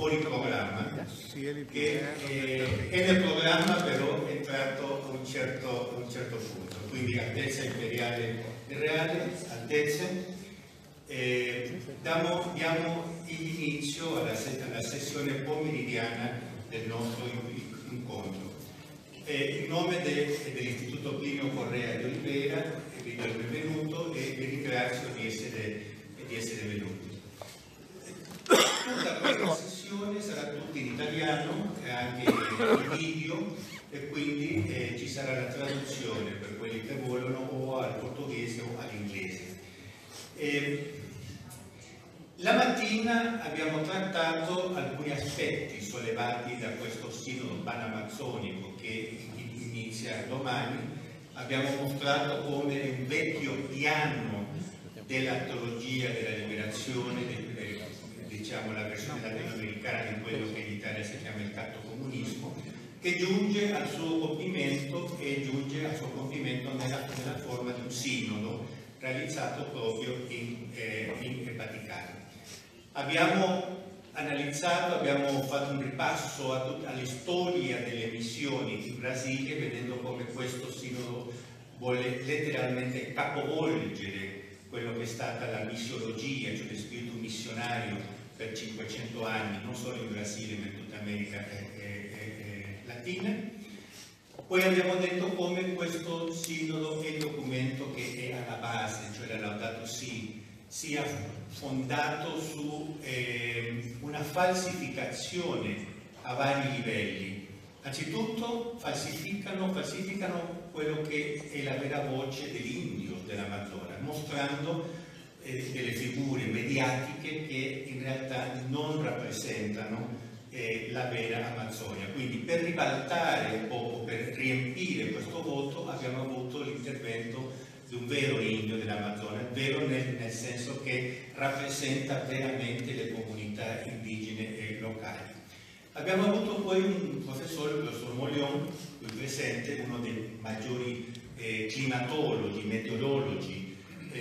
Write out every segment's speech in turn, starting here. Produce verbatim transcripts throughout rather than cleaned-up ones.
fuori programma, che eh, è nel programma però è entrato a un certo, a un certo punto. Quindi Altezza Imperiale e Reale, Altezze, eh, diamo, diamo l'inizio alla, alla sessione pomeridiana del nostro incontro. Eh, in nome de, dell'Istituto Plinio Correa di Oliveira vi do il benvenuto e vi ringrazio di essere, di essere venuti. Tutta questa sessione sarà tutta in italiano, anche in video, e quindi eh, ci sarà la traduzione per quelli che vogliono o al portoghese o all'inglese. Eh, la mattina abbiamo trattato alcuni aspetti sollevati da questo sinodo panamazzonico che inizia domani. Abbiamo mostrato come un vecchio piano della teologia della liberazione, del, eh, diciamo la versione latinoamericana di quello che in Italia si chiama il cattocomunismo, che giunge al suo compimento e giunge al suo compimento nella, nella forma di un sinodo realizzato proprio in, eh, in Vaticano. Abbiamo analizzato, abbiamo fatto un ripasso alla storia delle missioni in Brasile, vedendo come questo sinodo vuole letteralmente capovolgere quello che è stata la missiologia, cioè lo spirito missionario per cinquecento anni, non solo in Brasile ma in tutta America e, e, e Latina. Poi abbiamo detto come questo sinodo è il documento che è alla base, cioè la Laudato Si, sia fondato su eh, una falsificazione a vari livelli. Anzitutto falsificano, falsificano quello che è la vera voce dell'indio dell'Amazzonia, mostrando eh, delle figure mediatiche che in realtà non rappresentano eh, la vera Amazzonia. Quindi per ribaltare un po', per riempire questo voto, abbiamo avuto l'intervento di un vero indio dell'Amazzonia, vero nel, nel senso che rappresenta veramente le comunità indigene e locali. Abbiamo avuto poi un professore, il professor Molion, qui presente, uno dei maggiori eh, climatologi, meteorologi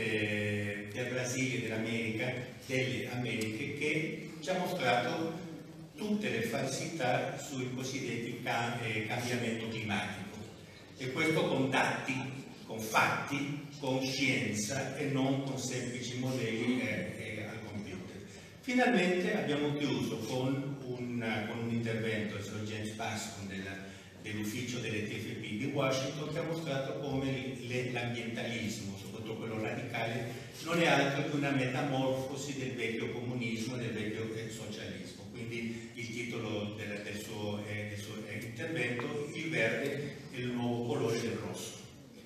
eh, del Brasile, dell'America, delle Americhe, che ci ha mostrato tutte le falsità sui cosiddetti cam eh, cambiamento climatico, e questo con dati, con fatti, con scienza e non con semplici modelli eh, eh, al computer. Finalmente abbiamo chiuso con un, con un intervento del signor James Bascom dell'ufficio delle T F P di Washington, che ha mostrato come l'ambientalismo, soprattutto quello radicale, non è altro che una metamorfosi del vecchio comunismo e del vecchio eh, socialismo. Quindi il titolo del, del, suo, eh, del suo eh, intervento: il verde è il nuovo colore del rosso.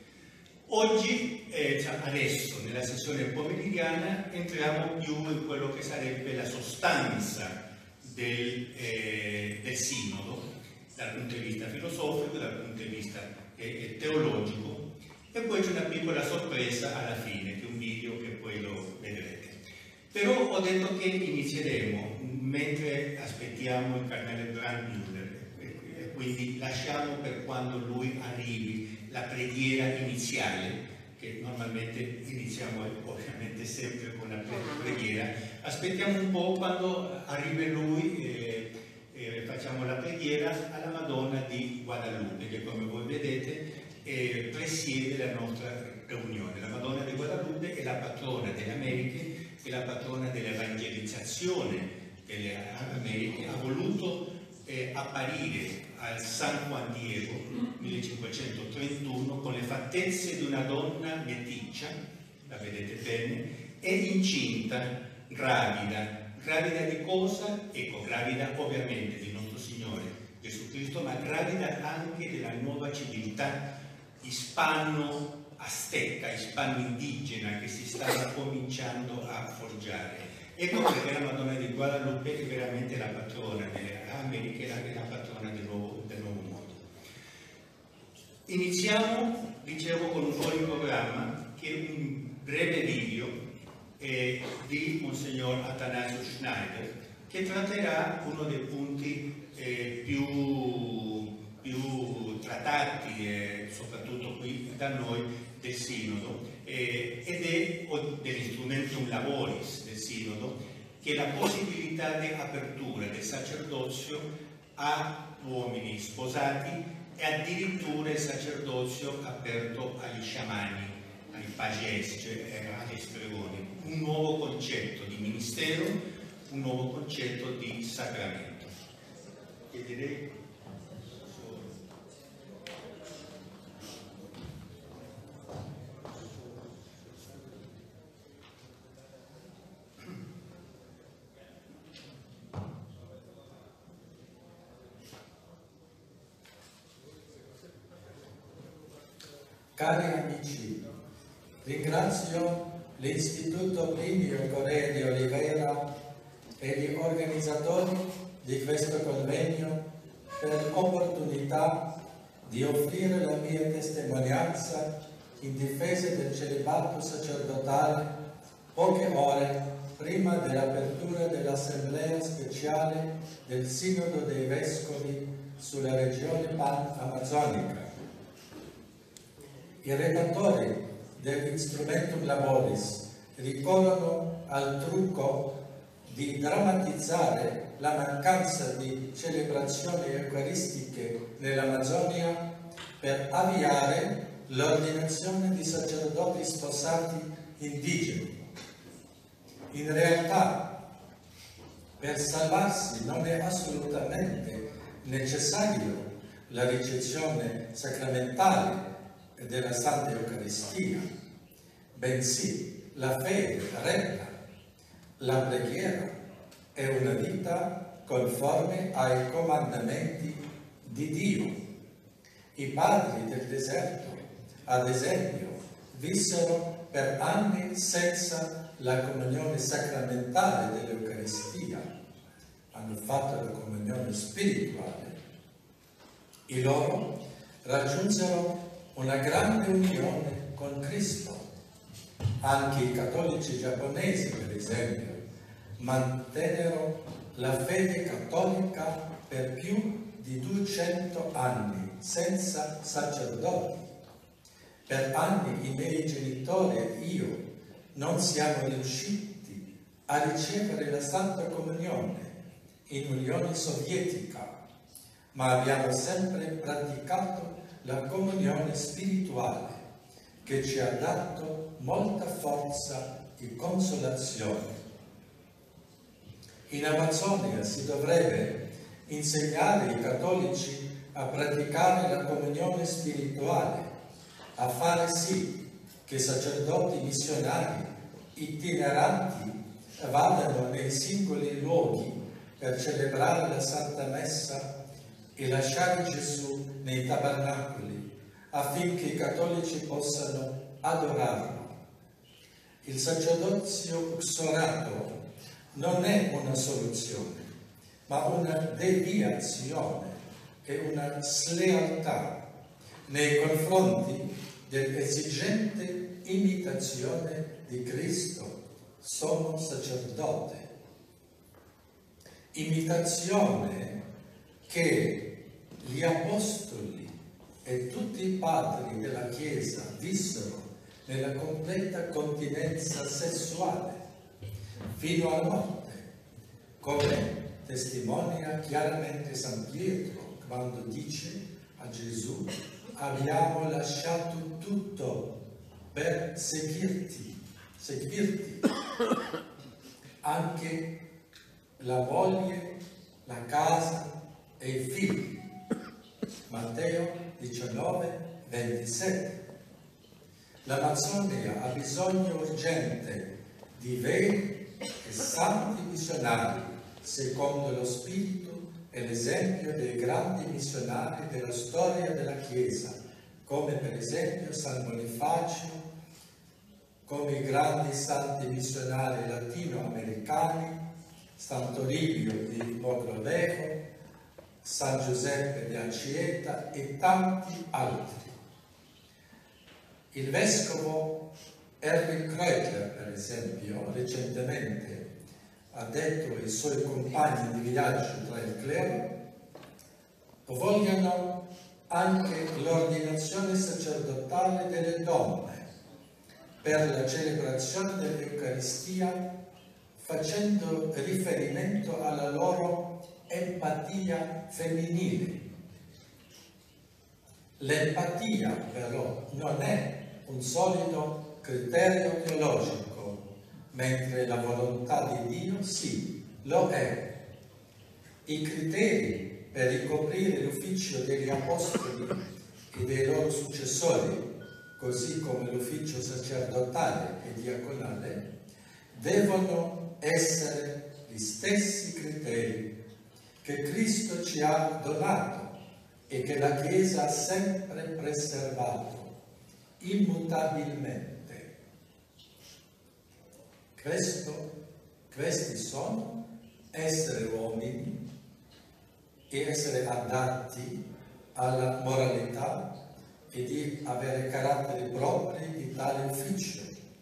Oggi, eh, adesso, nella sessione pomeridiana, entriamo più in quello che sarebbe la sostanza del, eh, del sinodo, dal punto di vista filosofico, dal punto di vista eh, teologico, e poi c'è una piccola sorpresa alla fine, che è un video che poi lo vedrete. Però ho detto che inizieremo mentre aspettiamo il cardinale Brandmüller, e quindi lasciamo per quando lui arrivi la preghiera iniziale, che normalmente iniziamo ovviamente sempre con la preghiera. Aspettiamo un po', quando arrivi lui eh, eh, facciamo la preghiera alla Madonna di Guadalupe, che come voi vedete eh, presiede la nostra riunione. La Madonna di Guadalupe è la patrona delle Americhe, è la patrona dell'evangelizzazione delle Americhe. Ha voluto eh, apparire al San Juan Diego millecinquecentotrentuno con le fattezze di una donna meticcia, la vedete bene, e incinta, gravida. Gravida di cosa? Ecco, gravida ovviamente di nostro Signore Gesù Cristo, ma gravida anche della nuova civiltà ispano-azteca, ispano-indigena, che si stava cominciando a forgiare. Ecco perché la Madonna di Guadalupe è veramente la patrona delle Americhe, è la patrona del nuovo, del nuovo mondo. Iniziamo, dicevo, con un fuori programma che è un breve video eh, di Monsignor Attanasio Schneider, che tratterà uno dei punti eh, più, più trattati, eh, soprattutto qui da noi, del Sinodo, eh, ed è dell'Instrumentum Laboris del Sinodo, che che la possibilità di apertura del sacerdozio a uomini sposati e addirittura il sacerdozio aperto agli sciamani, ai pages, cioè agli stregoni, un nuovo concetto di ministero, un nuovo concetto di sacramento. Chiederei Cari amici, ringrazio l'Istituto Plinio Correa di Oliveira e gli organizzatori di questo convegno per l'opportunità di offrire la mia testimonianza in difesa del celibato sacerdotale poche ore prima dell'apertura dell'Assemblea speciale del Sinodo dei Vescovi sulla regione pan-amazzonica. I redattori dell'Instrumentum Laboris ricorrono al trucco di drammatizzare la mancanza di celebrazioni eucaristiche nell'Amazzonia per avviare l'ordinazione di sacerdoti sposati indigeni. In realtà, per salvarsi non è assolutamente necessario la ricezione sacramentale della Santa Eucaristia, bensì la fede retta, la preghiera e una vita conforme ai comandamenti di Dio. I padri del deserto, ad esempio, vissero per anni senza la comunione sacramentale dell'Eucaristia, hanno fatto la comunione spirituale. I loro raggiunsero una grande unione con Cristo. Anche i cattolici giapponesi, per esempio, mantennero la fede cattolica per più di duecento anni senza sacerdoti. Per anni i miei genitori e io non siamo riusciti a ricevere la Santa Comunione in Unione Sovietica, ma abbiamo sempre praticato la comunione spirituale che ci ha dato molta forza e consolazione. In Amazzonia si dovrebbe insegnare ai cattolici a praticare la comunione spirituale, a fare sì che sacerdoti missionari itineranti vadano nei singoli luoghi per celebrare la Santa Messa e lasciare Gesù nei tabernacoli affinché i cattolici possano adorarlo. Il sacerdozio uxorato non è una soluzione, ma una deviazione e una slealtà nei confronti dell'esigente imitazione di Cristo, sommo sacerdote. Imitazione che gli apostoli e tutti i padri della Chiesa vissero nella completa continenza sessuale fino alla morte, come testimonia chiaramente San Pietro quando dice a Gesù: abbiamo lasciato tutto per seguirti, seguirti. Anche la moglie, la casa e i figli. Matteo diciannove, ventisette. L'Amazzonia ha bisogno urgente di veri e santi missionari, secondo lo spirito e l'esempio dei grandi missionari della storia della Chiesa, come per esempio San Bonifacio, come i grandi santi missionari latinoamericani, San Toribio di Mogrovejo, San Giuseppe di Ancietta e tanti altri. Il vescovo Erwin Kreutler, per esempio, recentemente ha detto ai suoi compagni di viaggio tra il clero: vogliono anche l'ordinazione sacerdotale delle donne per la celebrazione dell'Eucaristia facendo riferimento alla loro empatia femminile. L'empatia però non è un solido criterio teologico, mentre la volontà di Dio sì, lo è. I criteri per ricoprire l'ufficio degli apostoli e dei loro successori, così come l'ufficio sacerdotale e diaconale, devono essere gli stessi criteri che Cristo ci ha donato e che la Chiesa ha sempre preservato, immutabilmente. Questo, questi sono essere uomini e essere adatti alla moralità e di avere caratteri propri di tale ufficio.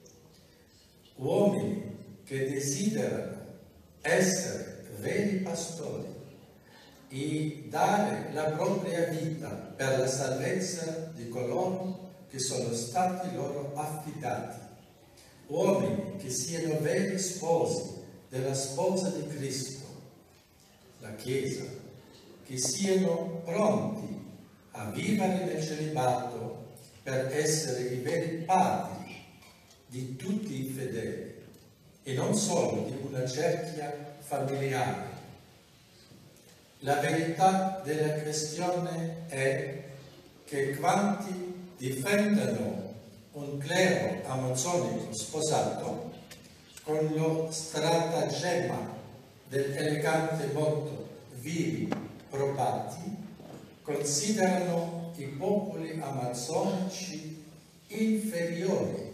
Uomini che desiderano essere veri pastori e dare la propria vita per la salvezza di coloro che sono stati loro affidati. Uomini che siano veri sposi della sposa di Cristo, la Chiesa, che siano pronti a vivere nel celibato per essere i veri padri di tutti i fedeli e non solo di una cerchia familiare. La verità della questione è che quanti difendono un clero amazzonico sposato con lo stratagemma dell'elegante motto vivi probati, considerano i popoli amazzonici inferiori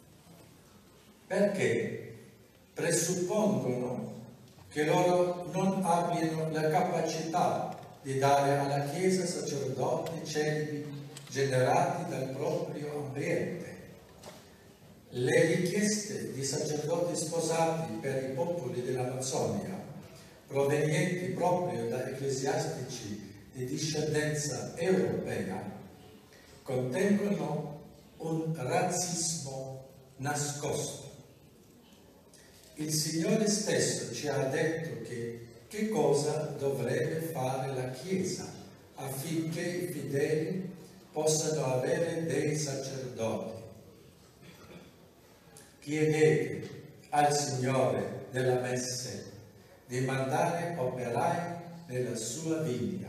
perché presuppongono che loro non abbiano la capacità di dare alla Chiesa sacerdoti celibi generati dal proprio ambiente. Le richieste di sacerdoti sposati per i popoli dell'Amazzonia, provenienti proprio da ecclesiastici di discendenza europea, contengono un razzismo nascosto. Il Signore stesso ci ha detto che che cosa dovrebbe fare la Chiesa affinché i fedeli possano avere dei sacerdoti. Chiedete al Signore della Messe di mandare operai nella sua vigna.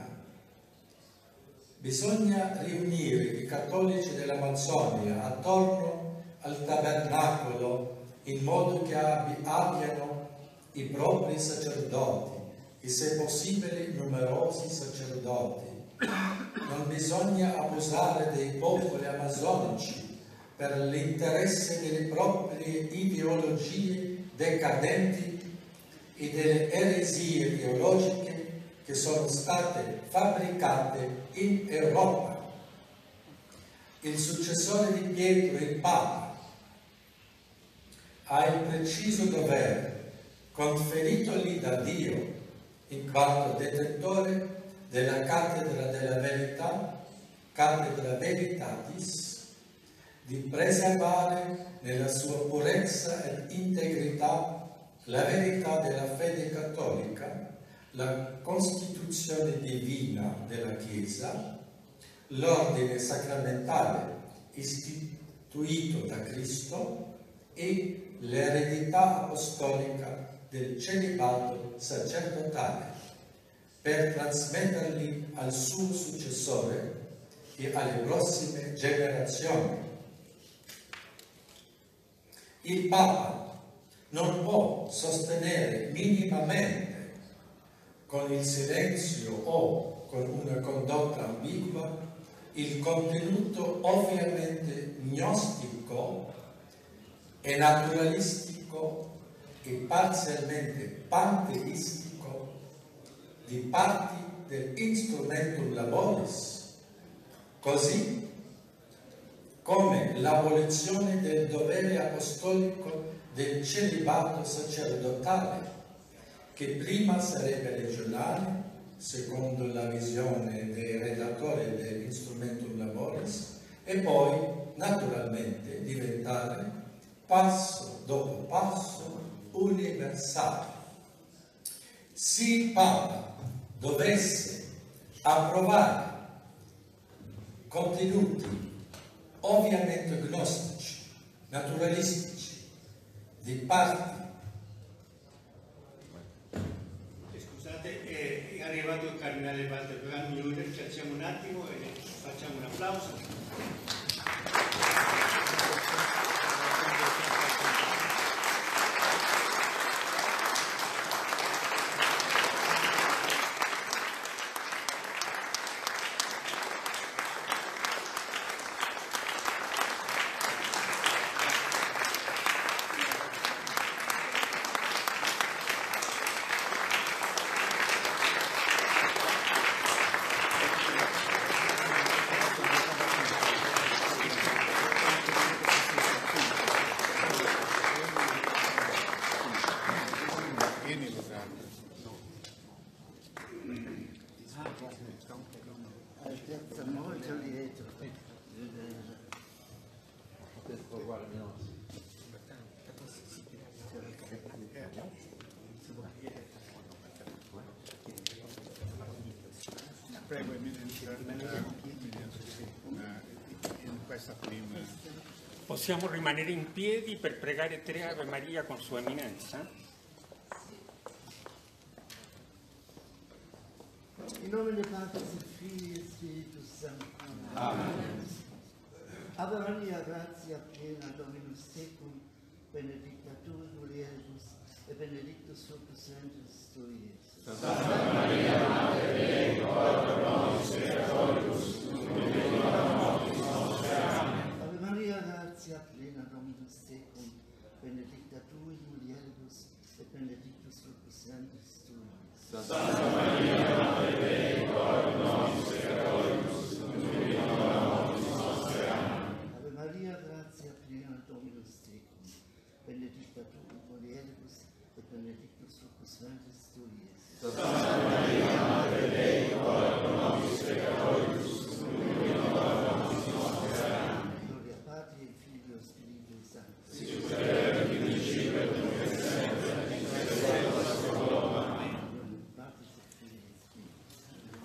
Bisogna riunire i cattolici dell'Amazzonia attorno al tabernacolo in modo che abbi, abbiano i propri sacerdoti e se possibile numerosi sacerdoti. Non bisogna abusare dei popoli amazzonici per l'interesse delle proprie ideologie decadenti e delle eresie teologiche che sono state fabbricate in Europa. Il successore di Pietro, il Papa, ha il preciso dovere, conferitogli da Dio, in quanto detentore della cattedra della verità, cattedra veritatis, di preservare nella sua purezza ed integrità la verità della fede cattolica, la Costituzione divina della Chiesa, l'ordine sacramentale istituito da Cristo e l'eredità apostolica del celibato sacerdotale, per trasmetterli al suo successore e alle prossime generazioni. Il Papa non può sostenere minimamente, con il silenzio o con una condotta ambigua, il contenuto ovviamente gnostico e naturalistico e parzialmente panteistico di parti dell'instrumentum laboris, così come l'abolizione del dovere apostolico del celibato sacerdotale, che prima sarebbe regionale, secondo la visione dei redattori dell'instrumentum laboris, e poi naturalmente diventare passo dopo passo universale. Se il Papa dovesse approvare contenuti ovviamente gnostici, naturalistici, di parti. Scusate, è arrivato il cardinale Walter Brandmüller, ci facciamo un attimo e facciamo un applauso. Prego, Eminenza, in questa prima. Possiamo rimanere in piedi per pregare tre Ave Maria con Sua Eminenza? In nome del Padre, del Figlio e Spirito Santo. Amen. Ave Maria, grazia piena, Dominus tecum, benedicta tu in mulieribus, e benedictus fructus ventris tui, Iesus. Santa Maria, Mater Dei, ora pro nobis peccatoribus, nunc et in hora mortis nostre. Amen. Ave Maria, grazia plena, Dominus tecum, benedicta tu in mulieribus, e benedictus fructus ventris tui, Iesus. Santa Maria, Mater Dei, ora pro nobis peccatoribus, nunc et in hora mortis nostre. Amen. Ave Maria, grazia plena, Dominus tecum, benedicta tu in mulieribus, et benedictus fructus ventris tui, Iesus. Santa Maria, Mater Dei, ora pro nobis peccatoribus, nunc et in hora mortis nostre. Amen. Gloria Patri, Figlio e Spirito Santo. Sicut erat in principio et nunc et semper, et in secula seculorum. Amen. Patri, Figlio e Spirito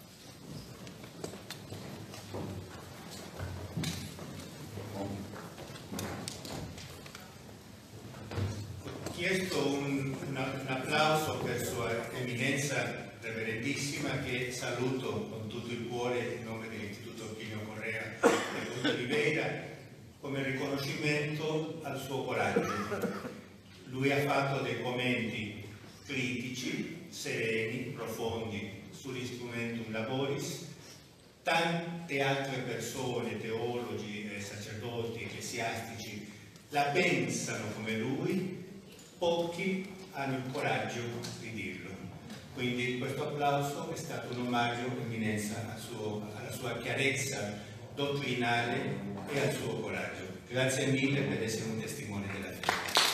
Ho chiesto un, una, un applauso per Sua Eminenza Reverendissima, che saluto con tutto il cuore in nome dell'Istituto Plinio Correa e Oliveira, come riconoscimento al suo coraggio. Lui ha fatto dei commenti critici, sereni, profondi sull'Instrumentum Laboris. Tante altre persone, teologi, sacerdoti, ecclesiastici, la pensano come lui, pochi hanno il coraggio di dirlo. Quindi questo applauso è stato un omaggio, Eminenza, al suo, alla sua chiarezza dottrinale e al suo coraggio. Grazie mille per essere un testimone della fede.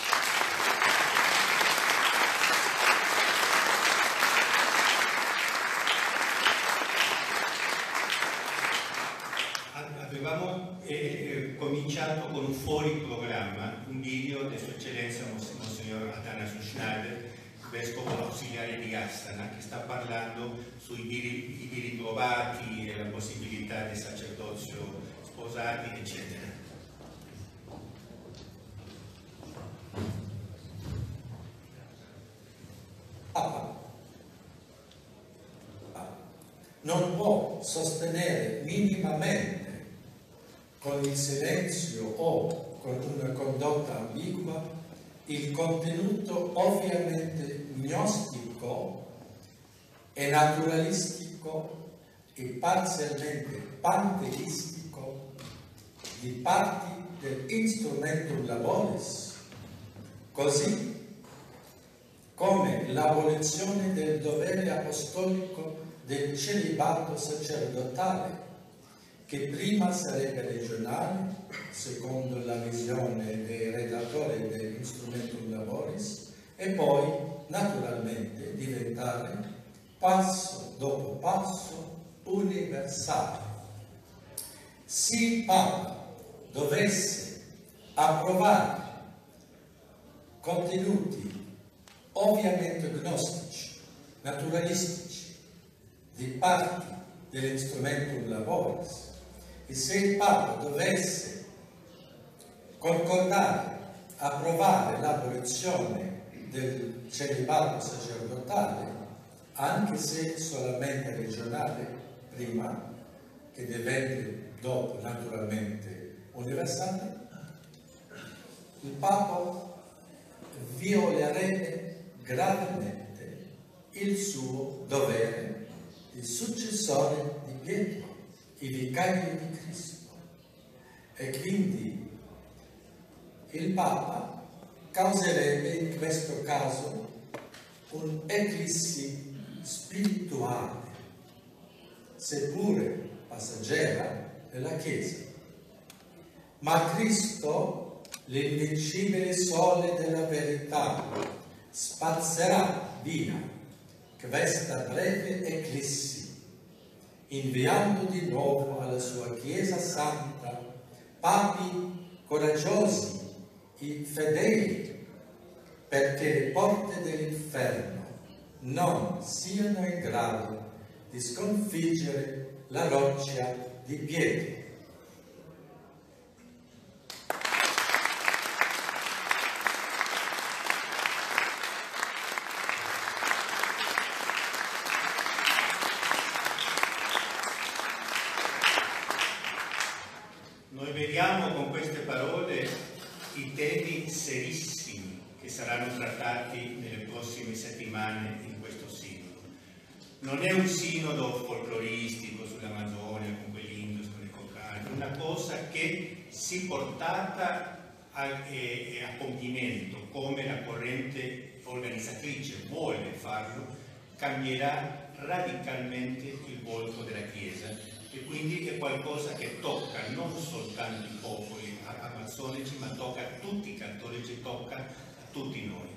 Avevamo eh, cominciato con un fuori programma, un video di Sua Eccellenza Monsignor Athanasius Schneider, vescovo ausiliare di Astana, che sta parlando sui viri, i ritrovati e la possibilità di sacerdozio sposati, eccetera. Papa non può sostenere minimamente con il silenzio o con una condotta ambigua il contenuto ovviamente gnostico e naturalistico e parzialmente panteistico di parti dell'Instrumentum Laboris, così come l'abolizione del dovere apostolico del celibato sacerdotale, che prima sarebbe regionale, secondo la visione dei redattori dell'Instrumentum Laboris, e poi naturalmente diventare passo dopo passo universale. Se il Papa dovesse approvare contenuti ovviamente gnostici, naturalistici, di parti dell'instrumentum laboris, e se il Papa dovesse concordare, approvare l'abolizione del celibato sacerdotale, anche se solamente regionale prima, che diventa dopo naturalmente universale, il Papa violerebbe gravemente il suo dovere di successore di Pietro, il vicario di Cristo, e quindi il Papa causerebbe in questo caso un'eclissi spirituale, seppure passeggera, della Chiesa. Ma Cristo, l'invincibile sole della verità, spazzerà via questa breve eclissi, inviando di nuovo alla sua Chiesa Santa papi coraggiosi e fedeli, perché le porte dell'inferno non siano in grado di sconfiggere la roccia di Pietro. Noi vediamo con queste parole i temi serissimi che saranno trattati nelle prossime settimane in questo sinodo. Non è un sinodo folcloristico sull'Amazzonia con quegli indus, con i cocali, è una cosa che, si portata a, e, e a compimento, come la corrente organizzatrice vuole farlo, cambierà radicalmente il volto della Chiesa, e quindi è qualcosa che tocca non soltanto i popoli amazzonici, ma tocca a tutti i cattolici, tocca a tutti noi.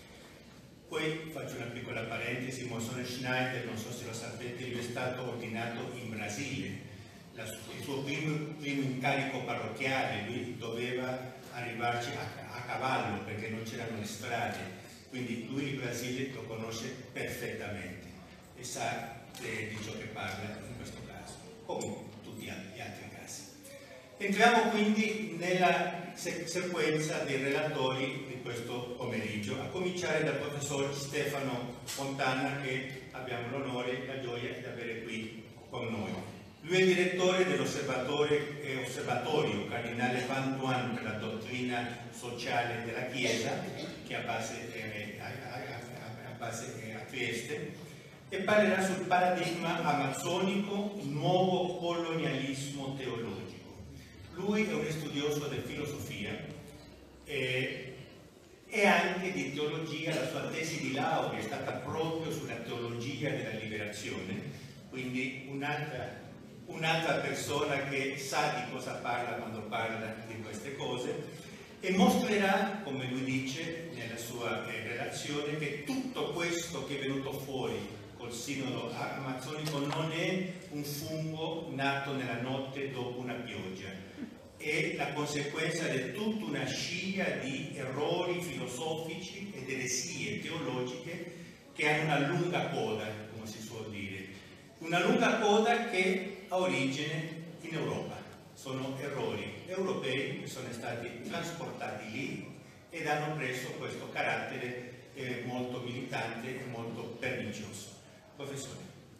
Poi faccio una piccola parentesi: Monsignor Schneider, non so se lo sapete, lui è stato ordinato in Brasile, La, il suo primo, primo incarico parrocchiale, lui doveva arrivarci a, a cavallo perché non c'erano le strade, quindi lui il Brasile lo conosce perfettamente e sa eh, di ciò che parla in questo caso, come tutti gli altri casi. Entriamo quindi nella sequenza dei relatori di questo pomeriggio, a cominciare dal professor Stefano Fontana, che abbiamo l'onore e la gioia di avere qui con noi. Lui è direttore dell'osservatorio e osservatorio Cardinale Van Duan per la dottrina sociale della Chiesa, che ha base, eh, a, a, a, a, base eh, a Trieste, e parlerà sul paradigma amazzonico, nuovo colonialismo teologico. Lui è un studioso di filosofia eh, e anche di teologia. La sua tesi di laurea è stata proprio sulla teologia della liberazione, quindi un'altra un'altra persona che sa di cosa parla quando parla di queste cose, e mostrerà, come lui dice nella sua eh, relazione, che tutto questo che è venuto fuori col sinodo amazzonico non è un fungo nato nella notte dopo una pioggia, è la conseguenza di tutta una scia di errori filosofici ed eresie teologiche che hanno una lunga coda, come si suol dire, una lunga coda che ha origine in Europa. Sono errori europei che sono stati trasportati lì ed hanno preso questo carattere eh, molto militante e molto pernicioso. Professore.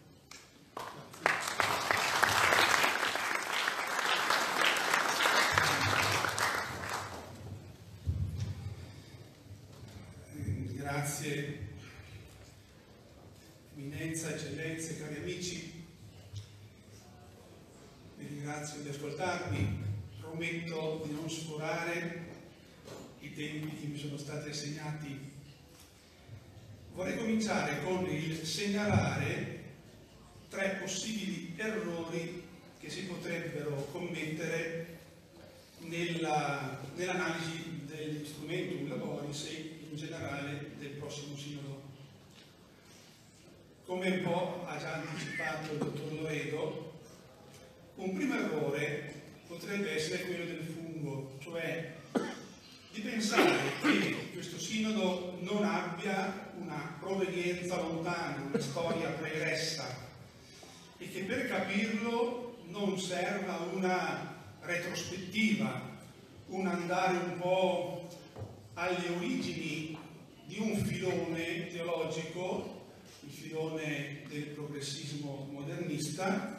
Grazie, Eminenza, Eccellenze, cari amici. Vi ringrazio di ascoltarmi, prometto di non sforare i tempi che mi sono stati assegnati. Vorrei cominciare con il segnalare tre possibili errori che si potrebbero commettere nella, nell'analisi dell'instrumentum laboris e in generale del prossimo sinodo. Come un po' ha già anticipato il dottor Loredo, un primo errore potrebbe essere quello del fungo, cioè di pensare che questo sinodo non abbia una provenienza lontana, una storia pregressa, e che per capirlo non serva una retrospettiva, un andare un po' alle origini di un filone teologico, il filone del progressismo modernista,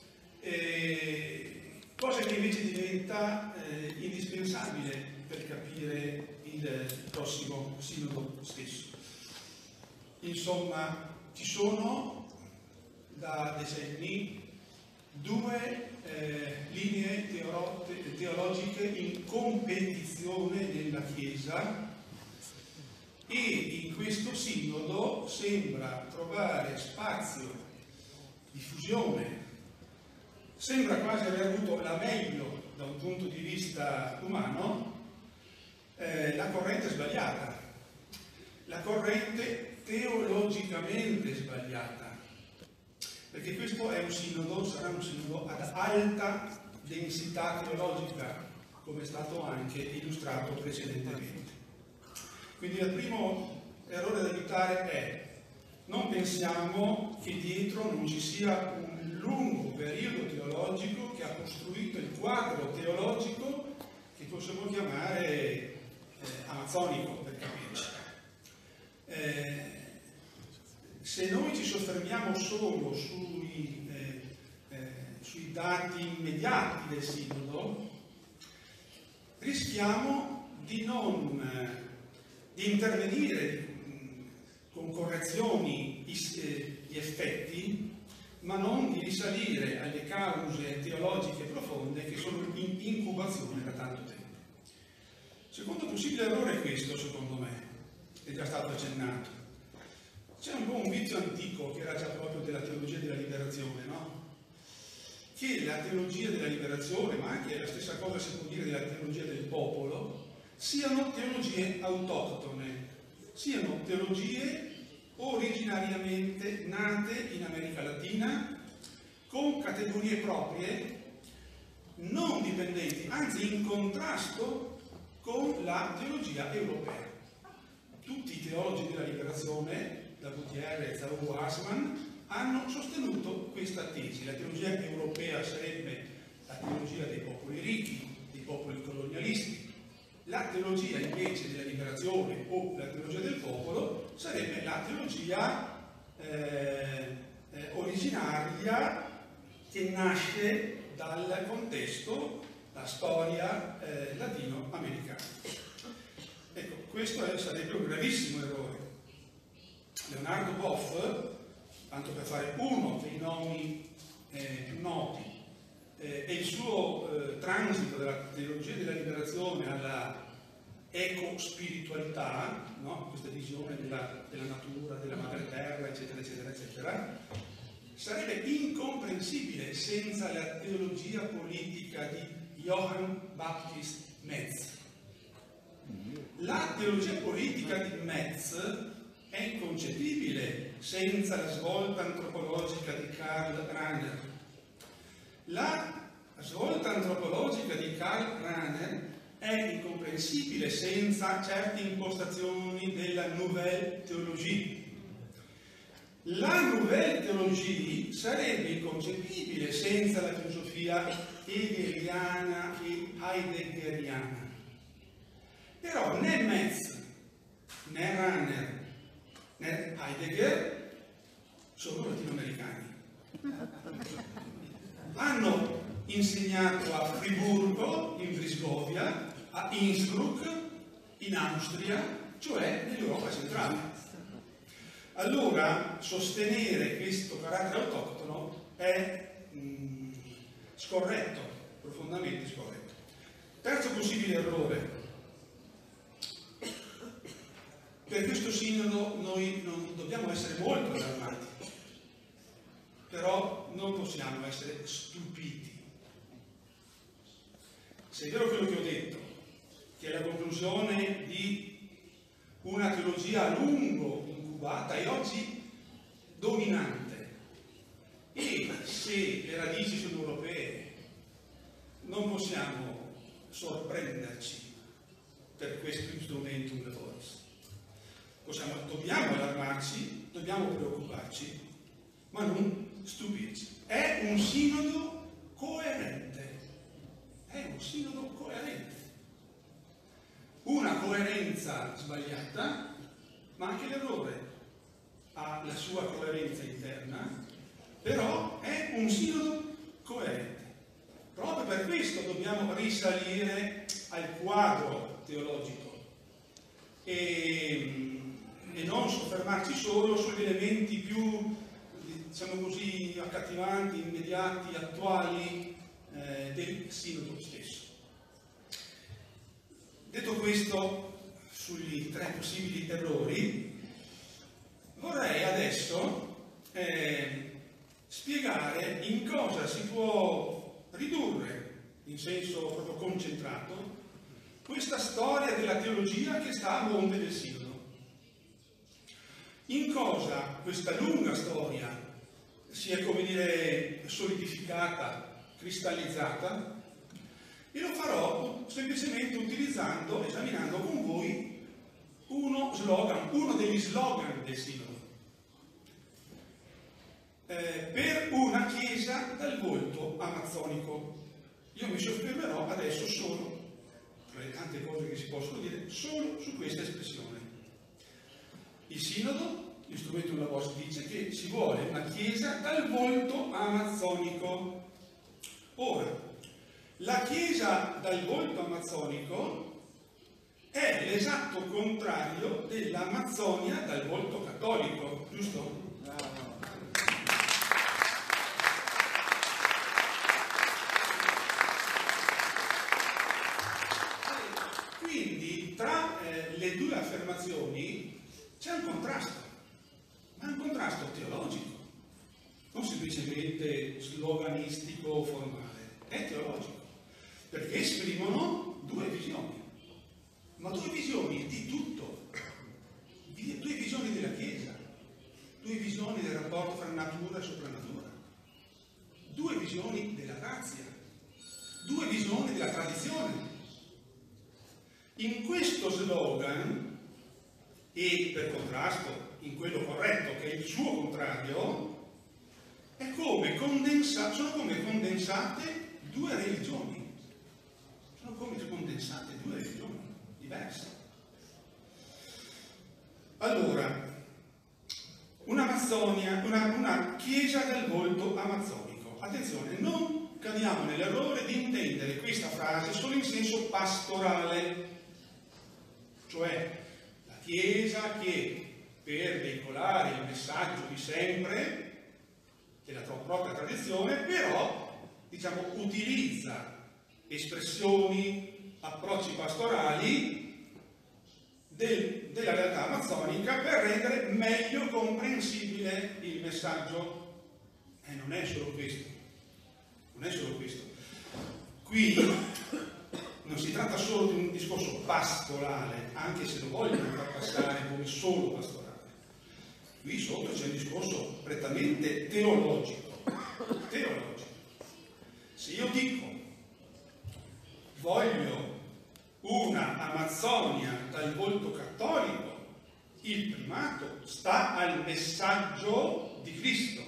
eh, cosa che invece diventa eh, indispensabile per capire il prossimo sinodo stesso. Insomma, ci sono da decenni due eh, linee teoro- teologiche in competizione nella Chiesa, e in questo sinodo sembra trovare spazio di fusione, sembra quasi aver avuto la meglio da un punto di vista umano eh, la corrente sbagliata, la corrente teologicamente sbagliata, perché questo è un sinodo, sarà un sinodo ad alta densità teologica, come è stato anche illustrato precedentemente. Quindi il primo errore da evitare è: non pensiamo che dietro non ci sia un lungo periodo teologico che ha costruito il quadro teologico che possiamo chiamare eh, amazzonico, per capirci. Eh, se noi ci soffermiamo solo sui, eh, eh, sui dati immediati del sinodo, rischiamo di non eh, di intervenire con correzioni di effetti, ma non di risalire alle cause teologiche profonde che sono in incubazione da tanto tempo. Il secondo possibile errore è questo, secondo me, è già stato accennato. C'è un po' un vizio antico che era già proprio della teologia della liberazione, no? Che la teologia della liberazione, ma anche la stessa cosa si può dire della teologia del popolo, siano teologie autoctone, siano teologie originariamente nate in America Latina, con categorie proprie, non dipendenti, anzi in contrasto con la teologia europea. Tutti i teologi della liberazione, da Gutierrez a Hugo Asman, hanno sostenuto questa tesi. La teologia europea sarebbe la teologia dei popoli ricchi, dei popoli colonialisti. La teologia invece della liberazione o la teologia del popolo sarebbe la teologia eh, eh, originaria che nasce dal contesto, la storia eh, latino-americana. Ecco, questo è, sarebbe un gravissimo errore. Leonardo Boff, tanto per fare uno dei nomi eh, più noti, eh, e il suo eh, transito dalla teologia della liberazione alla eco-spiritualità, no? Questa visione della, della natura, della madre terra, eccetera, eccetera, eccetera, sarebbe incomprensibile senza la teologia politica di Johann Baptist Metz. La teologia politica di Metz è inconcepibile senza la svolta antropologica di Karl Rahner. La svolta antropologica di Karl Rahner è incomprensibile senza certe impostazioni della Nouvelle Théologie. La Nouvelle Théologie sarebbe inconcepibile senza la filosofia hegeliana e heideggeriana. Però né Metz, né Rahner, né Heidegger sono latinoamericani. Hanno insegnato a Friburgo, in Brisgovia, a Innsbruck, in Austria, cioè nell'Europa centrale. Allora, sostenere questo carattere autoctono è mh, scorretto, profondamente scorretto. Terzo possibile errore. Per questo sinodo noi non dobbiamo essere molto allarmati, però non possiamo essere stupiti. Se è vero quello che ho detto, che è la conclusione di una teologia a lungo incubata e oggi dominante, e se le radici sono europee, non possiamo sorprenderci per questo instrumentum laboris. Possiamo, dobbiamo allarmarci, dobbiamo preoccuparci, ma non stupirci. È un sinodo coerente, è un sinodo coerente. Una coerenza sbagliata, ma anche l'errore ha la sua coerenza interna, però è un sinodo coerente. Proprio per questo dobbiamo risalire al quadro teologico e, e non soffermarci solo sugli elementi più, diciamo così, accattivanti, immediati, attuali eh, del sinodo stesso. Detto questo, sugli tre possibili errori, vorrei adesso eh, spiegare in cosa si può ridurre, in senso proprio concentrato, questa storia della teologia che sta a monte del Sinodo. In cosa questa lunga storia si è, come dire, solidificata, cristallizzata, e lo farò semplicemente utilizzando, esaminando con voi uno slogan, uno degli slogan del Sinodo. Eh, per una chiesa dal volto amazzonico. Io mi soffermerò adesso solo, tra le tante cose che si possono dire, solo su questa espressione. Il Sinodo, l'instrumentum laboris, dice che ci vuole una chiesa dal volto amazzonico. Ora, la chiesa dal volto amazzonico è l'esatto contrario dell'Amazzonia dal volto cattolico, giusto? Quindi tra eh, le due affermazioni c'è un contrasto, ma è un contrasto teologico, non semplicemente sloganistico o formale, è teologico, perché esprimono due visioni, ma due visioni di tutto, due visioni della Chiesa, due visioni del rapporto fra natura e soprannatura, due visioni della grazia, due visioni della tradizione. In questo slogan, e per contrasto in quello corretto che è il suo contrario, è come condensa- sono come condensate due religioni, sono come condensate due religioni diverse. Allora, un'Amazzonia, una, una chiesa del volto amazzonico. Attenzione, non cadiamo nell'errore di intendere questa frase solo in senso pastorale, cioè la Chiesa che per veicolare il messaggio di sempre, della propria tradizione, però, diciamo, utilizza espressioni, approcci pastorali del, della realtà amazzonica per rendere meglio comprensibile il messaggio. E non è solo questo, non è solo questo. Qui non si tratta solo di un discorso pastorale, anche se lo vogliono far passare come solo pastorale. Qui sotto c'è un discorso prettamente teologico. Teologico. Se io dico voglio una Amazzonia dal volto cattolico, il primato sta al messaggio di Cristo.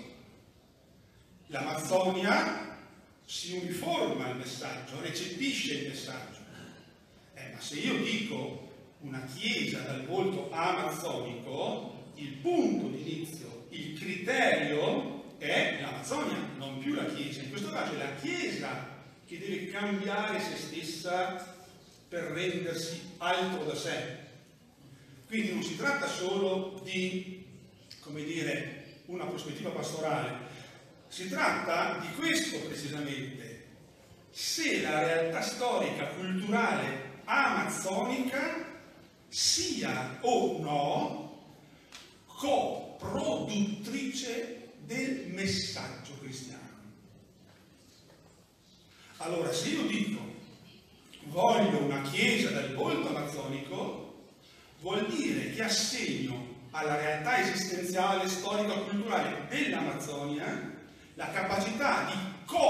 L'Amazzonia si uniforma al messaggio, recepisce il messaggio. Eh, ma se io dico una chiesa dal volto amazzonico, il punto di inizio, il criterio è l'Amazzonia, non più la chiesa. In questo caso è la chiesa che deve cambiare se stessa per rendersi altro da sé. Quindi non si tratta solo di, come dire, una prospettiva pastorale. Si tratta di questo precisamente, se la realtà storica, culturale amazzonica sia o no coproduttrice del messaggio cristiano. Allora, se io dico voglio una chiesa dal volto amazzonico, vuol dire che assegno alla realtà esistenziale, storica, culturale dell'Amazzonia la capacità di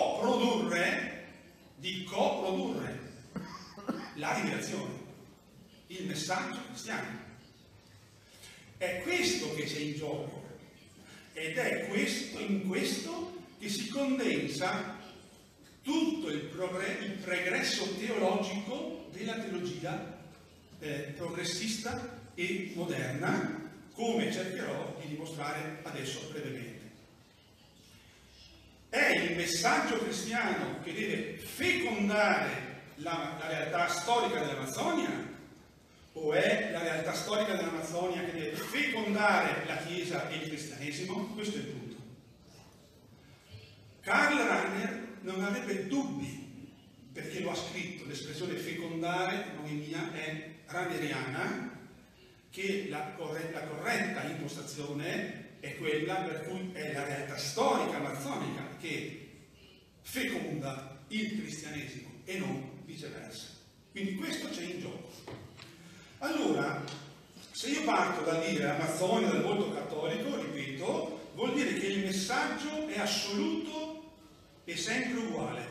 coprodurre, di coprodurre la rivelazione. il messaggio cristiano. È questo che c'è in gioco ed è questo, in questo che si condensa tutto il, progre- il pregresso teologico della teologia eh, progressista e moderna, come cercherò di dimostrare adesso brevemente. È il messaggio cristiano che deve fecondare la, la realtà storica dell'Amazzonia, o è la realtà storica dell'Amazzonia che deve fecondare la Chiesa e il cristianesimo? Questo è il punto. Karl Rahner non avrebbe dubbi, perché lo ha scritto, l'espressione fecondare, non è mia, è rahneriana, che la, corre- la corretta impostazione è quella per cui è la realtà storica amazzonica che feconda il cristianesimo e non viceversa. Quindi questo c'è in gioco. Allora, se io parto dal dire Amazzonia dal volto cattolico, ripeto, vuol dire che il messaggio è assoluto e sempre uguale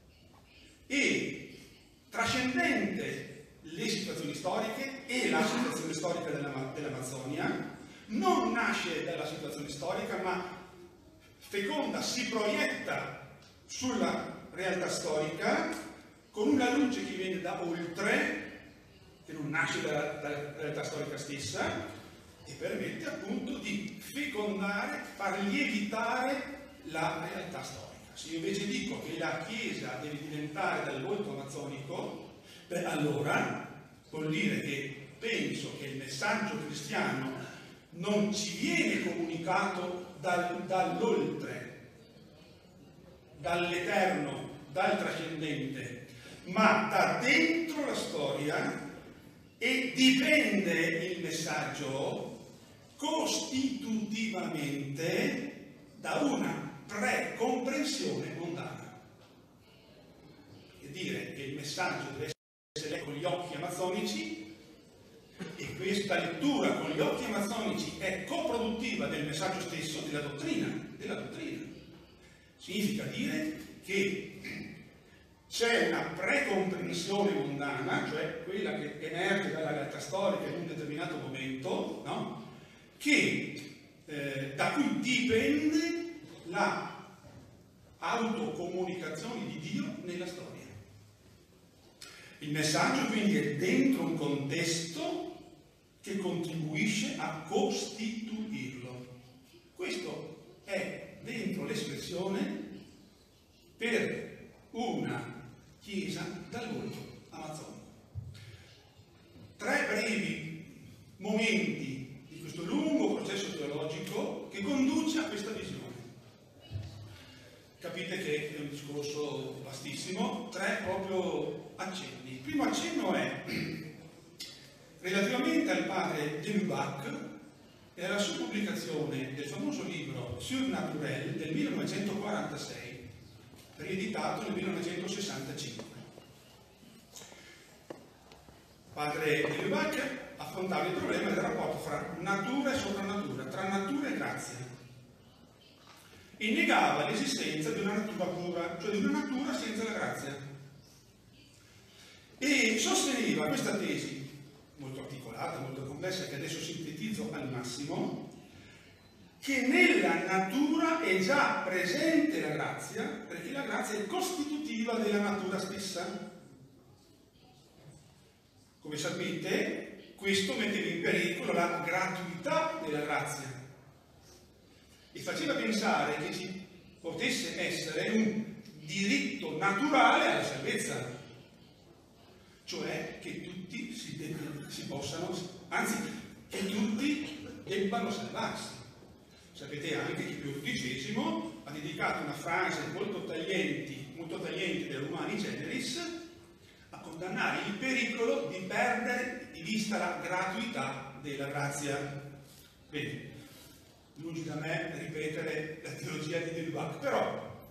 e trascendente le situazioni storiche e la situazione storica della, dell'Amazzonia, non nasce dalla situazione storica, ma feconda, si proietta sulla realtà storica con una luce che viene da oltre, che non nasce dalla, dalla realtà storica stessa, e permette appunto di fecondare, far lievitare la realtà storica. Se io invece dico che la Chiesa deve diventare dal volto amazzonico, beh, allora vuol dire che penso che il messaggio cristiano non ci viene comunicato dal, dall'oltre, dall'eterno, dal trascendente, ma da dentro la storia, e dipende il messaggio costitutivamente da una precomprensione mondana. Che dire che il messaggio deve essere letto con gli occhi amazzonici, e questa lettura con gli occhi amazzonici è coproduttiva del messaggio stesso, della dottrina, della dottrina. Significa dire che c'è una precomprensione mondana, cioè quella che emerge dalla realtà storica in un determinato momento, no? che, eh, da cui dipende la autocomunicazione di Dio nella storia. Il messaggio quindi è dentro un contesto che contribuisce a costituirlo. Questo è dentro l'espressione per una Chiesa dal volto amazzonico. Tre brevi momenti di questo lungo processo teologico che conduce a questa visione. Capite che è un discorso vastissimo, tre proprio accenni. Il primo accenno è relativamente al padre de Lubac e alla sua pubblicazione del famoso libro Surnaturel del millenovecentoquarantasei, rieditato nel millenovecentosessantacinque. Padre de Lubac affrontava il problema del rapporto fra natura e soprannatura, tra natura e grazia, e negava l'esistenza di una natura pura, cioè di una natura senza la grazia, e sosteneva questa tesi molto articolata, molto complessa, che adesso sintetizzo al massimo, che nella natura è già presente la grazia, perché la grazia è costitutiva della natura stessa. Come sapete, questo metteva in pericolo la gratuità della grazia e faceva pensare che ci potesse essere un diritto naturale alla salvezza, cioè che tutti si, de- si possano, anzi, che tutti debbano salvarsi. Sapete anche che Pio dodicesimo ha dedicato una frase molto taglienti, molto tagliente dell'Humani Generis a condannare il pericolo di perdere di vista la gratuità della grazia. Bene, lungi da me ripetere la teologia di de Lubac, però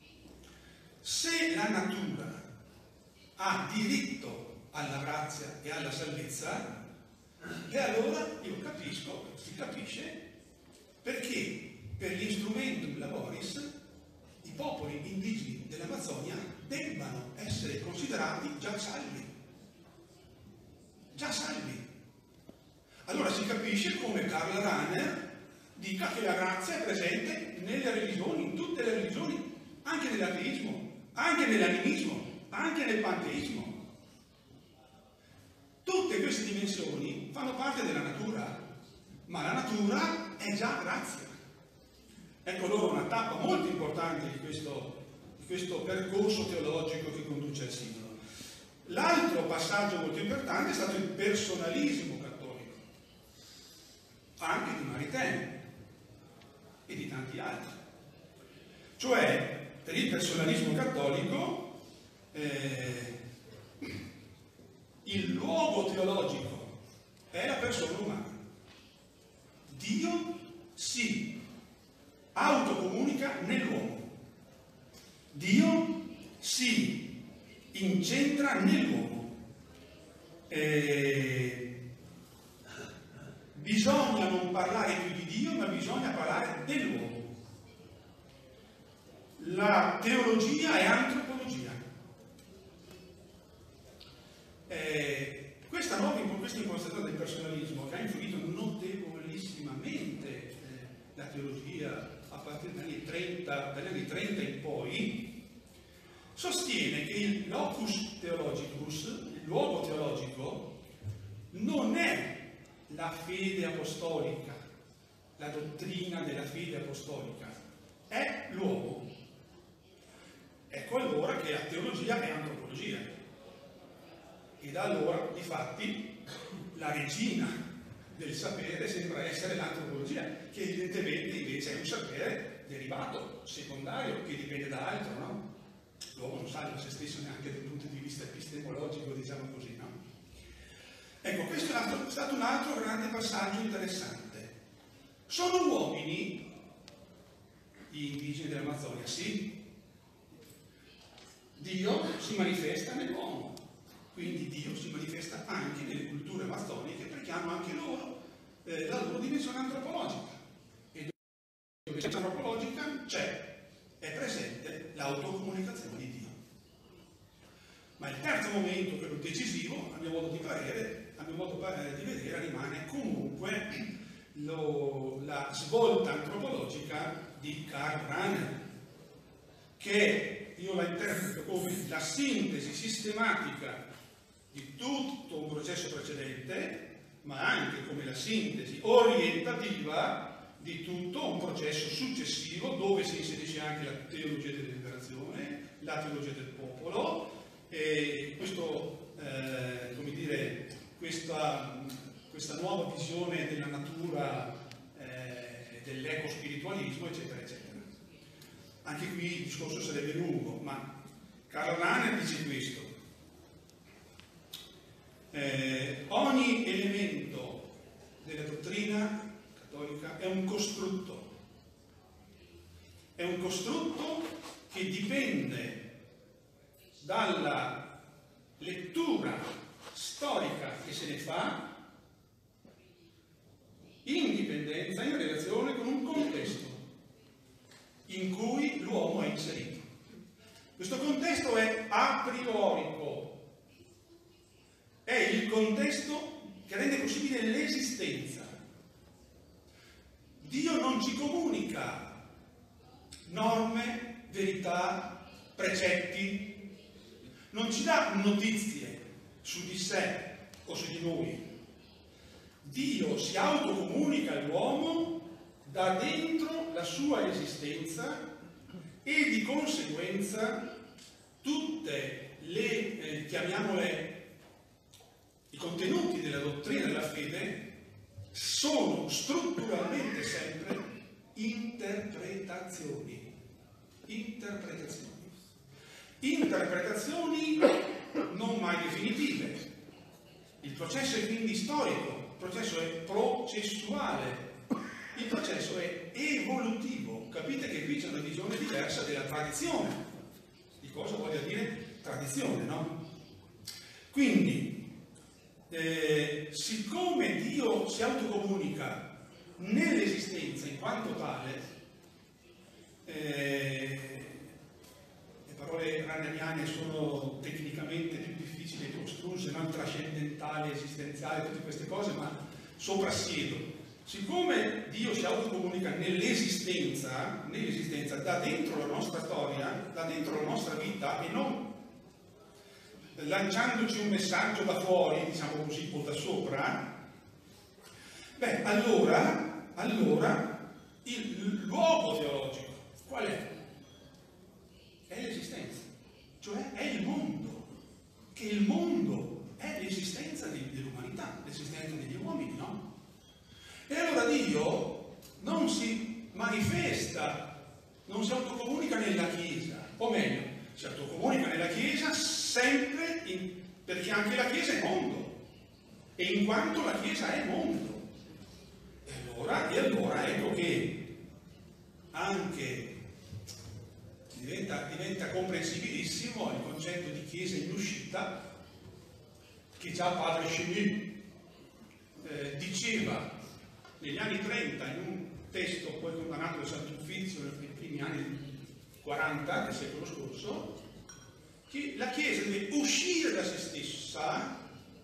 se la natura ha diritto alla grazia e alla salvezza, e allora io capisco, si capisce perché per l'instrumentum laboris i popoli indigeni dell'Amazzonia debbano essere considerati già salvi. Già salvi. significa che la grazia è presente nelle religioni, in tutte le religioni, anche nell'ateismo, anche nell'animismo, anche nel panteismo. Tutte queste dimensioni fanno parte della natura, ma la natura è già grazia. Ecco allora una tappa molto importante di questo, di questo percorso teologico che conduce al sinodo. L'altro passaggio molto importante è stato il personalismo cattolico, anche di Maritain e di tanti altri. Cioè, per il personalismo cattolico, eh, il luogo teologico è la persona umana. Dio si autocomunica nell'uomo. Dio si incentra nell'uomo. Eh, bisogna non parlare più di Dio, ma bisogna parlare dell'uomo. La teologia è antropologia. Eh, questa nuova questa impostazione del personalismo, che ha influito notevolissimamente eh, la teologia a partire dagli anni trenta, dagli anni trenta in poi, sostiene che il locus theologicus, il luogo teologico, non è la fede apostolica, la dottrina della fede apostolica, è l'uomo. Ecco allora che la teologia è antropologia. E da allora, difatti, la regina del sapere sembra essere l'antropologia, che evidentemente invece è un sapere derivato, secondario, che dipende da altro, no? L'uomo non salva se stesso neanche dal punto di vista epistemologico, diciamo così, no? Ecco, questo è stato un altro grande passaggio interessante. Sono uomini gli indigeni dell'Amazzonia, sì. Dio si manifesta nell'uomo, quindi Dio si manifesta anche nelle culture amazzoniche, perché hanno anche loro eh, la loro dimensione antropologica. E dove c'è antropologica c'è, è presente l'autocomunicazione di Dio. Ma il terzo momento, quello decisivo, a mio modo di parere, a mio modo di vedere, rimane comunque lo, la svolta antropologica di Karl Rahner, che io la interpreto come la sintesi sistematica di tutto un processo precedente, ma anche come la sintesi orientativa di tutto un processo successivo, dove si inserisce anche la teologia della liberazione, la teologia del popolo, e questo, eh, come dire, questa, questa nuova visione della natura, eh, dell'eco-spiritualismo, eccetera, eccetera. Anche qui il discorso sarebbe lungo, ma Karl Rahner dice questo. Eh, ogni elemento della dottrina cattolica è un costrutto. È un costrutto che dipende dalla lettura storica che se ne fa in dipendenza, in relazione con un contesto in cui l'uomo è inserito. Questo contesto è a priorico, è il contesto che rende possibile l'esistenza. Dio non ci comunica norme, verità, precetti, non ci dà notizie su di sé o su di noi. Dio si autocomunica all'uomo da dentro la sua esistenza e di conseguenza tutte le, eh, chiamiamole, i contenuti della dottrina della fede sono strutturalmente sempre interpretazioni. Interpretazioni. Interpretazioni non mai definitive. Il processo è quindi storico, il processo è processuale. Il processo è evolutivo. Capite che qui c'è una visione diversa della tradizione. Di cosa voglia dire tradizione, no? Quindi, eh, siccome Dio si autocomunica nell'esistenza in quanto tale, eh, le parole rahneriane sono tecnicamente più difficili e più ostruse, non trascendentale, esistenziale, tutte queste cose, ma soprassiedo. siccome Dio si autocomunica nell'esistenza, nell'esistenza, da dentro la nostra storia, da dentro la nostra vita e non lanciandoci un messaggio da fuori, diciamo così, o da sopra, beh, allora, allora il luogo teologico qual è? È l'esistenza, cioè è il mondo, che il mondo è l'esistenza dell'umanità, l'esistenza degli uomini, no? E allora Dio non si manifesta, non si autocomunica nella Chiesa, o meglio, si autocomunica nella Chiesa sempre in, perché anche la Chiesa è mondo, e in quanto la Chiesa è mondo. E allora, e allora ecco che anche diventa, diventa comprensibilissimo il concetto di Chiesa in uscita, che già padre Chenu eh, diceva negli anni trenta in un testo poi condannato da Sant'Uffizio nei primi anni quaranta del secolo scorso, che la Chiesa deve uscire da se stessa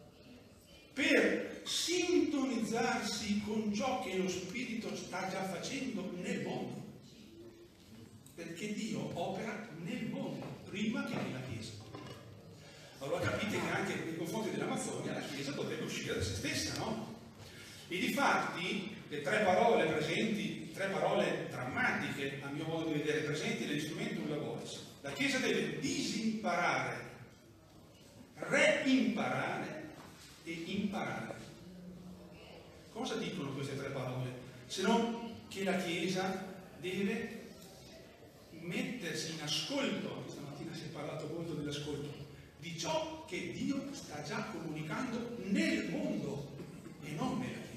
per sintonizzarsi con ciò che lo Spirito sta già facendo nel mondo, perché Dio opera nel mondo prima che nella Chiesa. Allora capite che anche nei confronti dell'Amazzonia la Chiesa dovrebbe uscire da se stessa, no? E difatti le tre parole presenti, tre parole drammatiche a mio modo di vedere presenti nell'Instrumentum Laboris, la Chiesa deve disimparare, reimparare e imparare. Cosa dicono queste tre parole? Se non che la Chiesa deve mettersi in ascolto, stamattina si è parlato molto dell'ascolto, di ciò che Dio sta già comunicando nel mondo e non nella Chiesa.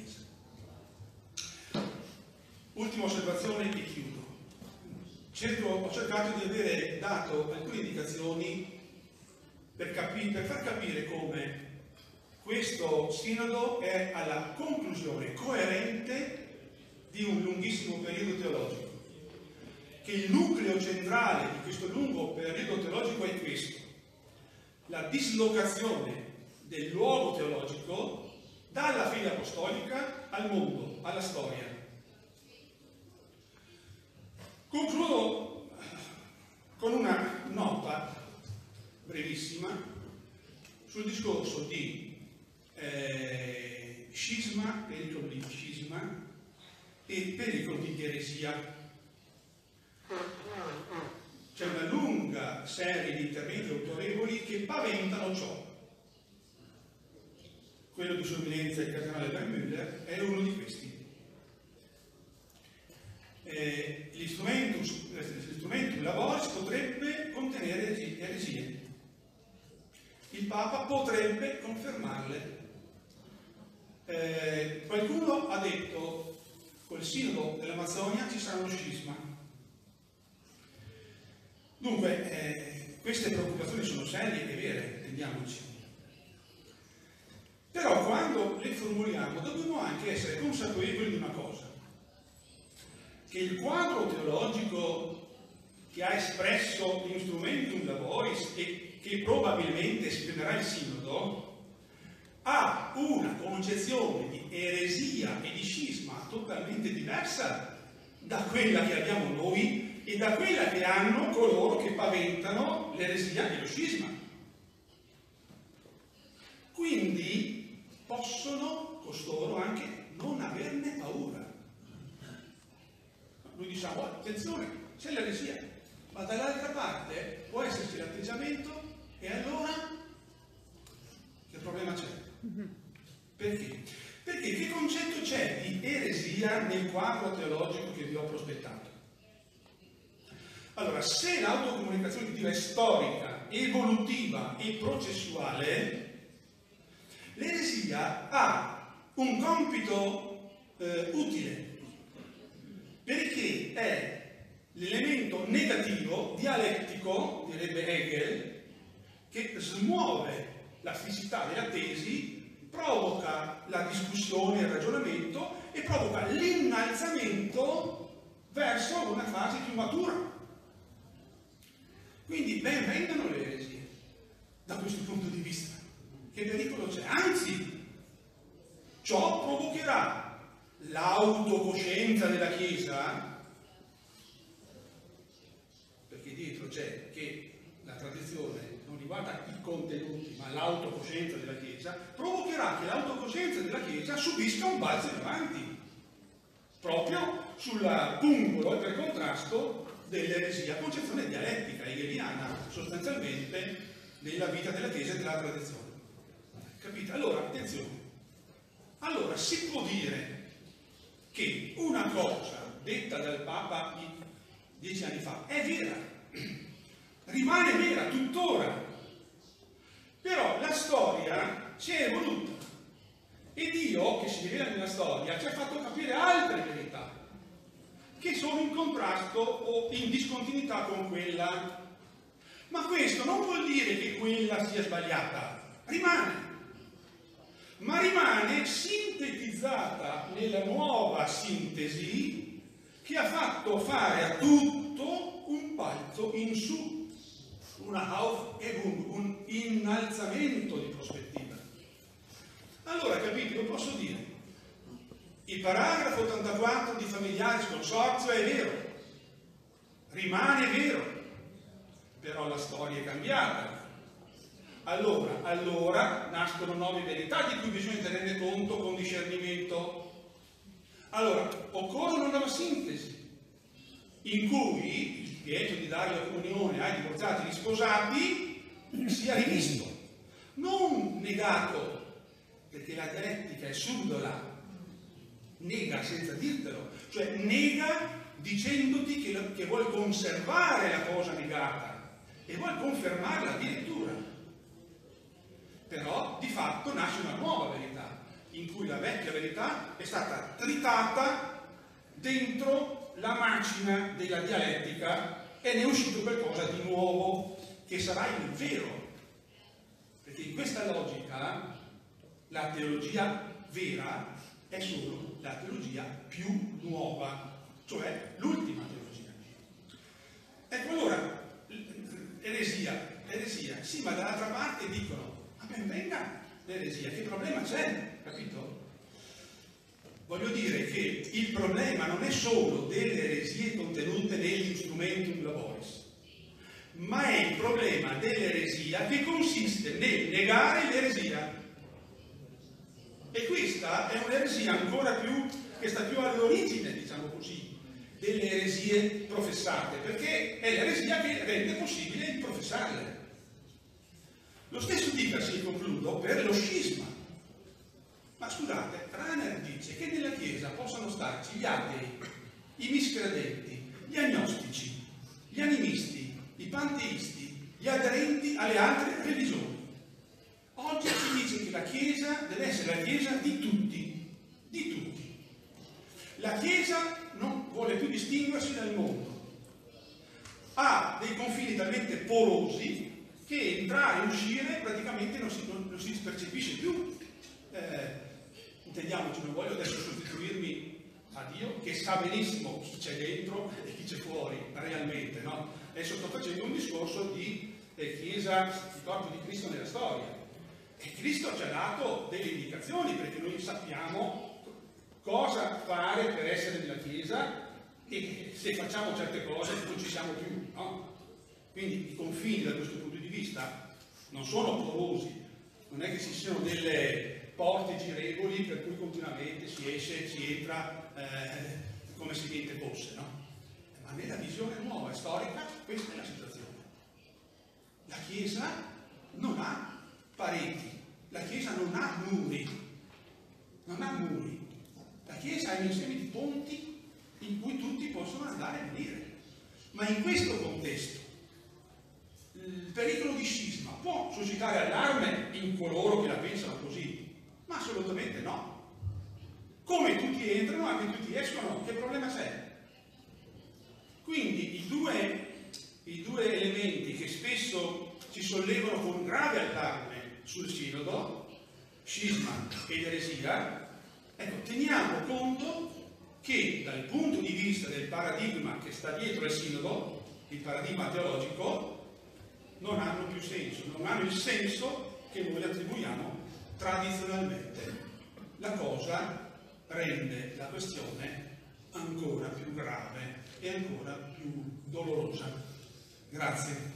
Ultima osservazione e chiudo. Cerco, ho cercato di avere dato alcune indicazioni per, capi, per far capire come questo sinodo è alla conclusione coerente di un lunghissimo periodo teologico, che il nucleo centrale di questo lungo periodo teologico è questo: la dislocazione del luogo teologico dalla fede apostolica al mondo, alla storia. Concludo con una nota brevissima sul discorso di eh, scisma, pericolo di scisma e pericolo di eresia. C'è una lunga serie di interventi autorevoli che paventano ciò. Quello di Sua Eminenza il Cardinale Bermuller è uno di questi. Eh, l'istrumentum Laboris potrebbe contenere eresie. Il Papa potrebbe confermarle. Eh, qualcuno ha detto col sinodo dell'Amazzonia ci sarà uno scisma. Dunque, eh, queste preoccupazioni sono serie e vere, intendiamoci. Però quando le formuliamo dobbiamo anche essere consapevoli di una cosa: che il quadro teologico che ha espresso l'Instrumentum Laboris e che probabilmente esprimerà il Sinodo ha una concezione di eresia e di scisma totalmente diversa da quella che abbiamo noi e da quella che hanno coloro che paventano l'eresia e lo scisma. Quindi possono costoro anche non averne paura. Noi diciamo, oh, attenzione, c'è l'eresia, ma dall'altra parte può esserci l'atteggiamento, e allora che problema c'è? Perché? Perché che concetto c'è di eresia nel quadro teologico che vi ho prospettato? Allora, se l'autocomunicazione di Dio è storica, evolutiva e processuale, l'eresia ha un compito eh, utile, perché è l'elemento negativo, dialettico, direbbe Hegel, che smuove la fisicità della tesi, provoca la discussione, il ragionamento e provoca l'innalzamento verso una fase più matura. Quindi ben vengano le eresie da questo punto di vista. Che pericolo c'è? Anzi, ciò provocherà l'autocoscienza della Chiesa, perché dietro c'è che la tradizione non riguarda i contenuti ma l'autocoscienza della Chiesa, provocherà che l'autocoscienza della Chiesa subisca un balzo in avanti proprio sul pungolo e per contrasto dell'eresia, concezione dialettica hegeliana sostanzialmente nella vita della Chiesa e della tradizione. Capite? Allora, attenzione. Allora, si può dire che una cosa detta dal Papa dieci anni fa è vera, rimane vera tuttora, però la storia si è evoluta e Dio, che si rivela nella storia, ci ha fatto capire altre verità che sono in contrasto o in discontinuità con quella. Ma questo non vuol dire che quella sia sbagliata, rimane, ma rimane sintetizzata nella nuova sintesi che ha fatto fare a tutto un balzo in su, una Aufhebung, un innalzamento di prospettiva. Allora, capite, lo posso dire, il paragrafo ottantaquattro di Familiaris Consortio è vero, rimane vero, però la storia è cambiata. Allora, allora nascono nuove verità di cui bisogna tenere conto con discernimento. Allora, occorre una nuova sintesi, in cui il divieto di dare la comunione ai divorziati e agli sposati sia rivisto, non negato, perché la dialettica è subdola, nega senza dirtelo, cioè nega dicendoti che, la, che vuoi conservare la cosa negata e vuoi confermarla addirittura. Però di fatto nasce una nuova verità, in cui la vecchia verità è stata tritata dentro la macina della dialettica e ne è uscito qualcosa di nuovo, che sarà il vero. Perché in questa logica la teologia vera è solo la teologia più nuova, cioè l'ultima teologia. Ecco, allora, eresia, eresia, sì, ma dall'altra parte dicono, ma ben venga l'eresia, che problema c'è, capito? Voglio dire che il problema non è solo delle eresie contenute negli Instrumentum Laboris, ma è il problema dell'eresia che consiste nel negare l'eresia. E questa è un'eresia ancora più, che sta più all'origine, diciamo così, delle eresie professate, perché è l'eresia che rende possibile il professarle. Lo stesso dicasi, concludo, per lo scisma. Ma scusate, Rahner dice che nella Chiesa possono starci gli atei, i miscredenti, gli agnostici, gli animisti, i panteisti, gli aderenti alle altre religioni. Oggi si dice che la Chiesa deve essere la Chiesa di tutti, di tutti. La Chiesa non vuole più distinguersi dal mondo, ha dei confini talmente porosi che entrare e uscire praticamente non si, non, non si percepisce più. Eh, intendiamoci, non voglio adesso sostituirmi a Dio, che sa benissimo chi c'è dentro e chi c'è fuori, realmente, no? Adesso sto facendo un discorso di eh, Chiesa, di corpo di Cristo nella storia. E Cristo ci ha dato delle indicazioni, perché noi sappiamo cosa fare per essere nella Chiesa e se facciamo certe cose non ci siamo più, no? Quindi i confini da questo punto di vista non sono porosi, non è che ci siano delle porte girevoli per cui continuamente si esce e si entra eh, come se niente fosse, no? Ma nella visione nuova e storica questa è la situazione. La Chiesa non ha pareti, la Chiesa non ha muri, non ha muri. La Chiesa è un insieme di ponti in cui tutti possono andare e venire. Ma in questo contesto il pericolo di scisma può suscitare allarme in coloro che la pensano così? Ma assolutamente no. Come tutti entrano, anche tutti escono, che problema c'è? Quindi i due, i due elementi che spesso ci sollevano con grave allarme sul sinodo, scisma ed eresia, ecco, teniamo conto che dal punto di vista del paradigma che sta dietro al sinodo, il paradigma teologico, non hanno più senso, non hanno il senso che noi attribuiamo tradizionalmente. La cosa rende la questione ancora più grave e ancora più dolorosa. Grazie.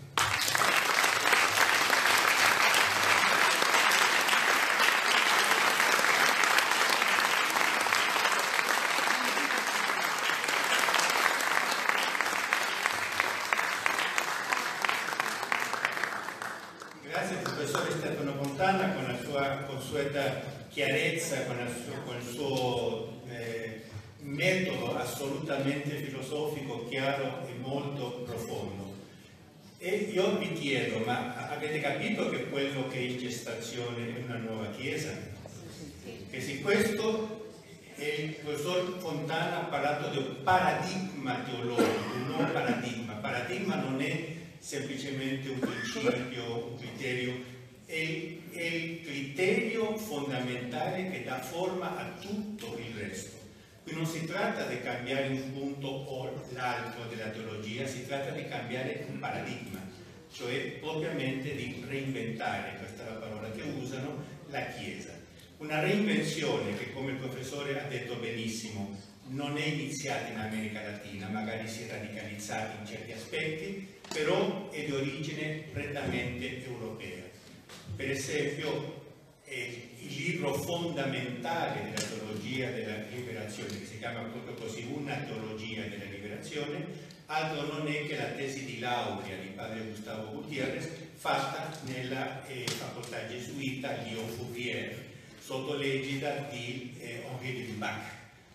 Grazie professore Stefano Fontana con la sua consueta chiarezza, con il suo, con il suo eh, metodo assolutamente filosofico, chiaro e molto profondo. E io vi chiedo, ma avete capito che quello che è in gestazione è una nuova Chiesa? Che se questo è il professor Fontana ha parlato di un paradigma teologico, un nuovo paradigma. Paradigma non è semplicemente un principio, un criterio, è, è il criterio fondamentale che dà forma a tutto il resto. Qui non si tratta di cambiare un punto o l'altro della teologia, si tratta di cambiare un paradigma, cioè propriamente di reinventare, questa è la parola che usano, la Chiesa. Una reinvenzione che, come il professore ha detto benissimo, non è iniziata in America Latina, magari si è radicalizzata in certi aspetti, però è di origine prettamente europea. Per esempio, eh, il libro fondamentale della teologia della liberazione, che si chiama proprio così, Una teologia della liberazione, altro non è che la tesi di laurea di padre Gustavo Gutiérrez, fatta nella eh, facoltà gesuita Lyon Fourier, sotto l'egida di eh, Henri de Lubac.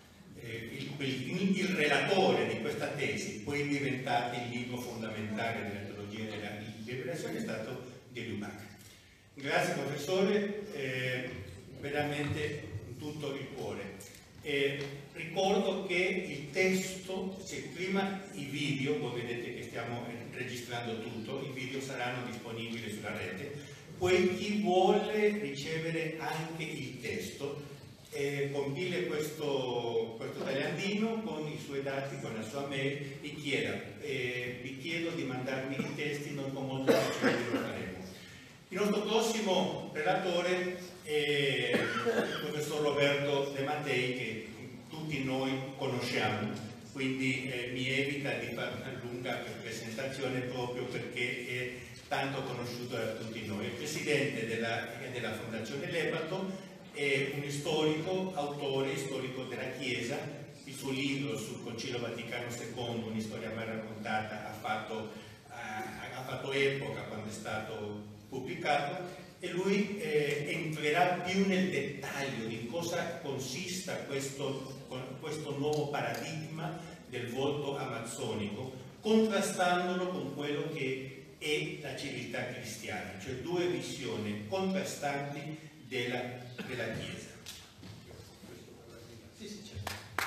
Eh, il, il, il relatore di questa tesi, poi diventato il libro fondamentale della teologia della liberazione, è stato de Lubac. Grazie professore, eh, veramente tutto il cuore. Eh, ricordo che il testo, se prima i video, voi vedete che stiamo registrando tutto, i video saranno disponibili sulla rete, poi chi vuole ricevere anche il testo, eh, compile questo, questo tagliandino con i suoi dati, con la sua mail, vi chieda, eh, vi chiedo di mandarmi i testi, noi con molto piacere lo faremo. Il nostro prossimo relatore è il professor Roberto De Mattei, che tutti noi conosciamo, quindi eh, mi evita di fare una lunga presentazione proprio perché è tanto conosciuto da tutti noi. È il presidente della, della Fondazione Lebato, è un storico, autore storico della Chiesa. Il suo libro sul Concilio Vaticano secondo, una storia mai raccontata, ha fatto, ha, ha fatto epoca quando è stato pubblicato, e lui eh, entrerà più nel dettaglio di cosa consista questo, questo nuovo paradigma del volto amazzonico, contrastandolo con quello che è la civiltà cristiana, cioè due visioni contrastanti della, della Chiesa. Sì, sì, certo.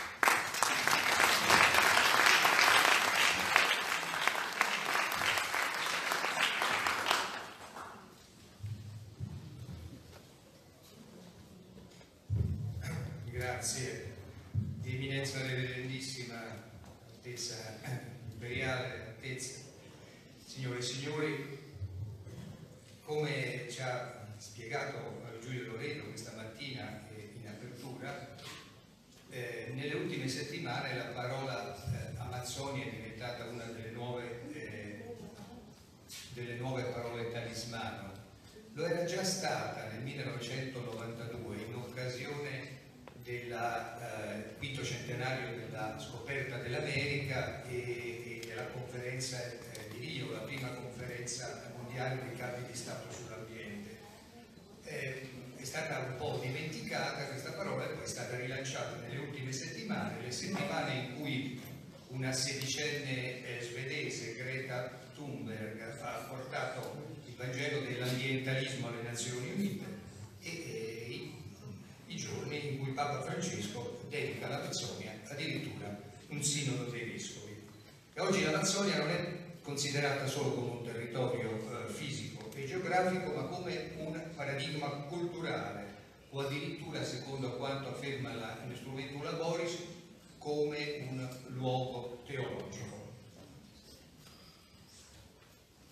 Grazie, di eminenza reverendissima altezza imperiale, altezza, signore e signori, come ci ha spiegato Giulio Loreno questa mattina in apertura, eh, nelle ultime settimane la parola eh, Amazzonia è diventata una delle nuove, eh, delle nuove parole talismano. Lo era già stata nel millenovecentonovantadue in occasione del eh, quinto centenario della scoperta dell'America e, e della conferenza eh, di Rio, la prima conferenza mondiale dei capi di Stato sull'ambiente. Eh, è stata un po' dimenticata questa parola e poi è stata rilanciata nelle ultime settimane, le settimane in cui una sedicenne eh, svedese, Greta Thunberg, ha portato il Vangelo dell'ambientalismo alle Nazioni Unite e eh, i, i giorni in cui Papa Francesco dedica all'Amazzonia addirittura un sinodo dei vescovi. E oggi l'Amazzonia non è considerata solo come un territorio eh, fisico e geografico, ma come un paradigma culturale o addirittura, secondo quanto afferma la Instrumentum Laboris, come un luogo teologico.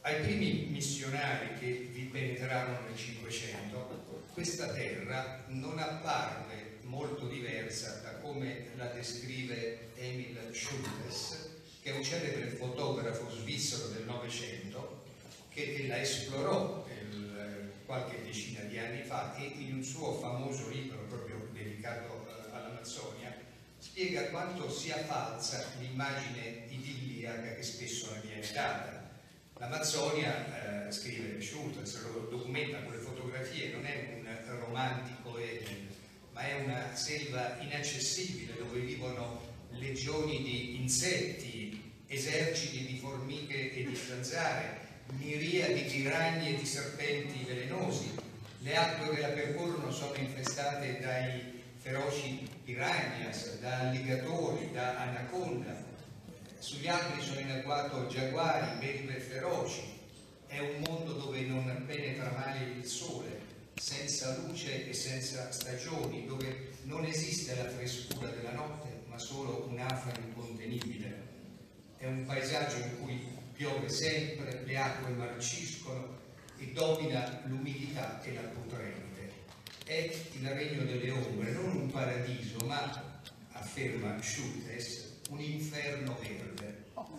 Ai primi missionari che vi penetrarono nel Cinquecento, questa terra non apparve molto diversa da come la descrive Emil Schultes, che è un celebre fotografo svizzero del Novecento, che la esplorò il, qualche decina di anni fa, e in un suo famoso libro proprio dedicato all'Amazzonia spiega quanto sia falsa l'immagine idilliaca che spesso ne viene data. L'Amazzonia, eh, scrive Schultes, lo documenta con le fotografie, non è un romantico Eden, ma è una selva inaccessibile dove vivono legioni di insetti, eserciti di formiche e di zanzare, miriadi di ragni e di serpenti velenosi. Le acque che la percorrono sono infestate dai feroci piranhas, da alligatori, da anaconda. Sugli alberi sono in agguato giaguari, belve feroci. È un mondo dove non penetra mai il sole, senza luce e senza stagioni, dove non esiste la frescura della notte, ma solo un'afa incontenibile. È un paesaggio in cui piove sempre, le acque marciscono e domina l'umidità e la putrente. È il regno delle ombre, non un paradiso, ma, afferma Schultes, un inferno verde.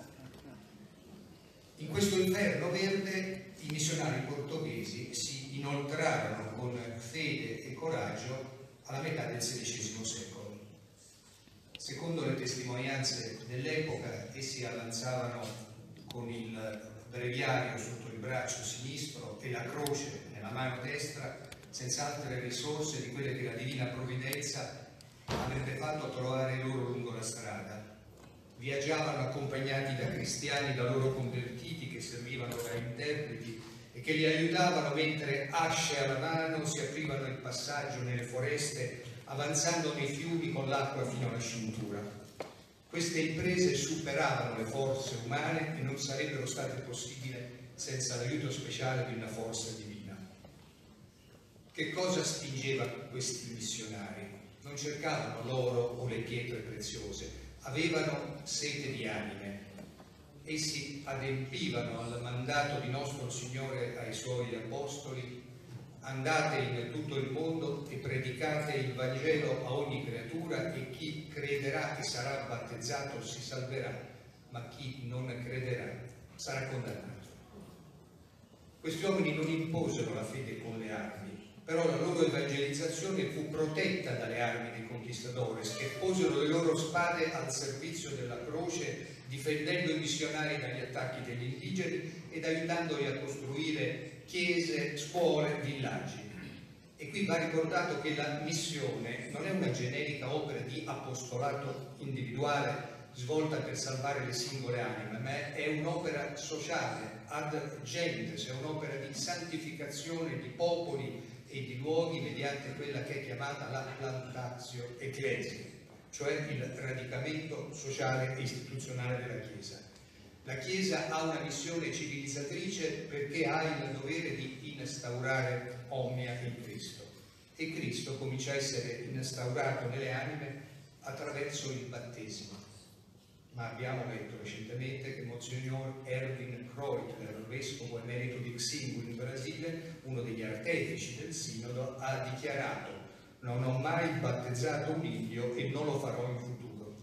In questo inferno verde i missionari portoghesi si inoltrarono con fede e coraggio alla metà del sedicesimo secolo. Secondo le testimonianze dell'epoca, essi avanzavano con il breviario sotto il braccio sinistro e la croce nella mano destra, senza altre risorse di quelle che la divina provvidenza avrebbe fatto trovare loro lungo la strada. Viaggiavano accompagnati da cristiani da loro convertiti che servivano da interpreti e che li aiutavano mentre, asce alla mano, si aprivano il passaggio nelle foreste, avanzando nei fiumi con l'acqua fino alla cintura. Queste imprese superavano le forze umane e non sarebbero state possibili senza l'aiuto speciale di una forza divina. Che cosa spingeva questi missionari? Non cercavano l'oro o le pietre preziose, avevano sete di anime. Essi adempivano al mandato di nostro Signore ai Suoi Apostoli: andate in tutto il mondo e predicate il Vangelo a ogni creatura, e chi crederà e sarà battezzato si salverà, ma chi non crederà sarà condannato. Questi uomini non imposero la fede con le armi, però la loro evangelizzazione fu protetta dalle armi dei conquistadores, che posero le loro spade al servizio della croce, difendendo i missionari dagli attacchi degli indigeni ed aiutandoli a costruire chiese, scuole, villaggi. E qui va ricordato che la missione non è una generica opera di apostolato individuale svolta per salvare le singole anime, ma è un'opera sociale, ad gentes, è un'opera di santificazione di popoli e di luoghi mediante quella che è chiamata la plantatio ecclesia, cioè il radicamento sociale e istituzionale della Chiesa. La Chiesa ha una missione civilizzatrice perché ha il dovere di instaurare omnia in Cristo, e Cristo comincia a essere instaurato nelle anime attraverso il battesimo. Ma abbiamo letto recentemente che Monsignor Erwin Kreutler, vescovo emerito di Xingu in Brasile, uno degli artefici del sinodo, ha dichiarato: non ho mai battezzato un indio e non lo farò in futuro.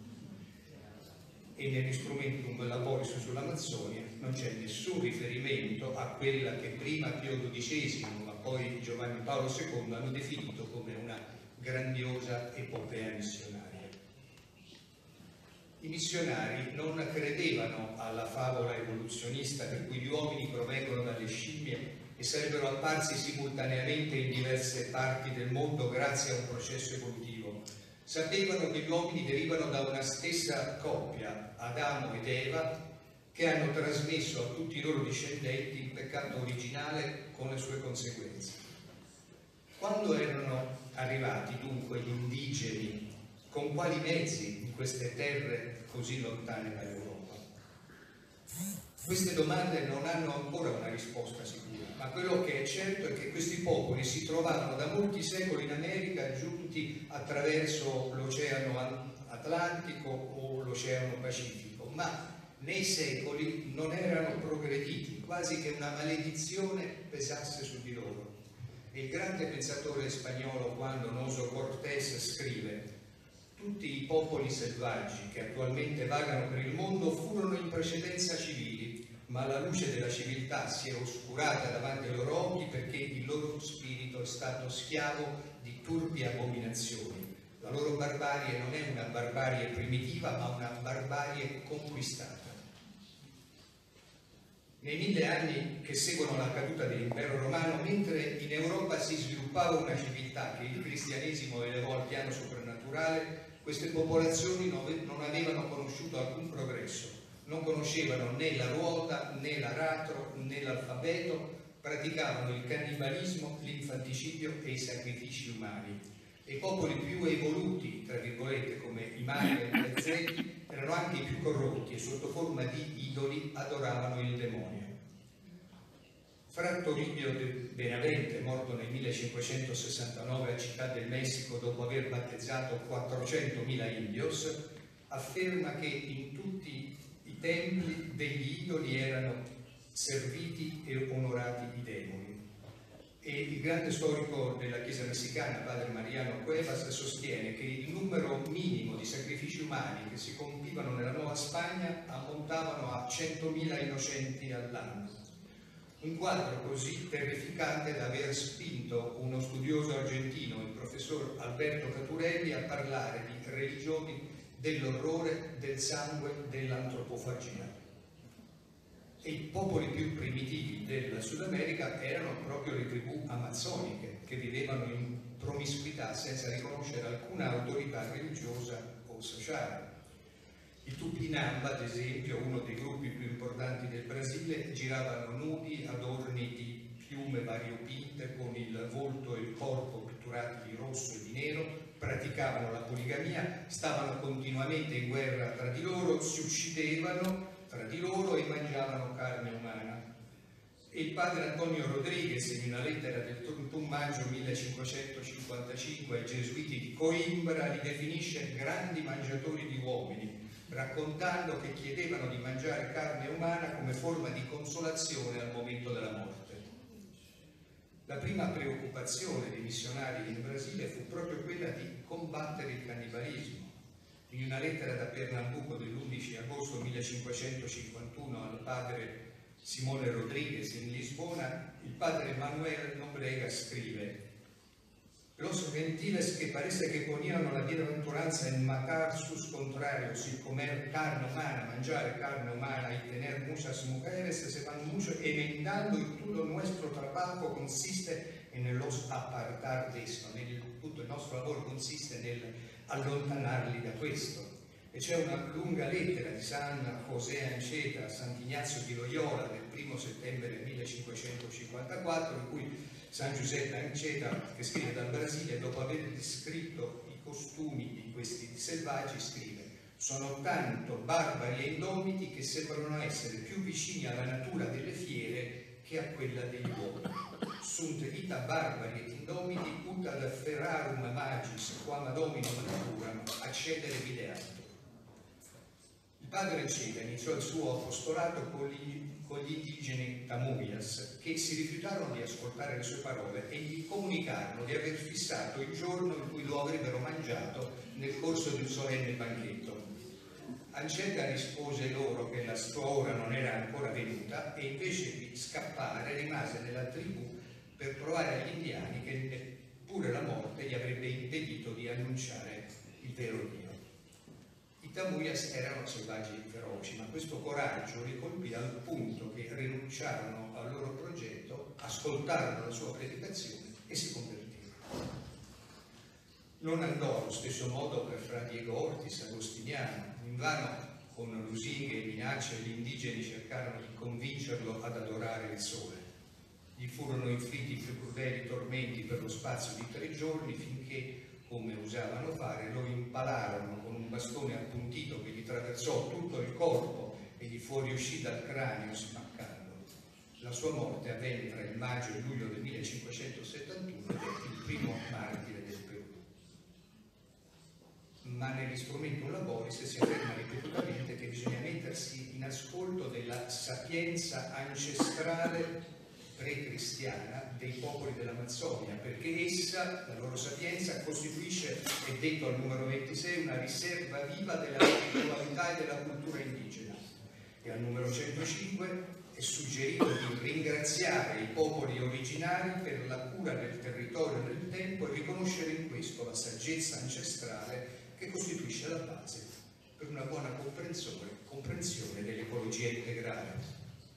E negli strumenti lungo l'Apolis sull'Amazzonia non c'è nessun riferimento a quella che prima Pio dodicesimo, ma poi Giovanni Paolo secondo hanno definito come una grandiosa epopea missionaria. I missionari non credevano alla favola evoluzionista per cui gli uomini provengono dalle scimmie e sarebbero apparsi simultaneamente in diverse parti del mondo grazie a un processo evolutivo. Sapevano che gli uomini derivano da una stessa coppia, Adamo ed Eva, che hanno trasmesso a tutti i loro discendenti il peccato originale con le sue conseguenze. Quando erano arrivati dunque gli indigeni, con quali mezzi in queste terre così lontane dall'Europa? Queste domande non hanno ancora una risposta sicura, ma quello che è certo è che questi popoli si trovavano da molti secoli in America, giunti attraverso l'Oceano Atlantico o l'Oceano Pacifico, ma nei secoli non erano progrediti, quasi che una maledizione pesasse su di loro. E il grande pensatore spagnolo Juan Donoso Cortés scrive: tutti i popoli selvaggi che attualmente vagano per il mondo furono in precedenza civili, ma la luce della civiltà si è oscurata davanti ai loro occhi perché il loro spirito è stato schiavo di turpi abominazioni. La loro barbarie non è una barbarie primitiva, ma una barbarie conquistata. Nei mille anni che seguono la caduta dell'impero romano, mentre in Europa si sviluppava una civiltà che il cristianesimo elevò al piano soprannaturale, queste popolazioni non avevano conosciuto alcun progresso, non conoscevano né la ruota, né l'aratro, né l'alfabeto, praticavano il cannibalismo, l'infanticidio e i sacrifici umani. E i popoli più evoluti, tra virgolette, come i Maya e gli Aztechi, erano anche i più corrotti e sotto forma di idoli adoravano il demonio. Fra Toribio de Benavente, morto nel millecinquecentosessantanove a Città del Messico dopo aver battezzato quattrocentomila indios, afferma che in tutti i templi degli idoli erano serviti e onorati i demoni. E il grande storico della Chiesa messicana, padre Mariano Cuevas, sostiene che il numero minimo di sacrifici umani che si compivano nella Nuova Spagna ammontavano a centomila innocenti all'anno. Un quadro così terrificante da aver spinto uno studioso argentino, il professor Alberto Caturelli, a parlare di religioni dell'orrore, del sangue, dell'antropofagia. E i popoli più primitivi della Sud America erano proprio le tribù amazzoniche, che vivevano in promiscuità senza riconoscere alcuna autorità religiosa o sociale. I Tupinamba, ad esempio, uno dei gruppi più importanti del Brasile, giravano nudi, adorni di piume variopinte, con il volto e il corpo pitturati di rosso e di nero, praticavano la poligamia, stavano continuamente in guerra tra di loro, si uccidevano tra di loro e mangiavano carne umana. E il padre Antonio Rodriguez, in una lettera del trentuno maggio millecinquecentocinquantacinque ai gesuiti di Coimbra, li definisce grandi mangiatori di uomini, raccontando che chiedevano di mangiare carne umana come forma di consolazione al momento della morte. La prima preoccupazione dei missionari in Brasile fu proprio quella di combattere il cannibalismo. In una lettera da Pernambuco dell'undici agosto millecinquecentocinquantuno al padre Simone Rodriguez in Lisbona, il padre Manuel Nombrega scrive: Los gentiles que parece que ponían la bienaventuranza en matar sus contrarios y comer carne humana, mangiare carne umana y tener muchas mujeres, se van mucho emendando y todo nuestro trabajo consiste en los apartar de esto. Tutto il nostro lavoro consiste nel allontanarli da questo. E c'è una lunga lettera di San José Ancheta a Sant'Ignazio di Loyola del primo settembre millecinquecentocinquantaquattro, in cui San Giuseppe Ancheta, che scrive dal Brasile, dopo aver descritto i costumi di questi selvaggi, scrive: sono tanto barbari e indomiti che sembrano essere più vicini alla natura delle fiere che a quella degli uomini. Sunt vita barbari et indomiti ut ad ferrarum magis quam domino naturam accedere videantur. Il padre Ancheta iniziò il suo apostolato con gli, con gli indigeni Tamuyas, che si rifiutarono di ascoltare le sue parole e gli comunicarono di aver fissato il giorno in cui lo avrebbero mangiato nel corso di un solenne banchetto. Ancheta rispose loro che la sua ora non era ancora venuta e invece di scappare rimase nella tribù per provare agli indiani che neppure la morte gli avrebbe impedito di annunciare il vero Dio. I Tamuyas erano selvaggi feroci, ma questo coraggio li colpì al punto che rinunciarono al loro progetto, ascoltarono la sua predicazione e si convertirono. Non andò allo stesso modo per Fra Diego Ortiz, agostiniano. Invano, con lusinghe e minacce, gli indigeni cercarono di convincerlo ad adorare il sole. Gli furono inflitti i più crudeli tormenti per lo spazio di tre giorni finché, come usavano fare, lo impalarono con un bastone appuntito che gli attraversò tutto il corpo e gli fuoriuscì dal cranio smaccandolo. La sua morte avvenne tra il maggio e il luglio del millecinquecentosettantuno ed è il primo martire del Perù. ma nell'Instrumentum Laboris si afferma ripetutamente che bisogna mettersi in ascolto della sapienza ancestrale pre-cristiana dei popoli dell'Amazzonia, perché essa, la loro sapienza, costituisce, è detto al numero ventisei, una riserva viva della spiritualità e della cultura indigena. E al numero centocinque è suggerito di ringraziare i popoli originari per la cura del territorio nel tempo e riconoscere in questo la saggezza ancestrale che costituisce la base per una buona comprensione, comprensione dell'ecologia integrale.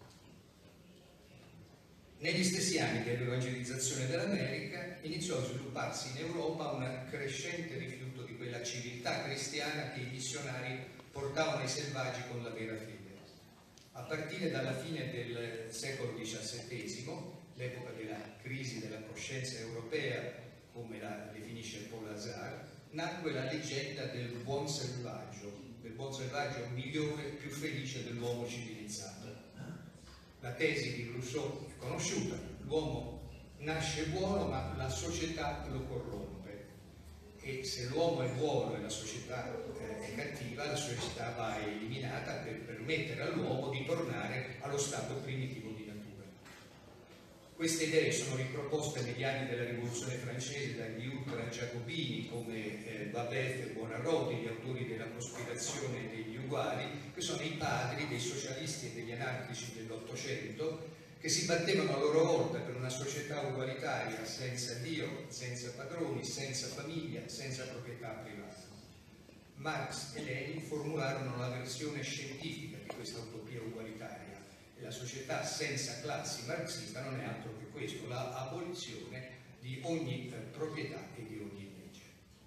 Negli stessi anni dell'evangelizzazione dell'America iniziò a svilupparsi in Europa un crescente rifiuto di quella civiltà cristiana che i missionari portavano ai selvaggi con la vera fede. A partire dalla fine del secolo diciassettesimo, l'epoca della crisi della coscienza europea, come la definisce Paul Hazard, nacque la leggenda del buon selvaggio, del buon selvaggio migliore e più felice dell'uomo civilizzato. La tesi di Rousseau è conosciuta: l'uomo nasce buono ma la società lo corrompe, e se l'uomo è buono e la società eh, è cattiva, la società va eliminata per permettere all'uomo di tornare allo stato primitivo di natura. Queste idee sono riproposte negli anni della rivoluzione francese dagli ultra giacobini come eh, Babet e Buonarroti, gli autori della cospirazione degli uguali, che sono i padri dei socialisti e degli anarchici dell'Ottocento, che si battevano a loro volta per una società ugualitaria, senza Dio, senza padroni, senza famiglia, senza proprietà privata. Marx e Lenin formularono la versione scientifica di questa utopia ugualitaria, e la società senza classi marxista non è altro che questo: la abolizione di ogni eh, proprietà e di ogni legge.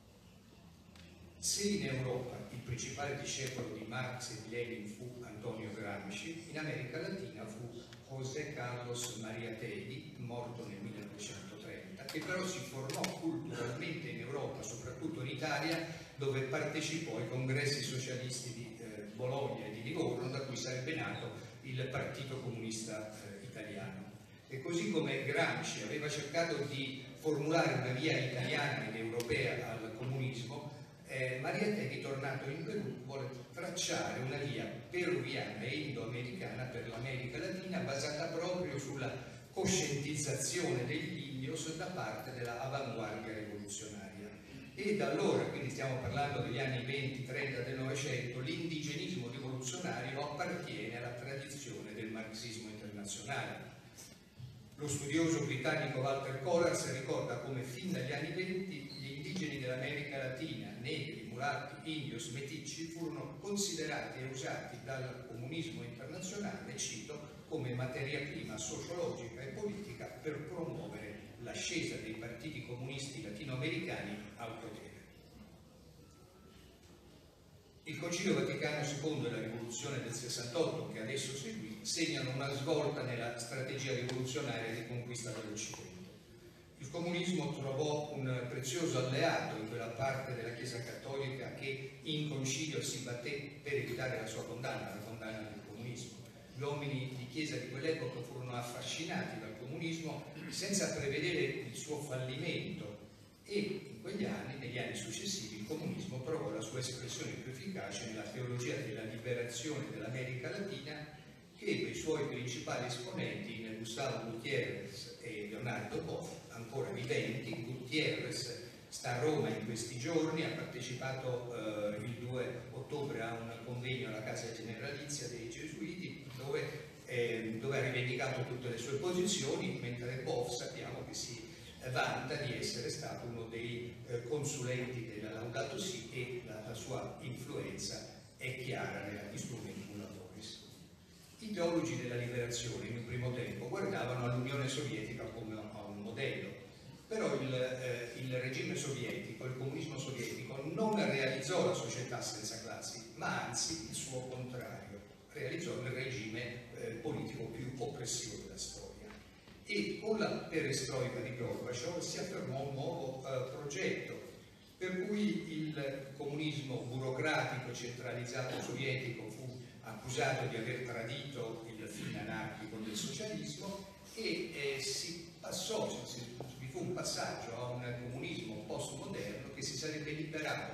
Se in Europa il principale discepolo di Marx e di Lenin fu Antonio Gramsci, in America Latina fu José Carlos María Tedi, morto nel millenovecentotrenta, che però si formò culturalmente in Europa, soprattutto in Italia, dove partecipò ai congressi socialisti di eh, Bologna e di Livorno, da cui sarebbe nato il Partito Comunista eh, Italiano. E così come Gramsci aveva cercato di formulare una via italiana ed europea al comunismo, eh, María Tedi, tornato in Perù, vuole tracciare una via peruviana e indoamericana per l'America Latina, basata proprio sulla coscientizzazione degli indios da parte dell'avanguardia rivoluzionaria. E da allora, quindi stiamo parlando degli anni venti trenta del Novecento, l'indigenismo rivoluzionario appartiene alla tradizione del marxismo internazionale. Lo studioso britannico Walter Collars ricorda come fin dagli anni venti gli indigeni dell'America Latina, negri, mulatti, indios, meticci, furono considerati e usati dal comunismo internazionale, cito, come materia prima sociologica e politica per promuovere l'ascesa dei partiti comunisti latinoamericani al potere. Il Concilio Vaticano secondo e la rivoluzione del sessantotto, che adesso seguì, segnano una svolta nella strategia rivoluzionaria di conquista dell'Occidente. Il comunismo trovò un prezioso alleato in quella parte della Chiesa Cattolica che in concilio si batté per evitare la sua condanna, la condanna del comunismo. Gli uomini di Chiesa di quell'epoca furono affascinati dal comunismo senza prevedere il suo fallimento, e in quegli anni, negli anni successivi, il comunismo trovò la sua espressione più efficace nella teologia della liberazione dell'America Latina, che ebbe i suoi principali esponenti in Gustavo Gutiérrez e Leonardo Boff, ancora viventi. Gutiérrez sta a Roma in questi giorni, ha partecipato eh, il due ottobre a un convegno alla Casa Generalizia dei Gesuiti, dove, eh, dove ha rivendicato tutte le sue posizioni, mentre Boff sappiamo che si vanta di essere stato uno dei eh, consulenti della Laudato Si, e la, la sua influenza è chiara nell'Instrumentum Laboris. I teologi della liberazione in un primo tempo guardavano all'Unione Sovietica come a un modello, però il, eh, il regime sovietico, il comunismo sovietico non realizzò la società senza classi, ma anzi il suo contrario, realizzò il regime eh, politico più oppressivo della storia. E con la perestroika di Gorbaciov si affermò un nuovo eh, progetto, per cui il comunismo burocratico centralizzato sovietico fu accusato di aver tradito il fine anarchico del socialismo, e eh, si passò, si, vi fu un passaggio a un comunismo postmoderno che si sarebbe liberato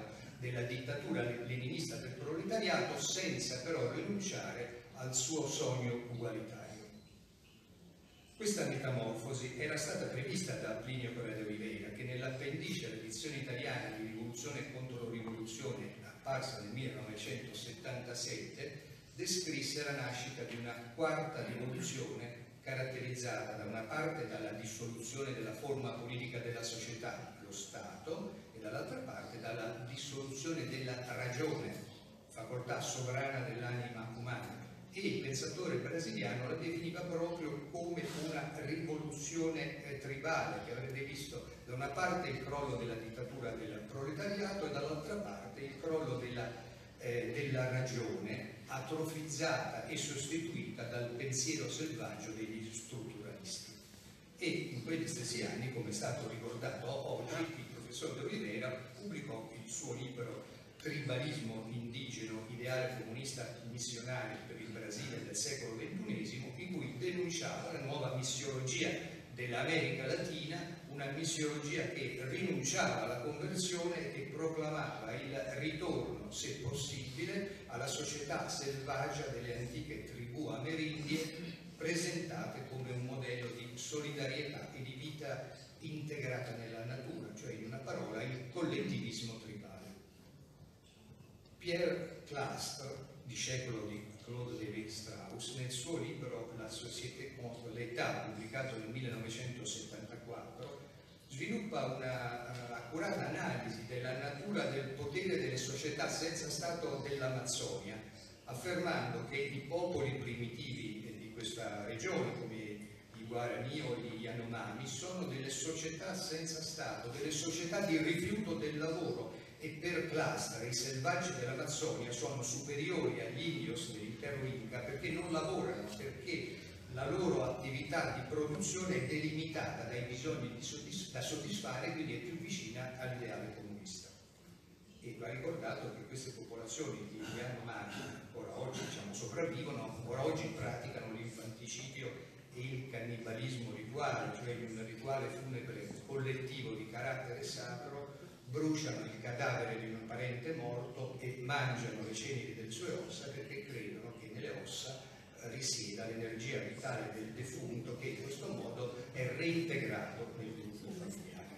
della dittatura leninista del proletariato, senza però rinunciare al suo sogno ugualitario. Questa metamorfosi era stata prevista da Plinio Corrado di Oliveira, che nell'appendice all'edizione italiana di Rivoluzione contro Rivoluzione, apparsa nel millenovecentosettantasette, descrisse la nascita di una quarta rivoluzione caratterizzata da una parte dalla dissoluzione della forma politica della società, lo Stato, e dall'altra parte dalla dissoluzione della ragione, facoltà sovrana dell'anima umana. E il pensatore brasiliano la definiva proprio come una rivoluzione eh, tribale, che avrebbe visto da una parte il crollo della dittatura del proletariato e dall'altra parte il crollo della, eh, della ragione, atrofizzata e sostituita dal pensiero selvaggio degli strutturalisti. E in quegli stessi anni, come è stato ricordato oggi, il professor De Oliveira pubblicò il suo libro Tribalismo indigeno, ideale comunista missionario per il Brasile del secolo ventunesimo, in cui denunciava la nuova missiologia dell'America Latina, una missiologia che rinunciava alla conversione e che proclamava il ritorno, se possibile, alla società selvaggia delle antiche tribù amerindie, presentate come un modello di solidarietà e di vita integrata nella natura, cioè in una parola il collettivismo tribale. Pierre Clastre, discepolo di Claude Lévi-Strauss, nel suo libro La Société contre l'État, pubblicato nel millenovecentosettantaquattro, sviluppa una uh, accurata analisi della natura del potere delle società senza Stato dell'Amazzonia, affermando che i popoli primitivi di questa regione, come i Guarani o gli Yanomami, sono delle società senza Stato, delle società di rifiuto del lavoro, e per Clastre i selvaggi dell'Amazzonia sono superiori agli indios dell'impero Inca perché non lavorano, perché la loro attività di produzione è delimitata dai bisogni soddisf- da soddisfare, quindi è più vicina all'ideale comunista. E va ricordato che queste popolazioni di Yanomami ancora oggi diciamo, sopravvivono, ancora oggi praticano l'infanticidio e il cannibalismo rituale, cioè un rituale funebre collettivo di carattere sacro. Bruciano il cadavere di un parente morto e mangiano le ceneri delle sue ossa perché credono che nelle ossa risieda l'energia vitale del defunto, che in questo modo è reintegrato nel gruppo familiare.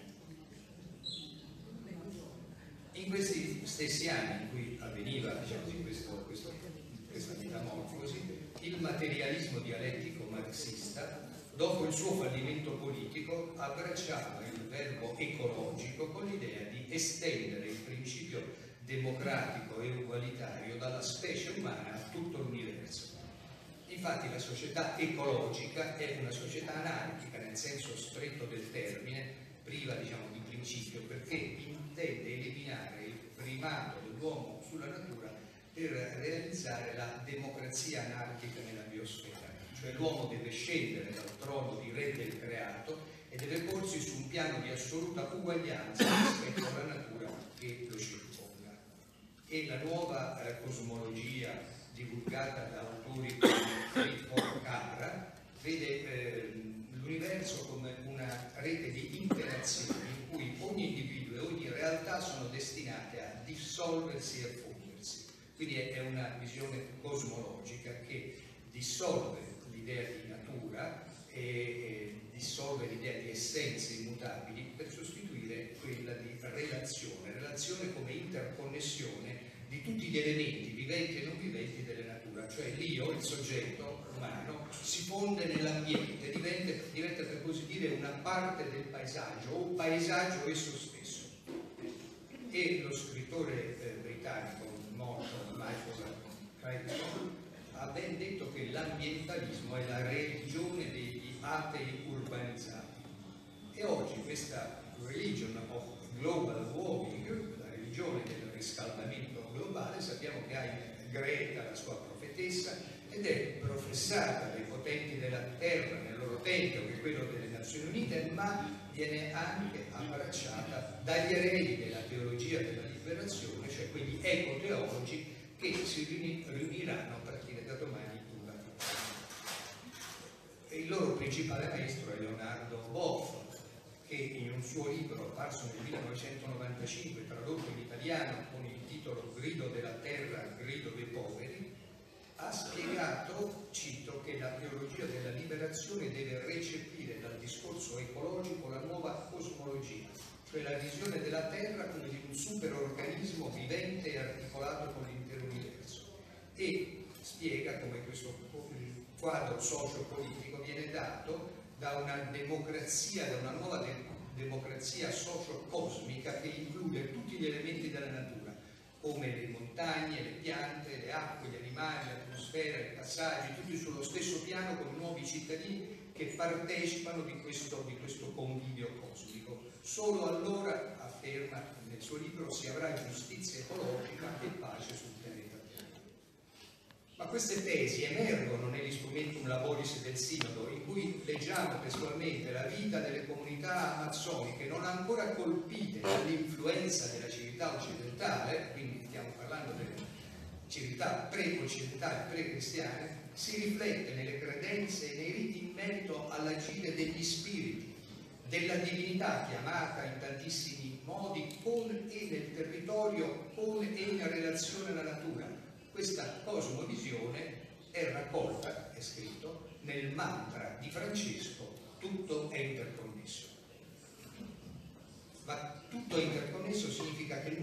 In questi stessi anni in cui avveniva diciamo così, questo, questo, questa metamorfosi, il materialismo dialettico marxista, dopo il suo fallimento politico, abbracciava il verbo ecologico con l'idea di estendere il principio democratico e ugualitario dalla specie umana a tutto l'universo. Infatti la società ecologica è una società anarchica nel senso stretto del termine, priva diciamo, di principio, perché intende eliminare il primato dell'uomo sulla natura per realizzare la democrazia anarchica nella biosfera. Cioè l'uomo deve scendere dal trono di re del creato e deve porsi su un piano di assoluta uguaglianza rispetto alla natura che lo circonda. E la nuova eh, cosmologia divulgata da autori come Filippo Cara vede eh, l'universo come una rete di interazioni in cui ogni individuo e ogni realtà sono destinate a dissolversi e a fondersi. Quindi è, è una visione cosmologica che dissolve l'idea di natura e, e dissolve l'idea di essenze immutabili per sostituire quella di relazione, relazione come interconnessione di tutti gli elementi viventi e non viventi della natura, cioè l'io, il soggetto umano, si fonde nell'ambiente, diventa, diventa per così dire una parte del paesaggio o un paesaggio esso stesso. E lo scrittore eh, britannico morto Michael Crichton ha ben detto che l'ambientalismo è la religione degli atei urbanizzati. E oggi questa religion of global warming, la religione del riscaldamento globale, sappiamo che ha in Greta la sua profetessa ed è professata dai potenti della terra nel loro tempio, che è quello delle Nazioni Unite, ma viene anche abbracciata dagli eredi della teologia della liberazione, cioè quegli ecoteologi che si riuniranno a partire da domani in Vaticano. E il loro principale maestro è Leonardo Boff, che in un suo libro apparso nel millenovecentonovantacinque, tradotto in italiano con il titolo Grido della terra, grido dei poveri, ha spiegato, cito, che la teologia della liberazione deve recepire dal discorso ecologico la nuova cosmologia, cioè la visione della terra come di un superorganismo vivente e articolato con l'intero universo, e spiega come questo quadro socio-politico viene dato da una democrazia, da una nuova de democrazia socio-cosmica che include tutti gli elementi della natura, come le montagne, le piante, le acque, gli animali, l'atmosfera, i passaggi, tutti sullo stesso piano con nuovi cittadini che partecipano di questo, di questo convivio cosmico. Solo allora, afferma nel suo libro, si avrà giustizia ecologica e pace sul pianeta. Ma queste tesi emergono negli Instrumentum Laboris del Sinodo, in cui leggiamo testualmente la vita delle comunità amazzoniche non ancora colpite dall'influenza della civiltà occidentale, quindi stiamo parlando delle civiltà pre-occidentali, pre-cristiane, si riflette nelle credenze e nei riti in merito all'agire degli spiriti, della divinità chiamata in tantissimi modi con e nel territorio, con e in relazione alla natura. Questa cosmovisione è raccolta, è scritto, nel mantra di Francesco: tutto è interconnesso. Ma tutto è interconnesso significa che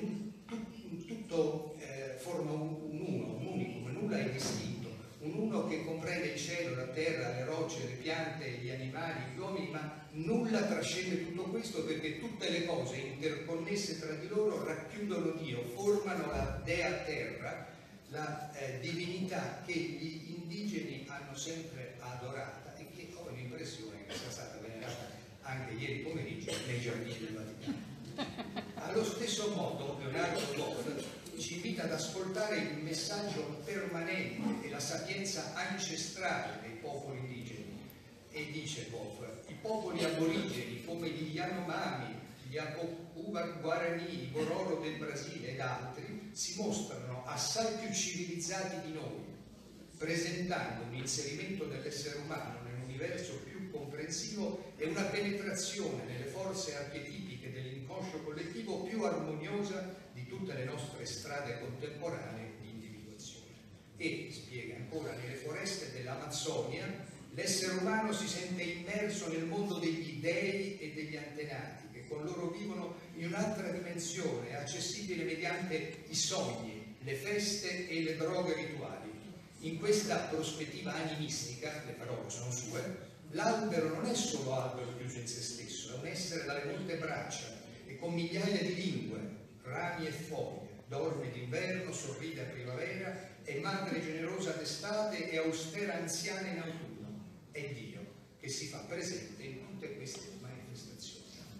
tutto eh, forma un, un uno, un unicum, nulla è distinto, un uno che comprende il cielo, la terra, le rocce, le piante, gli animali, gli uomini, ma nulla trascende tutto questo, perché tutte le cose interconnesse tra di loro racchiudono Dio, formano la Dea Terra, la eh, divinità che gli indigeni hanno sempre adorata e che ho l'impressione che sia stata venerata anche ieri pomeriggio nei giardini del Vaticano. Allo stesso modo Leonardo Boff ci invita ad ascoltare il messaggio permanente e la sapienza ancestrale dei popoli indigeni, e dice Boff: i popoli aborigeni come gli Yanomami, gli Apocuba Guarani, i Bororo del Brasile ed altri si mostrano assai più civilizzati di noi, presentando un inserimento dell'essere umano nell'universo più comprensivo e una penetrazione nelle forze archetipiche dell'inconscio collettivo più armoniosa di tutte le nostre strade contemporanee di individuazione. E, spiega ancora, nelle foreste dell'Amazzonia l'essere umano si sente immerso nel mondo degli dei e degli antenati, che con loro vivono in un'altra dimensione, accessibile mediante i sogni, le feste e le droghe rituali. In questa prospettiva animistica, le parole sono sue, l'albero non è solo albero chiuso in se stesso, è un essere dalle molte braccia e con migliaia di lingue, rami e foglie, dorme d'inverno, sorride a primavera, è madre generosa d'estate e austera anziana in autunno. È Dio che si fa presente in tutte queste manifestazioni.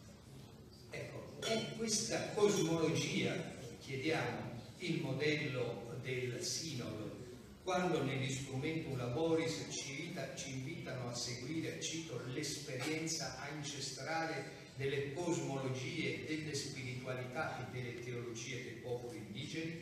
Ecco, è questa cosmologia, chiediamo, il modello del Sinodo, quando negli Instrumentum Laboris ci, ci invitano a seguire, cito, l'esperienza ancestrale delle cosmologie, delle spiritualità e delle teologie dei popoli indigeni.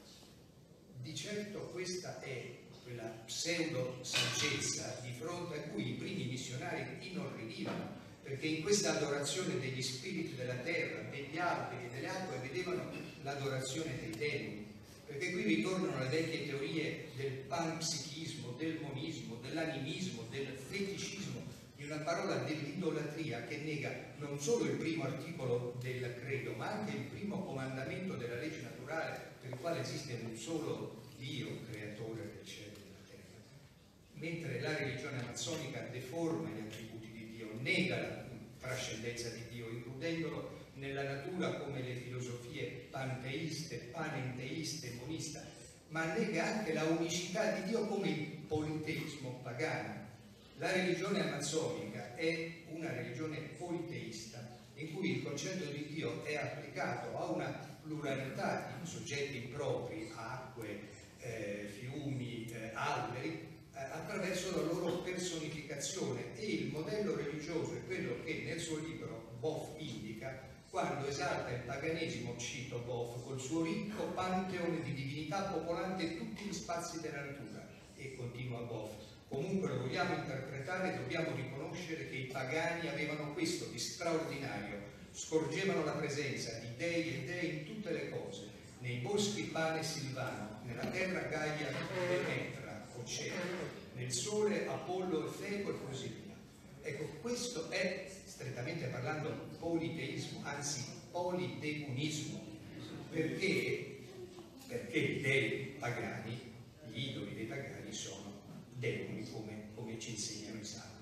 Di certo questa è quella pseudo saggezza di fronte a cui i primi missionari inorridivano, perché in questa adorazione degli spiriti della terra, degli alberi e delle acque vedevano l'adorazione dei dei, perché qui ritornano le vecchie teorie del panpsichismo, del monismo, dell'animismo, del feticismo, di una parola dell'idolatria che nega non solo il primo articolo del credo, ma anche il primo comandamento della legge naturale, per il quale esiste un solo Dio, creatore del cielo e della terra. Mentre la religione amazzonica deforma gli attributi di Dio, nega la trascendenza di Dio, includendolo nella natura come le filosofie panteiste, panenteiste, monista, ma nega anche la unicità di Dio come il politeismo pagano. La religione amazzonica è una religione politeista, in cui il concetto di Dio è applicato a una pluralità di soggetti impropri, acque, eh, fiumi, eh, alberi, eh, attraverso la loro personificazione, e il modello religioso è quello che nel suo libro Boff indica quando esalta il paganesimo, cito Boff, col suo ricco pantheon di divinità popolante tutti gli spazi della natura, e continua Boff: comunque lo vogliamo interpretare, dobbiamo riconoscere che i pagani avevano questo di straordinario: scorgevano la presenza di dei e dei in tutte le cose, nei boschi Pane e Silvano, nella terra Gaia Demetra o Cielo, nel sole Apollo e Febo e così via. Ecco, questo è, strettamente parlando, politeismo, anzi polideunismo, perché, perché i dei pagani, gli idoli dei pagani sono demoni, come, come ci insegnano i santi.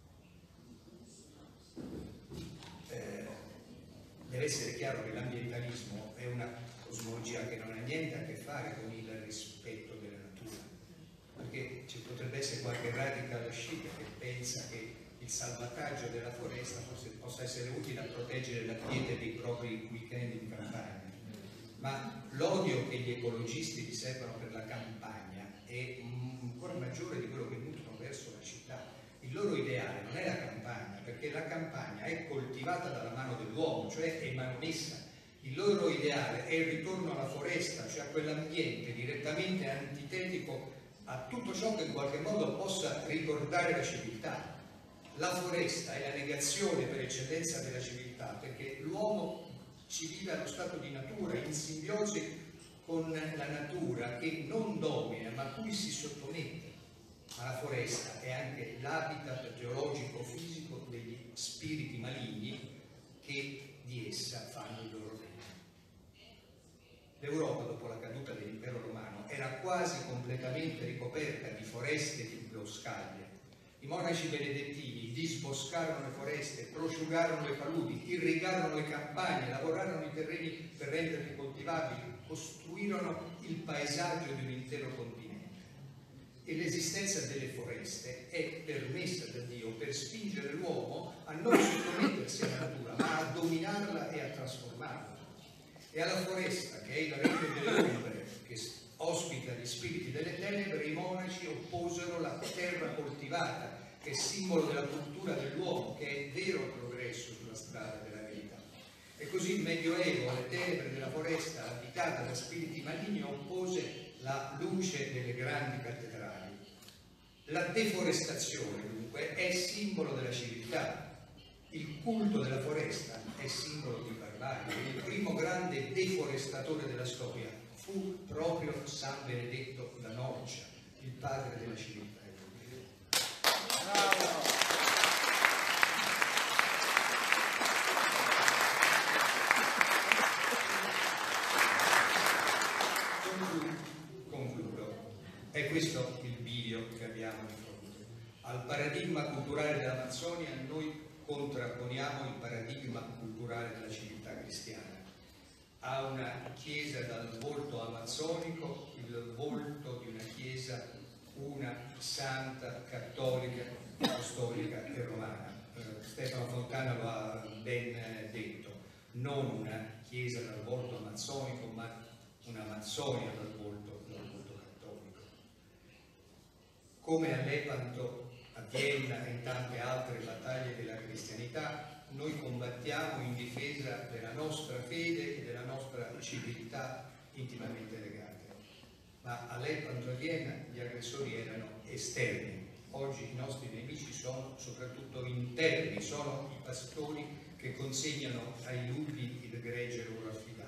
Eh, deve essere chiaro che l'ambientalismo è una cosmologia che non ha niente a che fare con il rispetto della natura, perché ci potrebbe essere qualche radical chic che pensa che il salvataggio della foresta forse possa essere utile a proteggere la quiete dei propri weekend in campagna, ma l'odio che gli ecologisti riservano per la campagna è ancora maggiore di quello che nutrono verso la città. Il loro ideale non è la campagna, perché la campagna è coltivata dalla mano dell'uomo, cioè è manomessa. Il loro ideale è il ritorno alla foresta, cioè a quell'ambiente direttamente antitetico a tutto ciò che in qualche modo possa ricordare la civiltà. La foresta è la negazione per eccellenza della civiltà, perché l'uomo ci vive allo stato di natura, in simbiosi con la natura che non domina ma a cui si sottomette. Ma la foresta è anche l'habitat geologico-fisico degli spiriti maligni che di essa fanno il loro regno. L'Europa, dopo la caduta dell'impero romano, era quasi completamente ricoperta di foreste e di boscaglie. I monaci benedettini disboscarono le foreste, prosciugarono le paludi, irrigarono le campagne, lavorarono i terreni per renderli coltivabili, costruirono il paesaggio di un intero continente. E l'esistenza delle foreste è permessa da Dio per spingere l'uomo a non sottomettersi alla natura, ma a dominarla e a trasformarla. E alla foresta, che è il regno delle ombre, che ospita gli spiriti delle tenebre, i monaci opposero la terra coltivata, che è simbolo della cultura dell'uomo, che è vero progresso sulla strada della verità. E così il Medioevo, alle tenebre della foresta abitata da spiriti maligni, oppose la luce delle grandi cattedrali. La deforestazione, dunque, è simbolo della civiltà. Il culto della foresta è simbolo di barbarie. Il primo grande deforestatore della storia fu proprio San Benedetto da Norcia, il padre della civiltà. Concludo. È questo il bivio che abbiamo di fronte. Al paradigma culturale dell'Amazzonia noi contrapponiamo il paradigma culturale della civiltà cristiana. Ha una chiesa dal volto amazzonico, il volto di una chiesa, una santa, cattolica, apostolica e romana. Eh, Stefano Fontana lo ha ben detto, non una chiesa dal volto amazzonico, ma una Amazzonia dal volto, dal volto cattolico. Come a Lepanto, a Vienna e in tante altre battaglie della cristianità, noi combattiamo in difesa della nostra fede e della nostra civiltà intimamente legate. Ma a Lepanto e a Vienna gli aggressori erano esterni. Oggi i nostri nemici sono soprattutto interni, sono i pastori che consegnano ai lupi il gregge loro affidato.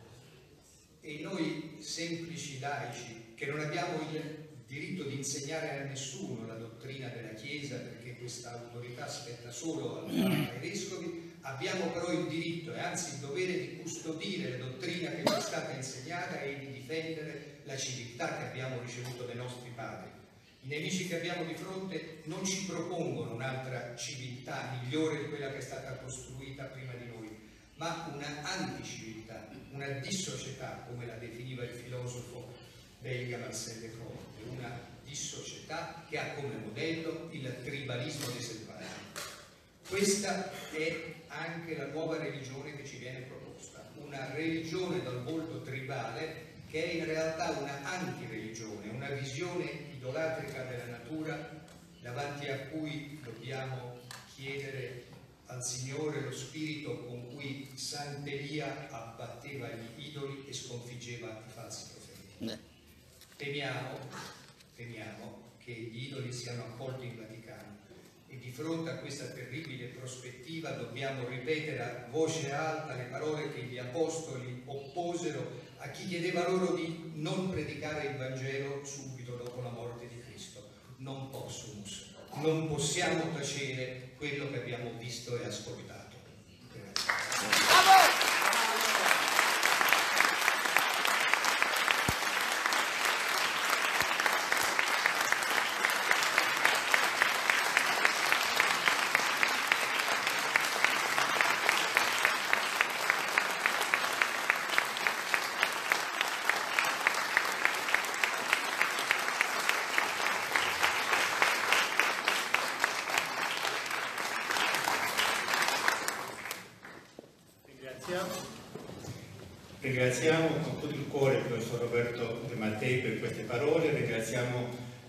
E noi semplici laici, che non abbiamo il diritto di insegnare a nessuno la dottrina della Chiesa, perché questa autorità spetta solo al Papa e ai Vescovi, abbiamo però il diritto e anzi il dovere di custodire la dottrina che ci è stata insegnata e di difendere la civiltà che abbiamo ricevuto dai nostri padri. I nemici che abbiamo di fronte non ci propongono un'altra civiltà migliore di quella che è stata costruita prima di noi, ma una anticiviltà, una dissocietà, come la definiva il filosofo belga Marcel de Conte, una dissocietà che ha come modello il tribalismo dei selvaggi. Questa è anche la nuova religione che ci viene proposta, una religione dal volto tribale che è in realtà una antireligione, una visione idolatrica della natura davanti a cui dobbiamo chiedere al Signore lo spirito con cui Sant'Elia abbatteva gli idoli e sconfiggeva i falsi profeti. Temiamo, temiamo che gli idoli siano accolti in Vaticano. E di fronte a questa terribile prospettiva dobbiamo ripetere a voce alta le parole che gli apostoli opposero a chi chiedeva loro di non predicare il Vangelo subito dopo la morte di Cristo. Non possumus, non possiamo tacere quello che abbiamo visto e ascoltato. Grazie. Ringraziamo con tutto il cuore il professor Roberto De Mattei per queste parole, ringraziamo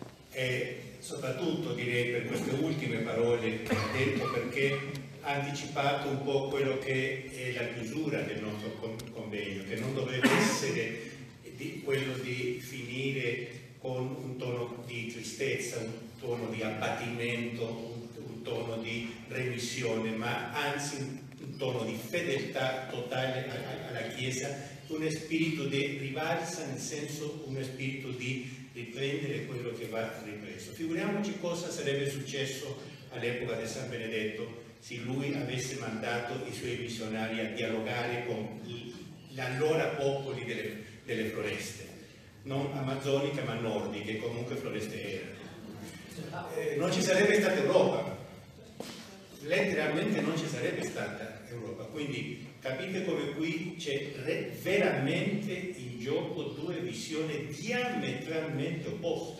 e soprattutto direi per queste ultime parole che ha detto, perché ha anticipato un po' quello che è la chiusura del nostro convegno, che non dovrebbe essere di quello di finire con un tono di tristezza, un tono di abbattimento, un, un tono di remissione, ma anzi un tono di fedeltà totale alla Chiesa, un spirito di rivalsa, nel senso uno spirito di riprendere quello che va ripreso. Figuriamoci cosa sarebbe successo all'epoca di San Benedetto se lui avesse mandato i suoi missionari a dialogare con l'allora popoli delle, delle foreste, non amazzoniche ma nordiche, comunque foreste erano. Eh, non ci sarebbe stata Europa, letteralmente non ci sarebbe stata Europa, quindi capite come qui c'è veramente in gioco due visioni diametralmente opposte,